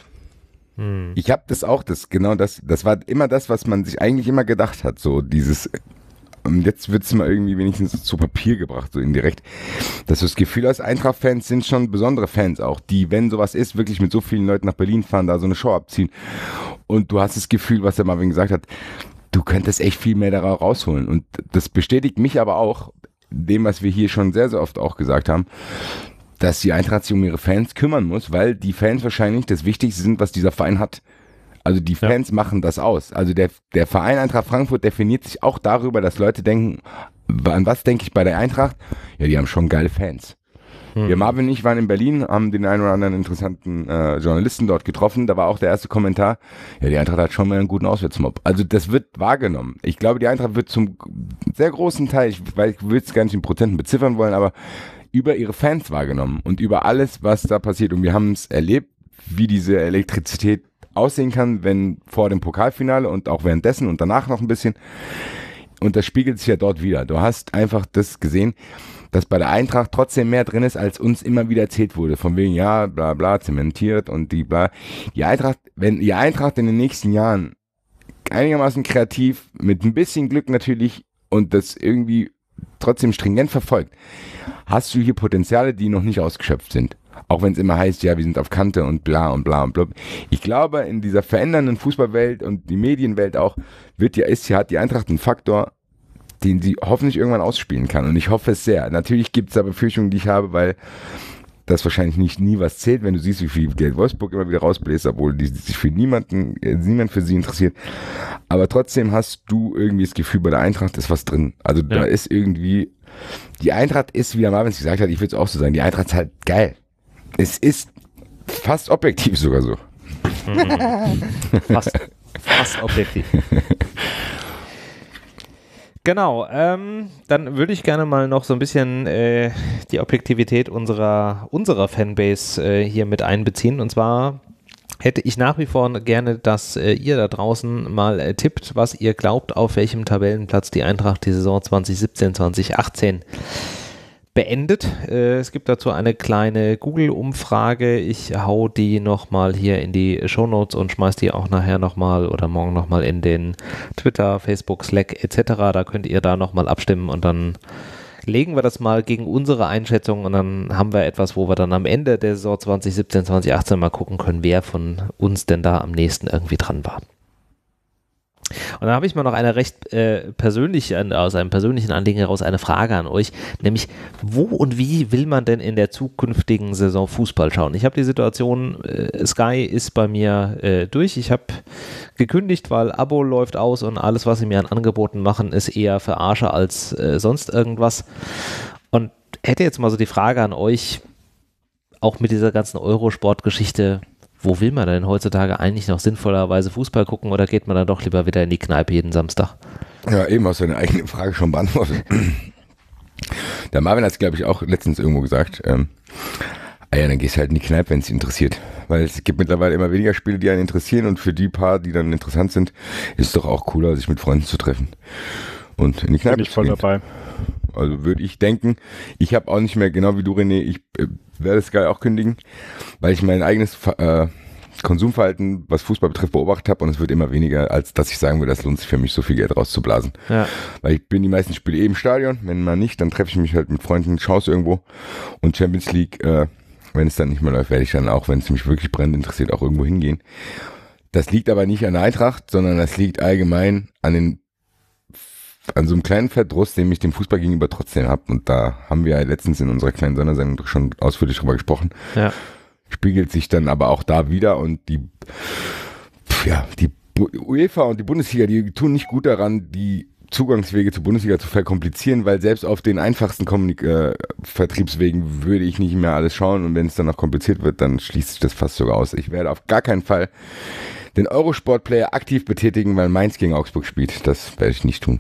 Speaker 4: Ich habe das auch, das genau das, das war immer das, was man sich eigentlich immer gedacht hat, so dieses, und jetzt wird es mal irgendwie wenigstens zu Papier gebracht, so indirekt, dass du das Gefühl hast, Eintracht-Fans sind schon besondere Fans auch, die, wenn sowas ist, wirklich mit so vielen Leuten nach Berlin fahren, da so eine Show abziehen und du hast das Gefühl, was der Marvin gesagt hat, du könntest echt viel mehr da rausholen und das bestätigt mich aber auch, dem, was wir hier schon sehr, sehr oft auch gesagt haben, dass die Eintracht sich um ihre Fans kümmern muss, weil die Fans wahrscheinlich das Wichtigste sind, was dieser Verein hat. Also die Fans ja. machen das aus. Also der, der Verein Eintracht Frankfurt definiert sich auch darüber, dass Leute denken, an was denke ich bei der Eintracht? Ja, die haben schon geile Fans. Hm. Wir, Marvin und ich, waren in Berlin, haben den einen oder anderen interessanten äh, Journalisten dort getroffen. Da war auch der erste Kommentar, ja, die Eintracht hat schon mal einen guten Auswärtsmob. Also das wird wahrgenommen. Ich glaube, die Eintracht wird zum sehr großen Teil, ich, weil ich will es gar nicht in Prozenten beziffern wollen, aber über ihre Fans wahrgenommen und über alles, was da passiert. Und wir haben es erlebt, wie diese Elektrizität aussehen kann, wenn vor dem Pokalfinale und auch währenddessen und danach noch ein bisschen. Und das spiegelt sich ja dort wieder. Du hast einfach das gesehen, dass bei der Eintracht trotzdem mehr drin ist, als uns immer wieder erzählt wurde. Von wegen, ja, bla bla, zementiert und die bla. Die Eintracht, wenn die Eintracht in den nächsten Jahren einigermaßen kreativ, mit ein bisschen Glück natürlich und das irgendwie trotzdem stringent verfolgt, hast du hier Potenziale, die noch nicht ausgeschöpft sind. Auch wenn es immer heißt, ja, wir sind auf Kante und bla und bla und bla. Ich glaube, in dieser verändernden Fußballwelt und die Medienwelt auch, wird ja, ist, hat die Eintracht einen Faktor, den sie hoffentlich irgendwann ausspielen kann. Und ich hoffe es sehr. Natürlich gibt es da Befürchtungen, die ich habe, weil das wahrscheinlich nicht nie was zählt, wenn du siehst, wie viel Geld Wolfsburg immer wieder rausbläst, obwohl die sich für niemanden, äh, niemand für sie interessiert. Aber trotzdem hast du irgendwie das Gefühl, bei der Eintracht ist was drin. Also ja. Da ist irgendwie, die Eintracht ist, wie der Marvin es gesagt hat, ich würde es auch so sagen, die Eintracht ist halt geil. Es ist fast objektiv sogar so.
Speaker 1: fast, fast objektiv. Genau, ähm, dann würde ich gerne mal noch so ein bisschen äh, die Objektivität unserer, unserer Fanbase äh, hier mit einbeziehen. Und zwar hätte ich nach wie vor gerne, dass äh, ihr da draußen mal äh, tippt, was ihr glaubt, auf welchem Tabellenplatz die Eintracht die Saison zwanzig siebzehn, zwanzig achtzehn beendet. Äh, es gibt dazu eine kleine Google-Umfrage. Ich hau die nochmal hier in die Shownotes und schmeiß die auch nachher nochmal oder morgen nochmal in den Twitter, Facebook, Slack et cetera. Da könnt ihr da nochmal abstimmen und dann legen wir das mal gegen unsere Einschätzung und dann haben wir etwas, wo wir dann am Ende der Saison zwanzig siebzehn, zwanzig achtzehn mal gucken können, wer von uns denn da am nächsten irgendwie dran war. Und dann habe ich mal noch eine recht äh, persönliche, aus einem persönlichen Anliegen heraus eine Frage an euch, nämlich wo und wie will man denn in der zukünftigen Saison Fußball schauen? Ich habe die Situation, äh, Sky ist bei mir äh, durch, ich habe gekündigt, weil Abo läuft aus und alles, was sie mir an Angeboten machen, ist eher Verarsche als äh, sonst irgendwas. Und hätte jetzt mal so die Frage an euch, auch mit dieser ganzen Eurosport-Geschichte, wo will man denn heutzutage eigentlich noch sinnvollerweise Fußball gucken oder geht man dann doch lieber wieder in die Kneipe jeden Samstag?
Speaker 4: Ja, eben hast du deine eigene Frage schon beantwortet. Der Marvin hat es, glaube ich, auch letztens irgendwo gesagt. Ähm, ah ja, dann gehst du halt in die Kneipe, wenn es dich interessiert. Weil es gibt mittlerweile immer weniger Spiele, die einen interessieren und für die paar, die dann interessant sind, ist es doch auch cooler, sich mit Freunden zu treffen. Und in die Kneipe
Speaker 2: Bin ich voll
Speaker 4: gehen.
Speaker 2: dabei.
Speaker 4: Also würde ich denken, ich habe auch nicht mehr, genau wie du René, ich äh, werde Sky auch kündigen, weil ich mein eigenes äh, Konsumverhalten, was Fußball betrifft, beobachtet habe und es wird immer weniger, als dass ich sagen würde, das lohnt sich für mich, so viel Geld rauszublasen.
Speaker 1: Ja.
Speaker 4: Weil ich bin die meisten Spiele eben im Stadion, wenn mal nicht, dann treffe ich mich halt mit Freunden, schaue es irgendwo und Champions League, äh, wenn es dann nicht mehr läuft, werde ich dann auch, wenn es mich wirklich brennend interessiert, auch irgendwo hingehen. Das liegt aber nicht an der Eintracht, sondern das liegt allgemein an den an so einem kleinen Verdruss, den ich dem Fußball gegenüber trotzdem habe. Und da haben wir ja letztens in unserer kleinen Sondersendung schon ausführlich drüber gesprochen.
Speaker 1: Ja.
Speaker 4: Spiegelt sich dann aber auch da wieder und die, ja, die UEFA und die Bundesliga, die tun nicht gut daran, die Zugangswege zur Bundesliga zu verkomplizieren, weil selbst auf den einfachsten Kommunik- äh, Vertriebswegen würde ich nicht mehr alles schauen und wenn es dann noch kompliziert wird, dann schließt sich das fast sogar aus. Ich werde auf gar keinen Fall den Eurosport-Player aktiv betätigen, weil Mainz gegen Augsburg spielt. Das werde ich nicht tun.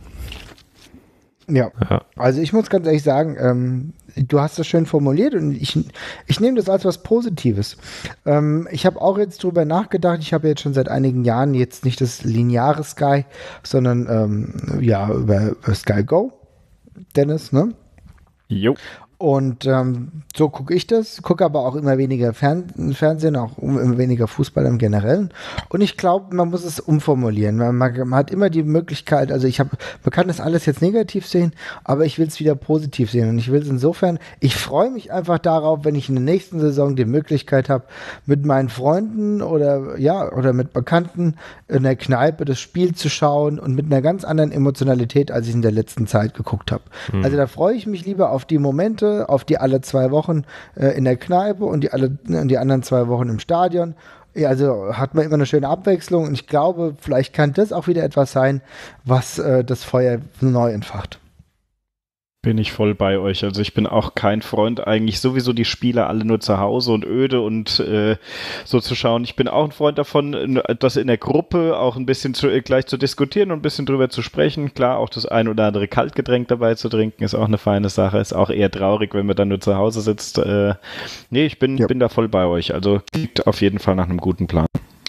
Speaker 3: Ja, also ich muss ganz ehrlich sagen, ähm, du hast das schön formuliert und ich, ich nehme das als was Positives. Ähm, ich habe auch jetzt drüber nachgedacht, ich habe jetzt schon seit einigen Jahren jetzt nicht das lineare Sky, sondern ähm, ja, über, über Sky Go, Dennis, ne?
Speaker 2: Jo.
Speaker 3: Und ähm, so gucke ich das, gucke aber auch immer weniger Fern- Fernsehen, auch immer weniger Fußball im Generellen. Und ich glaube, man muss es umformulieren. Man, man, man hat immer die Möglichkeit, also ich habe, man kann das alles jetzt negativ sehen, aber ich will es wieder positiv sehen. Und ich will es insofern, ich freue mich einfach darauf, wenn ich in der nächsten Saison die Möglichkeit habe, mit meinen Freunden oder ja, oder mit Bekannten in der Kneipe das Spiel zu schauen und mit einer ganz anderen Emotionalität, als ich in der letzten Zeit geguckt habe. Mhm. Also da freue ich mich lieber auf die Momente, auf die alle zwei Wochen äh, in der Kneipe und die, alle, und die anderen zwei Wochen im Stadion. Ja, also hat man immer eine schöne Abwechslung und ich glaube, vielleicht kann das auch wieder etwas sein, was äh, das Feuer neu entfacht.
Speaker 2: Bin ich voll bei euch. Also ich bin auch kein Freund, eigentlich sowieso die Spiele alle nur zu Hause und öde und äh, so zu schauen. Ich bin auch ein Freund davon, das in der Gruppe auch ein bisschen zu, gleich zu diskutieren und ein bisschen drüber zu sprechen. Klar, auch das ein oder andere Kaltgetränk dabei zu trinken, ist auch eine feine Sache. Ist auch eher traurig, wenn man dann nur zu Hause sitzt. Äh, nee, ich bin,
Speaker 3: ja.
Speaker 2: bin da voll bei euch. Also klingt auf jeden Fall nach einem guten Plan.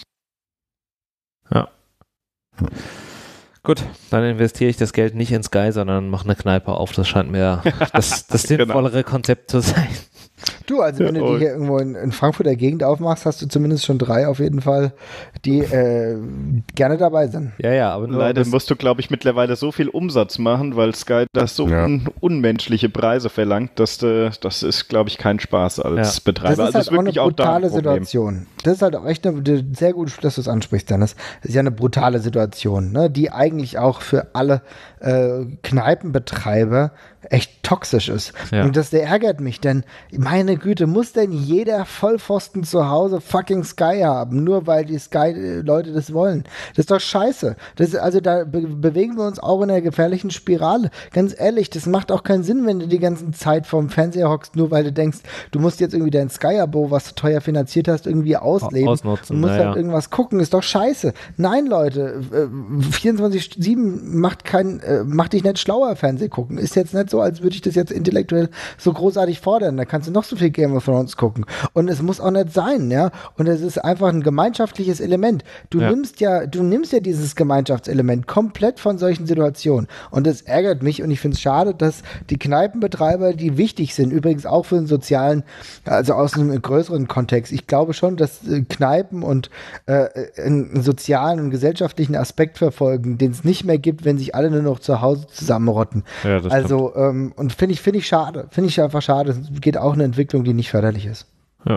Speaker 1: Ja. Gut, dann investiere ich das Geld nicht in Sky, sondern mache eine Kneipe auf. Das scheint mir das, das sinnvollere genau. Konzept zu sein.
Speaker 3: Du, also wenn ja, du die hier irgendwo in, in Frankfurter Gegend aufmachst, hast du zumindest schon drei auf jeden Fall, die äh, gerne dabei sind.
Speaker 1: Ja, ja, aber nur
Speaker 2: leider musst du, glaube ich, mittlerweile so viel Umsatz machen, weil Sky das so ja. un- unmenschliche Preise verlangt, dass du, das ist, glaube ich, kein Spaß als ja. Betreiber.
Speaker 3: Das ist
Speaker 2: also
Speaker 3: halt
Speaker 2: ist
Speaker 3: auch
Speaker 2: wirklich
Speaker 3: eine brutale
Speaker 2: auch
Speaker 3: Situation. Das ist halt auch echt eine, sehr gut, dass du es ansprichst, Dennis. Das ist ja eine brutale Situation, ne, die eigentlich auch für alle äh, Kneipenbetreiber echt toxisch ist. Ja. Und das der ärgert mich, denn meine Güte, muss denn jeder Vollpfosten zu Hause fucking Sky haben, nur weil die Sky-Leute das wollen? Das ist doch scheiße. Das, also da be- bewegen wir uns auch in einer gefährlichen Spirale. Ganz ehrlich, das macht auch keinen Sinn, wenn du die ganze Zeit vorm Fernseher hockst, nur weil du denkst, du musst jetzt irgendwie dein Sky-Abo, was du teuer finanziert hast, irgendwie ausleben.
Speaker 1: Ausnutzen,
Speaker 3: und musst
Speaker 1: naja.
Speaker 3: halt irgendwas gucken. Ist doch scheiße. Nein, Leute, vierundzwanzig sieben macht, kein, äh, macht dich nicht schlauer, Fernseh gucken. Ist jetzt nicht so, als würde ich das jetzt intellektuell so großartig fordern. Da kannst du noch so viel Game of Thrones gucken. Und es muss auch nicht sein, ja. Und es ist einfach ein gemeinschaftliches Element. Du ja. nimmst ja, du nimmst ja dieses Gemeinschaftselement komplett von solchen Situationen. Und das ärgert mich und ich finde es schade, dass die Kneipenbetreiber, die wichtig sind, übrigens auch für den sozialen, also aus einem größeren Kontext. Ich glaube schon, dass äh, Kneipen und äh, einen sozialen und gesellschaftlichen Aspekt verfolgen, den es nicht mehr gibt, wenn sich alle nur noch zu Hause zusammenrotten.
Speaker 1: Ja, das
Speaker 3: also, ähm, und finde ich, finde ich schade. Finde ich einfach schade. Es geht auch eine Entwicklung, die nicht förderlich ist.
Speaker 1: Ja.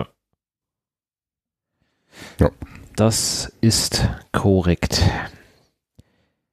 Speaker 4: Ja.
Speaker 1: Das ist korrekt.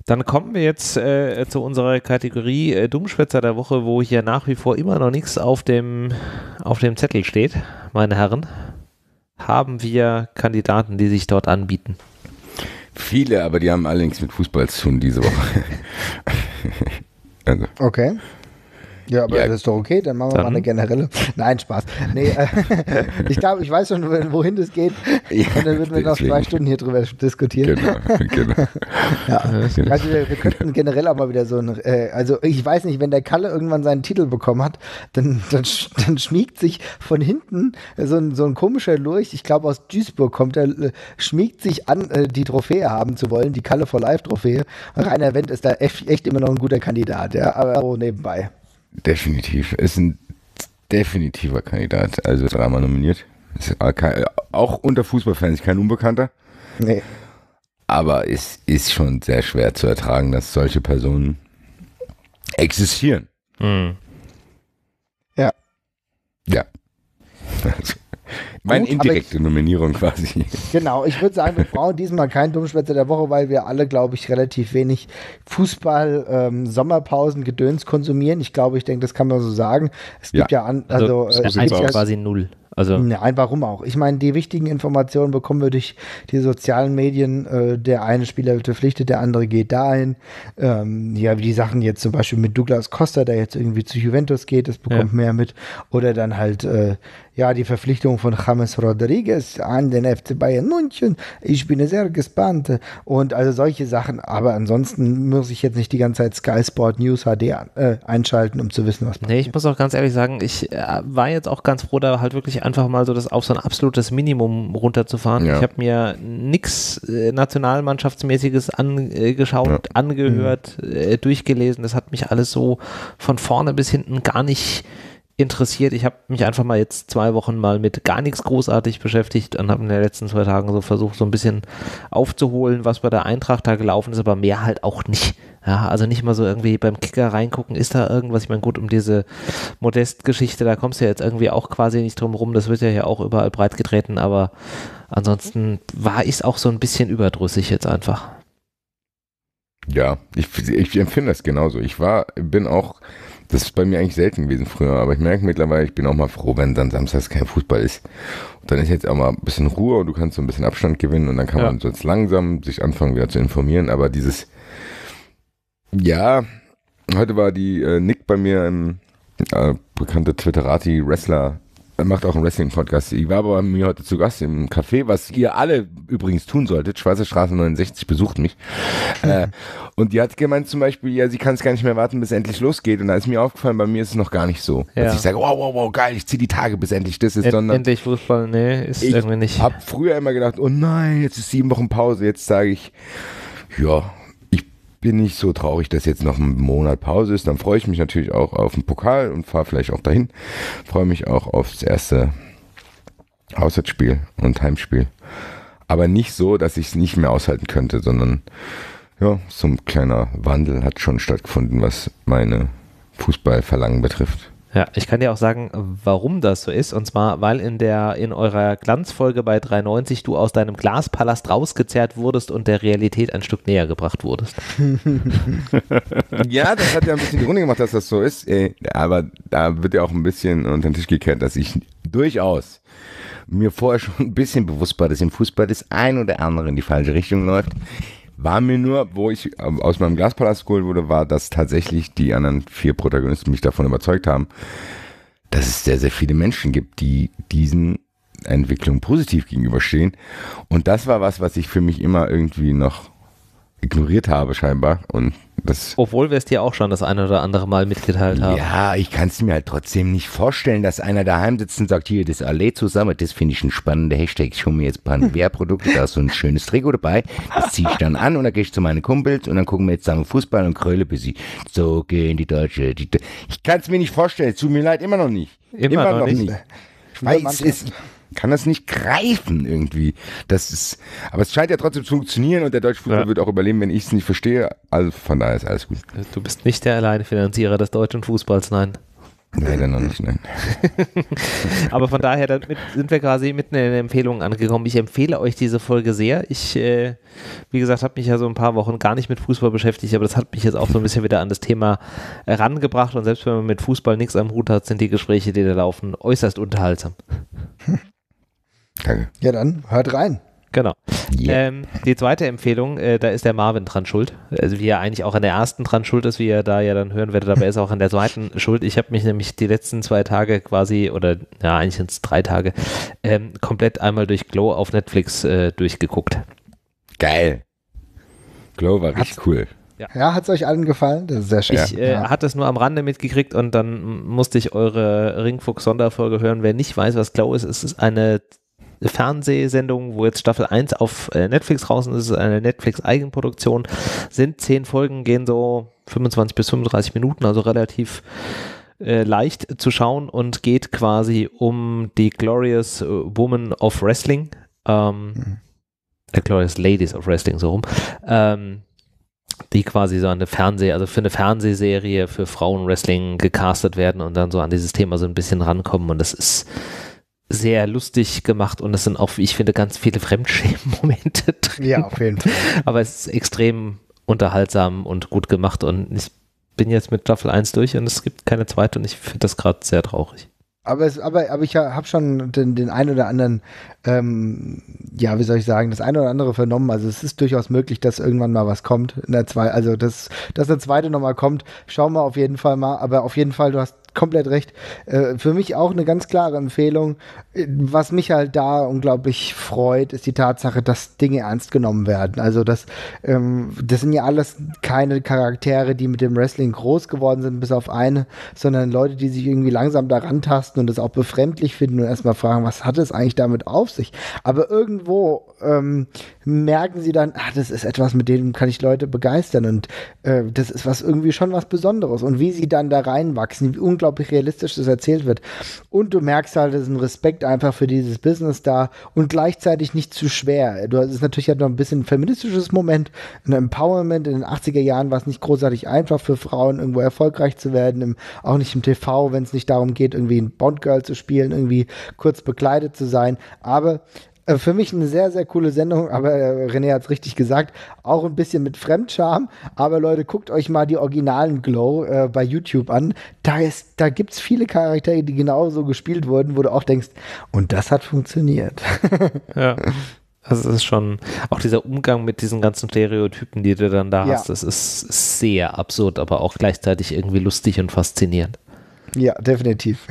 Speaker 1: Dann kommen wir jetzt äh, zu unserer Kategorie äh, Dummschwätzer der Woche, wo hier nach wie vor immer noch nichts auf dem, auf dem Zettel steht, meine Herren. Haben wir Kandidaten, die sich dort anbieten?
Speaker 4: Viele, aber die haben alle nichts mit Fußball zu tun diese Woche. Also.
Speaker 3: Okay. Ja, aber ja. Das ist doch okay, dann machen wir dann. mal eine generelle. Nein, Spaß. Nee, äh, ich glaube, ich weiß schon, wohin das geht. Ja, und dann würden wir noch zwei Stunden hier drüber diskutieren. Genau, genau. Ja. Also wir, wir könnten generell auch mal wieder so ein, äh, also ich weiß nicht, wenn der Kalle irgendwann seinen Titel bekommen hat, dann, dann, dann schmiegt sich von hinten so ein, so ein komischer Lurch, ich glaube aus Duisburg kommt, der äh, schmiegt sich an, äh, die Trophäe haben zu wollen, die Kalle for Life Trophäe. Rainer Wendt ist da echt, echt immer noch ein guter Kandidat, ja, aber so nebenbei.
Speaker 4: Definitiv. Ist ein definitiver Kandidat. Also dreimal nominiert. Ist auch unter Fußballfans kein Unbekannter.
Speaker 3: Nee.
Speaker 4: Aber es ist schon sehr schwer zu ertragen, dass solche Personen existieren.
Speaker 1: Mhm.
Speaker 3: Ja.
Speaker 4: Ja. Meine indirekte ich, Nominierung quasi.
Speaker 3: Genau, ich würde sagen, wir brauchen diesmal keinen Dummschwätzer der Woche, weil wir alle, glaube ich, relativ wenig Fußball, ähm, Sommerpausen, Gedöns konsumieren. Ich glaube, ich denke, das kann man so sagen. Es gibt ja, ja an, also,
Speaker 1: also es äh, gibt ja quasi null. Also
Speaker 3: nein, warum auch? Ich meine, die wichtigen Informationen bekommen wir durch die sozialen Medien. Äh, der eine Spieler wird verpflichtet, der andere geht dahin. Ähm, ja, wie die Sachen jetzt zum Beispiel mit Douglas Costa, der jetzt irgendwie zu Juventus geht, das bekommt ja. mehr mit. Oder dann halt, äh, ja, die Verpflichtung von James Rodriguez an den F C Bayern München. Ich bin sehr gespannt. Und also solche Sachen. Aber ansonsten muss ich jetzt nicht die ganze Zeit Sky Sport News H D äh, einschalten, um zu wissen, was passiert.
Speaker 1: Nee, ich muss auch ganz ehrlich sagen, ich äh, war jetzt auch ganz froh, da halt wirklich einfach mal so das auf so ein absolutes Minimum runterzufahren. Ja. Ich habe mir nichts äh, Nationalmannschaftsmäßiges angeschaut, ja. angehört, mhm. äh, durchgelesen. Das hat mich alles so von vorne bis hinten gar nicht interessiert. Ich habe mich einfach mal jetzt zwei Wochen mal mit gar nichts großartig beschäftigt und habe in den letzten zwei Tagen so versucht, so ein bisschen aufzuholen, was bei der Eintracht da gelaufen ist, aber mehr halt auch nicht. Ja, also nicht mal so irgendwie beim Kicker reingucken, ist da irgendwas? Ich meine, gut, um diese Modest-Geschichte, da kommst du ja jetzt irgendwie auch quasi nicht drum rum, das wird ja hier auch überall breit getreten, aber ansonsten war ich auch so ein bisschen überdrüssig jetzt einfach.
Speaker 4: Ja, ich, ich empfinde das genauso. Ich war, bin auch, das ist bei mir eigentlich selten gewesen früher, aber ich merke mittlerweile, ich bin auch mal froh, wenn dann samstags kein Fußball ist. Und dann ist jetzt auch mal ein bisschen Ruhe und du kannst so ein bisschen Abstand gewinnen und dann kann ja. man so jetzt langsam sich anfangen wieder zu informieren, aber dieses Ja, heute war die äh, Nick bei mir, ein äh, bekannter Twitterati-Wrestler, er macht auch einen Wrestling-Podcast. Ich war aber bei mir heute zu Gast im Café, was ihr alle übrigens tun solltet. Schweizer Straße neunundsechzig, besucht mich. äh, und die hat gemeint zum Beispiel, ja, sie kann es gar nicht mehr warten, bis es endlich losgeht. Und da ist mir aufgefallen, bei mir ist es noch gar nicht so. Ja. Dass ich sage, wow, wow, wow, geil, ich ziehe die Tage, bis endlich das ist.
Speaker 1: End,
Speaker 4: sondern
Speaker 1: endlich Fußball, nee, ist irgendwie nicht.
Speaker 4: Ich habe früher immer gedacht, oh nein, jetzt ist sieben Wochen Pause. Jetzt sage ich, ja, bin nicht so traurig, dass jetzt noch ein Monat Pause ist. Dann freue ich mich natürlich auch auf den Pokal und fahre vielleicht auch dahin. Freue mich auch aufs erste Auswärtsspiel und Heimspiel. Aber nicht so, dass ich es nicht mehr aushalten könnte, sondern ja, so ein kleiner Wandel hat schon stattgefunden, was meine Fußballverlangen betrifft.
Speaker 1: Ja, ich kann dir auch sagen, warum das so ist. Und zwar, weil in der in eurer Glanzfolge bei dreiundneunzig du aus deinem Glaspalast rausgezerrt wurdest und der Realität ein Stück näher gebracht wurdest.
Speaker 4: Ja, das hat ja ein bisschen die Runde gemacht, dass das so ist. Aber da wird ja auch ein bisschen unter den Tisch gekehrt, dass ich durchaus mir vorher schon ein bisschen bewusst war, dass im Fußball das ein oder andere in die falsche Richtung läuft. War mir nur, wo ich aus meinem Glaspalast geholt wurde, war, dass tatsächlich die anderen vier Protagonisten mich davon überzeugt haben, dass es sehr, sehr viele Menschen gibt, die diesen Entwicklungen positiv gegenüberstehen. Und das war was, was ich für mich immer irgendwie noch ignoriert habe scheinbar. Und das
Speaker 1: Obwohl wir es dir auch schon das eine oder andere Mal mitgeteilt haben.
Speaker 4: Ja, ich kann es mir halt trotzdem nicht vorstellen, dass einer daheim sitzt und sagt, hier, das alle zusammen, das finde ich ein spannender Hashtag. Ich hole mir jetzt ein paar Wehrprodukte, da ist so ein schönes Trikot dabei, das ziehe ich dann an und dann gehe ich zu meinen Kumpels und dann gucken wir jetzt zusammen Fußball und kröle bis sie so gehen die Deutsche. Die, ich kann es mir nicht vorstellen, es tut mir leid, immer noch nicht.
Speaker 1: Immer, immer noch, noch nicht. nicht.
Speaker 4: Ich weiß es kann das nicht greifen irgendwie. Das ist, aber es scheint ja trotzdem zu funktionieren und der deutsche Fußball ja. wird auch überleben, wenn ich es nicht verstehe. Also von daher ist alles gut.
Speaker 1: Du bist nicht der alleine Finanzierer des deutschen Fußballs, nein.
Speaker 4: Leider noch nicht, nein.
Speaker 1: Aber von daher damit sind wir quasi mitten in den Empfehlungen angekommen. Ich empfehle euch diese Folge sehr. Ich, äh, wie gesagt, habe mich ja so ein paar Wochen gar nicht mit Fußball beschäftigt, aber das hat mich jetzt auch so ein bisschen wieder an das Thema herangebracht. Und selbst wenn man mit Fußball nichts am Hut hat, sind die Gespräche, die da laufen, äußerst unterhaltsam.
Speaker 3: Danke. Ja, dann hört rein.
Speaker 1: Genau.
Speaker 4: Yeah.
Speaker 1: Ähm, die zweite Empfehlung, äh, da ist der Marvin dran schuld. Also wie er eigentlich auch an der ersten dran schuld ist, wie ihr da ja dann hören werdet, aber er ist auch an der zweiten schuld. Ich habe mich nämlich die letzten zwei Tage quasi, oder ja, eigentlich sind es drei Tage, ähm, komplett einmal durch Glow auf Netflix äh, durchgeguckt.
Speaker 4: Geil. Glow war richtig cool.
Speaker 3: Ja, ja hat es euch allen gefallen? Das ist sehr schön.
Speaker 1: Ich äh,
Speaker 3: ja.
Speaker 1: hatte es nur am Rande mitgekriegt und dann musste ich eure Ringfuchs-Sonderfolge hören. Wer nicht weiß, was Glow ist, es ist eine Fernsehsendung, wo jetzt Staffel eins auf äh, Netflix draußen ist, ist eine Netflix-Eigenproduktion, sind zehn Folgen, gehen so fünfundzwanzig bis fünfunddreißig Minuten, also relativ äh, leicht zu schauen und geht quasi um die Glorious Women of Wrestling, ähm, mhm. äh, Glorious Ladies of Wrestling, so rum, ähm, die quasi so eine Fernseh, also für eine Fernsehserie für Frauenwrestling gecastet werden und dann so an dieses Thema so ein bisschen rankommen und das ist sehr lustig gemacht und es sind auch, wie ich finde, ganz viele Fremdschämen-Momente drin.
Speaker 3: Ja, auf jeden Fall.
Speaker 1: Aber es ist extrem unterhaltsam und gut gemacht und ich bin jetzt mit Staffel eins durch und es gibt keine zweite und ich finde das gerade sehr traurig.
Speaker 3: Aber, es, aber, aber ich habe schon den, den einen oder anderen, ähm, ja, wie soll ich sagen, das eine oder andere vernommen. Also es ist durchaus möglich, dass irgendwann mal was kommt. In der zwei, also dass, dass eine zweite nochmal kommt, schauen wir auf jeden Fall mal. Aber auf jeden Fall, du hast komplett recht. Äh, für mich auch eine ganz klare Empfehlung. Was mich halt da unglaublich freut, ist die Tatsache, dass Dinge ernst genommen werden. Also das, ähm, das sind ja alles keine Charaktere, die mit dem Wrestling groß geworden sind, bis auf eine, sondern Leute, die sich irgendwie langsam daran tasten und das auch befremdlich finden und erstmal fragen, was hat es eigentlich damit auf sich? Aber irgendwo ähm, merken sie dann, ach, das ist etwas, mit dem kann ich Leute begeistern und äh, das ist was irgendwie schon was Besonderes. Und wie sie dann da reinwachsen, wie unglaublich realistisch das erzählt wird. Und du merkst halt, es ist ein Respekt einfach für dieses Business da und gleichzeitig nicht zu schwer. Du hast es natürlich halt noch ein bisschen ein feministisches Moment, ein Empowerment. In den achtziger Jahren war es nicht großartig einfach für Frauen, irgendwo erfolgreich zu werden, im, auch nicht im T V, wenn es nicht darum geht, irgendwie ein Bond-Girl zu spielen, irgendwie kurz bekleidet zu sein. Aber für mich eine sehr, sehr coole Sendung, aber René hat es richtig gesagt, auch ein bisschen mit Fremdscham, aber Leute, guckt euch mal die originalen Glow äh, bei YouTube an, da, ist, da gibt es viele Charaktere, die genauso gespielt wurden, wo du auch denkst, und das hat funktioniert.
Speaker 1: Ja, das ist schon, auch dieser Umgang mit diesen ganzen Stereotypen, die du dann da
Speaker 3: ja.
Speaker 1: hast, das ist sehr absurd, aber auch gleichzeitig irgendwie lustig und faszinierend.
Speaker 3: Ja, definitiv.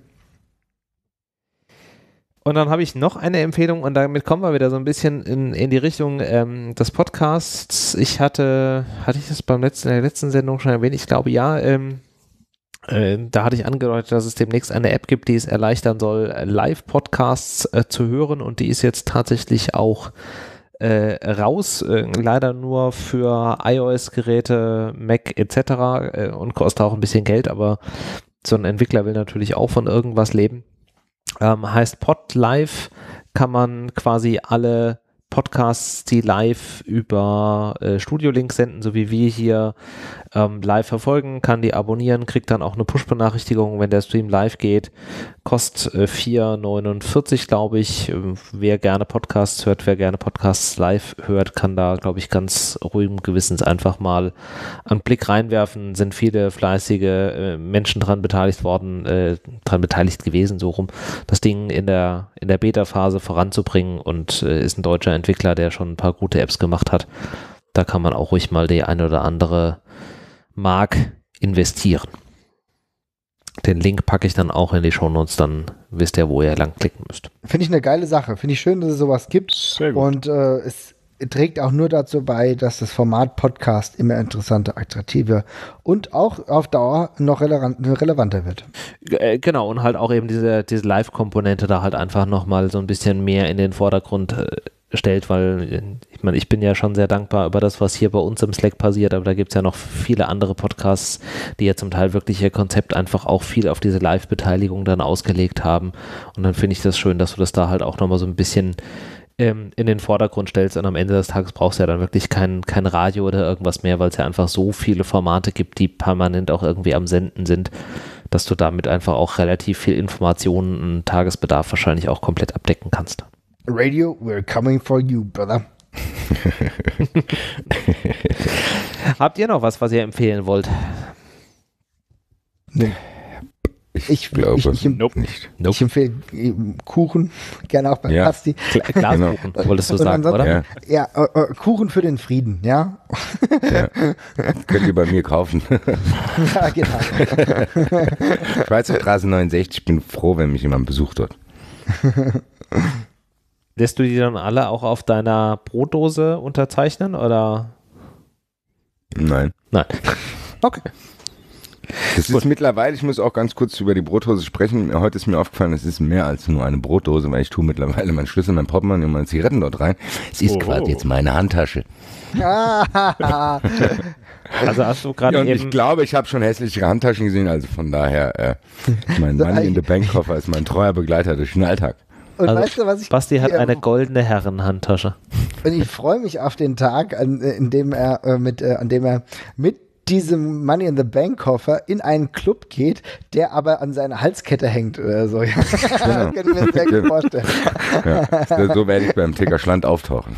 Speaker 1: Und dann habe ich noch eine Empfehlung und damit kommen wir wieder so ein bisschen in, in die Richtung ähm, des Podcasts. Ich hatte, hatte ich das beim letzten, in der letzten Sendung schon erwähnt? Ich glaube ja, ähm, äh, da hatte ich angedeutet, dass es demnächst eine App gibt, die es erleichtern soll, Live-Podcasts äh, zu hören und die ist jetzt tatsächlich auch äh, raus, äh, leider nur für iOS-Geräte, Mac et cetera äh, und kostet auch ein bisschen Geld, aber so ein Entwickler will natürlich auch von irgendwas leben. Ähm, heißt PodLive, kann man quasi alle Podcasts, die live über äh, Studio-Link senden, so wie wir hier ähm, live verfolgen, kann die abonnieren, kriegt dann auch eine Push-Benachrichtigung, wenn der Stream live geht. Kostet äh, vier neunundvierzig, glaube ich. Ähm, wer gerne Podcasts hört, wer gerne Podcasts live hört, kann da, glaube ich, ganz ruhigem Gewissens einfach mal einen Blick reinwerfen. Sind viele fleißige äh, Menschen dran beteiligt worden, äh, dran beteiligt gewesen, so rum, das Ding in der, in der Beta-Phase voranzubringen und äh, ist ein deutscher Entwickler, der schon ein paar gute Apps gemacht hat. Da kann man auch ruhig mal die eine oder andere Mark investieren. Den Link packe ich dann auch in die Shownotes, dann wisst ihr, wo ihr lang klicken müsst.
Speaker 3: Finde ich eine geile Sache. Finde ich schön, dass es sowas gibt.
Speaker 2: Sehr gut.
Speaker 3: Und äh, es trägt auch nur dazu bei, dass das Format Podcast immer interessanter, attraktiver und auch auf Dauer noch relevant, relevanter wird.
Speaker 1: Äh, genau, und halt auch eben diese, diese Live-Komponente da halt einfach nochmal so ein bisschen mehr in den Vordergrund äh, stellt, weil ich meine, ich bin ja schon sehr dankbar über das, was hier bei uns im Slack passiert, aber da gibt es ja noch viele andere Podcasts, die ja zum Teil wirklich ihr Konzept einfach auch viel auf diese Live-Beteiligung dann ausgelegt haben und dann finde ich das schön, dass du das da halt auch nochmal so ein bisschen ähm, in den Vordergrund stellst und am Ende des Tages brauchst du ja dann wirklich kein, kein Radio oder irgendwas mehr, weil es ja einfach so viele Formate gibt, die permanent auch irgendwie am Senden sind, dass du damit einfach auch relativ viel Informationen und Tagesbedarf wahrscheinlich auch komplett abdecken kannst.
Speaker 3: Radio, we're coming for you, brother.
Speaker 1: Habt ihr noch was, was ihr empfehlen wollt?
Speaker 3: Nee.
Speaker 4: Ich,
Speaker 3: Ich,
Speaker 4: glaube
Speaker 3: ich, ich, ich,
Speaker 2: Nope.
Speaker 4: nicht.
Speaker 3: ich empfehle äh, Kuchen, gerne auch bei
Speaker 4: Ja.
Speaker 3: Basti.
Speaker 1: Gla- Glaskuchen, wolltest du
Speaker 3: Und
Speaker 1: sagen,
Speaker 3: ansonsten-
Speaker 1: oder?
Speaker 4: Ja.
Speaker 3: Ja, äh, äh, Kuchen für den Frieden, ja?
Speaker 4: Ja. Könnt ihr bei mir kaufen.
Speaker 3: Ja, genau.
Speaker 4: Schweizer Straße neunundsechzig, ich bin froh, wenn mich jemand besucht dort.
Speaker 1: Lässt du die dann alle auch auf deiner Brotdose unterzeichnen, oder?
Speaker 4: Nein.
Speaker 1: Nein. Okay.
Speaker 4: Das ist mittlerweile, ich muss auch ganz kurz über die Brotdose sprechen. Heute ist mir aufgefallen, es ist mehr als nur eine Brotdose, weil ich tue mittlerweile meinen Schlüssel, mein Portemonnaie und meine Zigaretten dort rein. Es ist
Speaker 2: Oh.
Speaker 4: quasi jetzt meine Handtasche.
Speaker 3: Ah,
Speaker 1: Also hast du gerade
Speaker 4: Ja, und
Speaker 1: eben...
Speaker 4: ich glaube, ich habe schon hässliche Handtaschen gesehen, also von daher, äh, mein Money in the Bank Koffer ist mein treuer Begleiter durch den Alltag.
Speaker 3: und
Speaker 1: Also,
Speaker 3: weißt du, was ich...
Speaker 1: Basti hat
Speaker 3: äh,
Speaker 1: eine goldene Herrenhandtasche.
Speaker 3: Und ich freue mich auf den Tag, an, äh, in dem er, äh, mit, äh, an dem er mit diesem Money in the Bank Koffer in einen Club geht, der aber an seiner Halskette hängt oder so. Ja. Kann ich mir sehr gut vorstellen.
Speaker 4: Ja, so werde ich beim Ticker Schland auftauchen.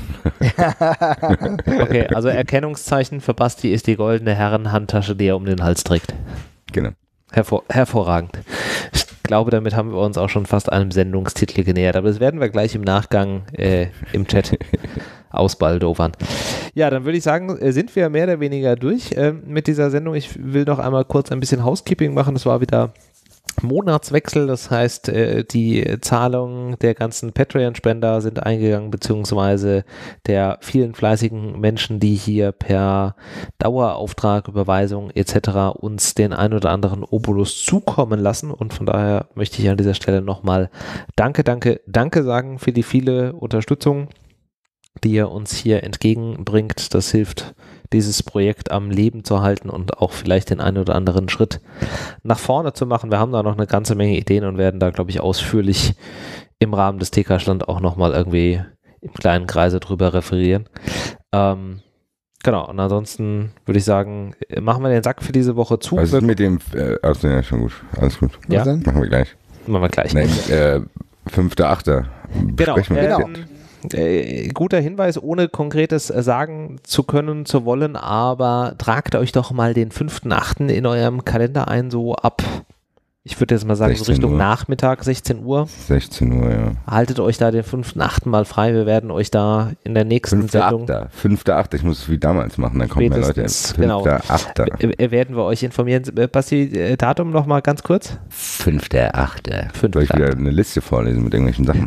Speaker 1: Okay, also Erkennungszeichen für Basti ist die goldene Herrenhandtasche, die er um den Hals trägt.
Speaker 4: Genau.
Speaker 1: Hervor hervorragend. Ich glaube, damit haben wir uns auch schon fast einem Sendungstitel genähert, aber das werden wir gleich im Nachgang äh, im Chat ausbaldowern. Ja, dann würde ich sagen, äh, sind wir mehr oder weniger durch äh, mit dieser Sendung. Ich will noch einmal kurz ein bisschen Housekeeping machen. Das war wieder Monatswechsel, das heißt, äh, die Zahlungen der ganzen Patreon-Spender sind eingegangen, beziehungsweise der vielen fleißigen Menschen, die hier per Dauerauftrag, Überweisung et cetera uns den ein oder anderen Obolus zukommen lassen, und von daher möchte ich an dieser Stelle nochmal Danke, Danke, Danke sagen für die viele Unterstützung, die ihr uns hier entgegenbringt. Das hilft, dieses Projekt am Leben zu halten und auch vielleicht den einen oder anderen Schritt nach vorne zu machen. Wir haben da noch eine ganze Menge Ideen und werden da, glaube ich, ausführlich im Rahmen des T K-Stand auch nochmal irgendwie im kleinen Kreise drüber referieren. Ähm, genau, und ansonsten würde ich sagen, machen wir den Sack für diese Woche zu.
Speaker 4: Was ist mit dem, äh, also, ja, schon gut, alles gut.
Speaker 1: Ja.
Speaker 3: Was denn?
Speaker 4: Machen wir gleich.
Speaker 1: Machen wir gleich.
Speaker 4: Nein, äh, fünfter Achter
Speaker 1: Genau,
Speaker 4: Besprechen wir
Speaker 1: ähm, äh, guter Hinweis, ohne konkretes äh, sagen zu können, zu wollen, aber tragt euch doch mal den fünften achten in eurem Kalender ein, so ab, ich würde jetzt mal sagen, so
Speaker 4: sechzehn
Speaker 1: Richtung
Speaker 4: Uhr.
Speaker 1: Nachmittag, sechzehn Uhr.
Speaker 4: sechzehn Uhr, ja.
Speaker 1: Haltet euch da den fünften achten mal frei, wir werden euch da in der nächsten
Speaker 4: Fünfter
Speaker 1: Sendung,
Speaker 4: Achter fünfter Achter ich muss es wie damals machen, dann kommen mehr Leute.
Speaker 1: Spätestens, genau.
Speaker 4: Fünfter Achter
Speaker 1: äh, werden wir euch informieren. Äh, Basti, äh, Datum noch mal ganz kurz?
Speaker 4: Fünfter Achter
Speaker 1: Fünfter
Speaker 4: Soll ich wieder
Speaker 1: Achter.
Speaker 4: eine Liste vorlesen mit irgendwelchen Sachen?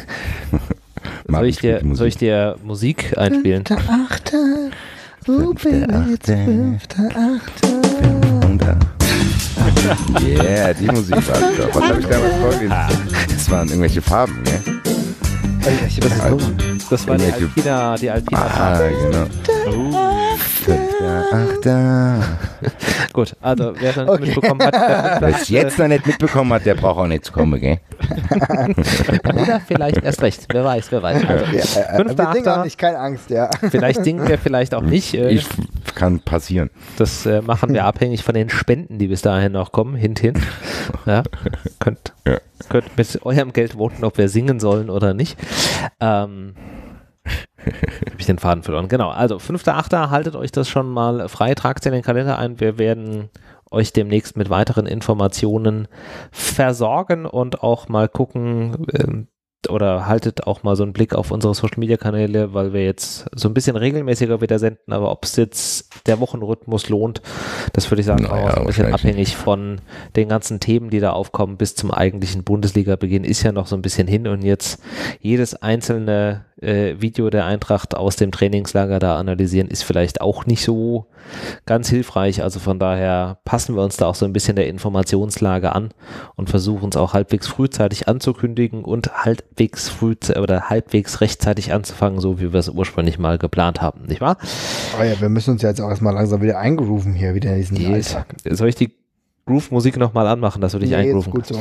Speaker 1: Soll ich, dir, soll ich dir Musik einspielen?
Speaker 3: Fünfter, Achter. Oh,
Speaker 4: Fünfter,
Speaker 3: Baby, it's
Speaker 4: Achter.
Speaker 3: fünfter, Achter.
Speaker 4: Yeah, die Musik war es doch. Was habe ich damals vorgelesen? Das waren irgendwelche Farben, ne?
Speaker 3: Welche das ist
Speaker 4: Also,
Speaker 1: Das war die
Speaker 4: Irgendwelche-
Speaker 1: Alpina, die Alpina.
Speaker 4: Ah, genau. Fünfter Achter
Speaker 1: Gut, also wer es noch nicht
Speaker 3: Okay.
Speaker 1: mitbekommen hat, der
Speaker 4: Wer es jetzt noch nicht mitbekommen hat, der braucht auch nicht zu kommen, gell?
Speaker 1: oder vielleicht erst recht, wer weiß, wer weiß. Also,
Speaker 3: Ja, äh, äh,
Speaker 1: Fünfter,
Speaker 3: wir singen auch
Speaker 1: Achter.
Speaker 3: nicht, keine Angst, ja.
Speaker 1: vielleicht singen wir, vielleicht auch nicht. Äh,
Speaker 4: Ich kann passieren.
Speaker 1: das äh, machen wir abhängig von den Spenden, die bis dahin noch kommen, hint, hint. Ja, könnt,
Speaker 4: Ja.
Speaker 1: könnt mit eurem Geld voten, ob wir singen sollen oder nicht. Ähm, habe ich den Faden verloren. Genau, also fünfter achter haltet euch das schon mal frei, tragt es in den Kalender ein. Wir werden euch demnächst mit weiteren Informationen versorgen und auch mal gucken, ähm, oder haltet auch mal so einen Blick auf unsere Social-Media-Kanäle, weil wir jetzt so ein bisschen regelmäßiger wieder senden, aber ob es jetzt der Wochenrhythmus lohnt, das würde ich sagen,
Speaker 4: Naja,
Speaker 1: auch so ein bisschen
Speaker 4: wahrscheinlich
Speaker 1: abhängig von den ganzen Themen, die da aufkommen. Bis zum eigentlichen Bundesliga-Beginn ist ja noch so ein bisschen hin, und jetzt jedes einzelne äh, Video der Eintracht aus dem Trainingslager da analysieren, ist vielleicht auch nicht so ganz hilfreich. Also von daher passen wir uns da auch so ein bisschen der Informationslage an und versuchen es auch halbwegs frühzeitig anzukündigen und halbwegs früh oder halbwegs rechtzeitig anzufangen, so wie wir es ursprünglich mal geplant haben, nicht wahr?
Speaker 3: Aber ja, wir müssen uns ja jetzt auch erstmal langsam wieder eingrooven hier, wieder in diesen
Speaker 1: Yes.
Speaker 3: Alltag.
Speaker 1: Soll ich die Groove-Musik nochmal anmachen, dass du dich
Speaker 3: Nee, ist
Speaker 1: eingrooven
Speaker 3: gut
Speaker 1: kannst?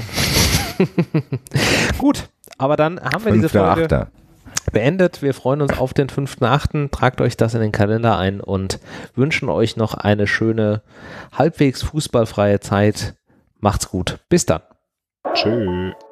Speaker 3: so.
Speaker 1: Gut, aber dann haben wir diese
Speaker 4: Fünfter
Speaker 1: Folge
Speaker 4: Achter
Speaker 1: beendet. Wir freuen uns auf den fünften achten Tragt euch das in den Kalender ein und wünschen euch noch eine schöne, halbwegs fußballfreie Zeit. Macht's gut. Bis dann.
Speaker 2: Tschö.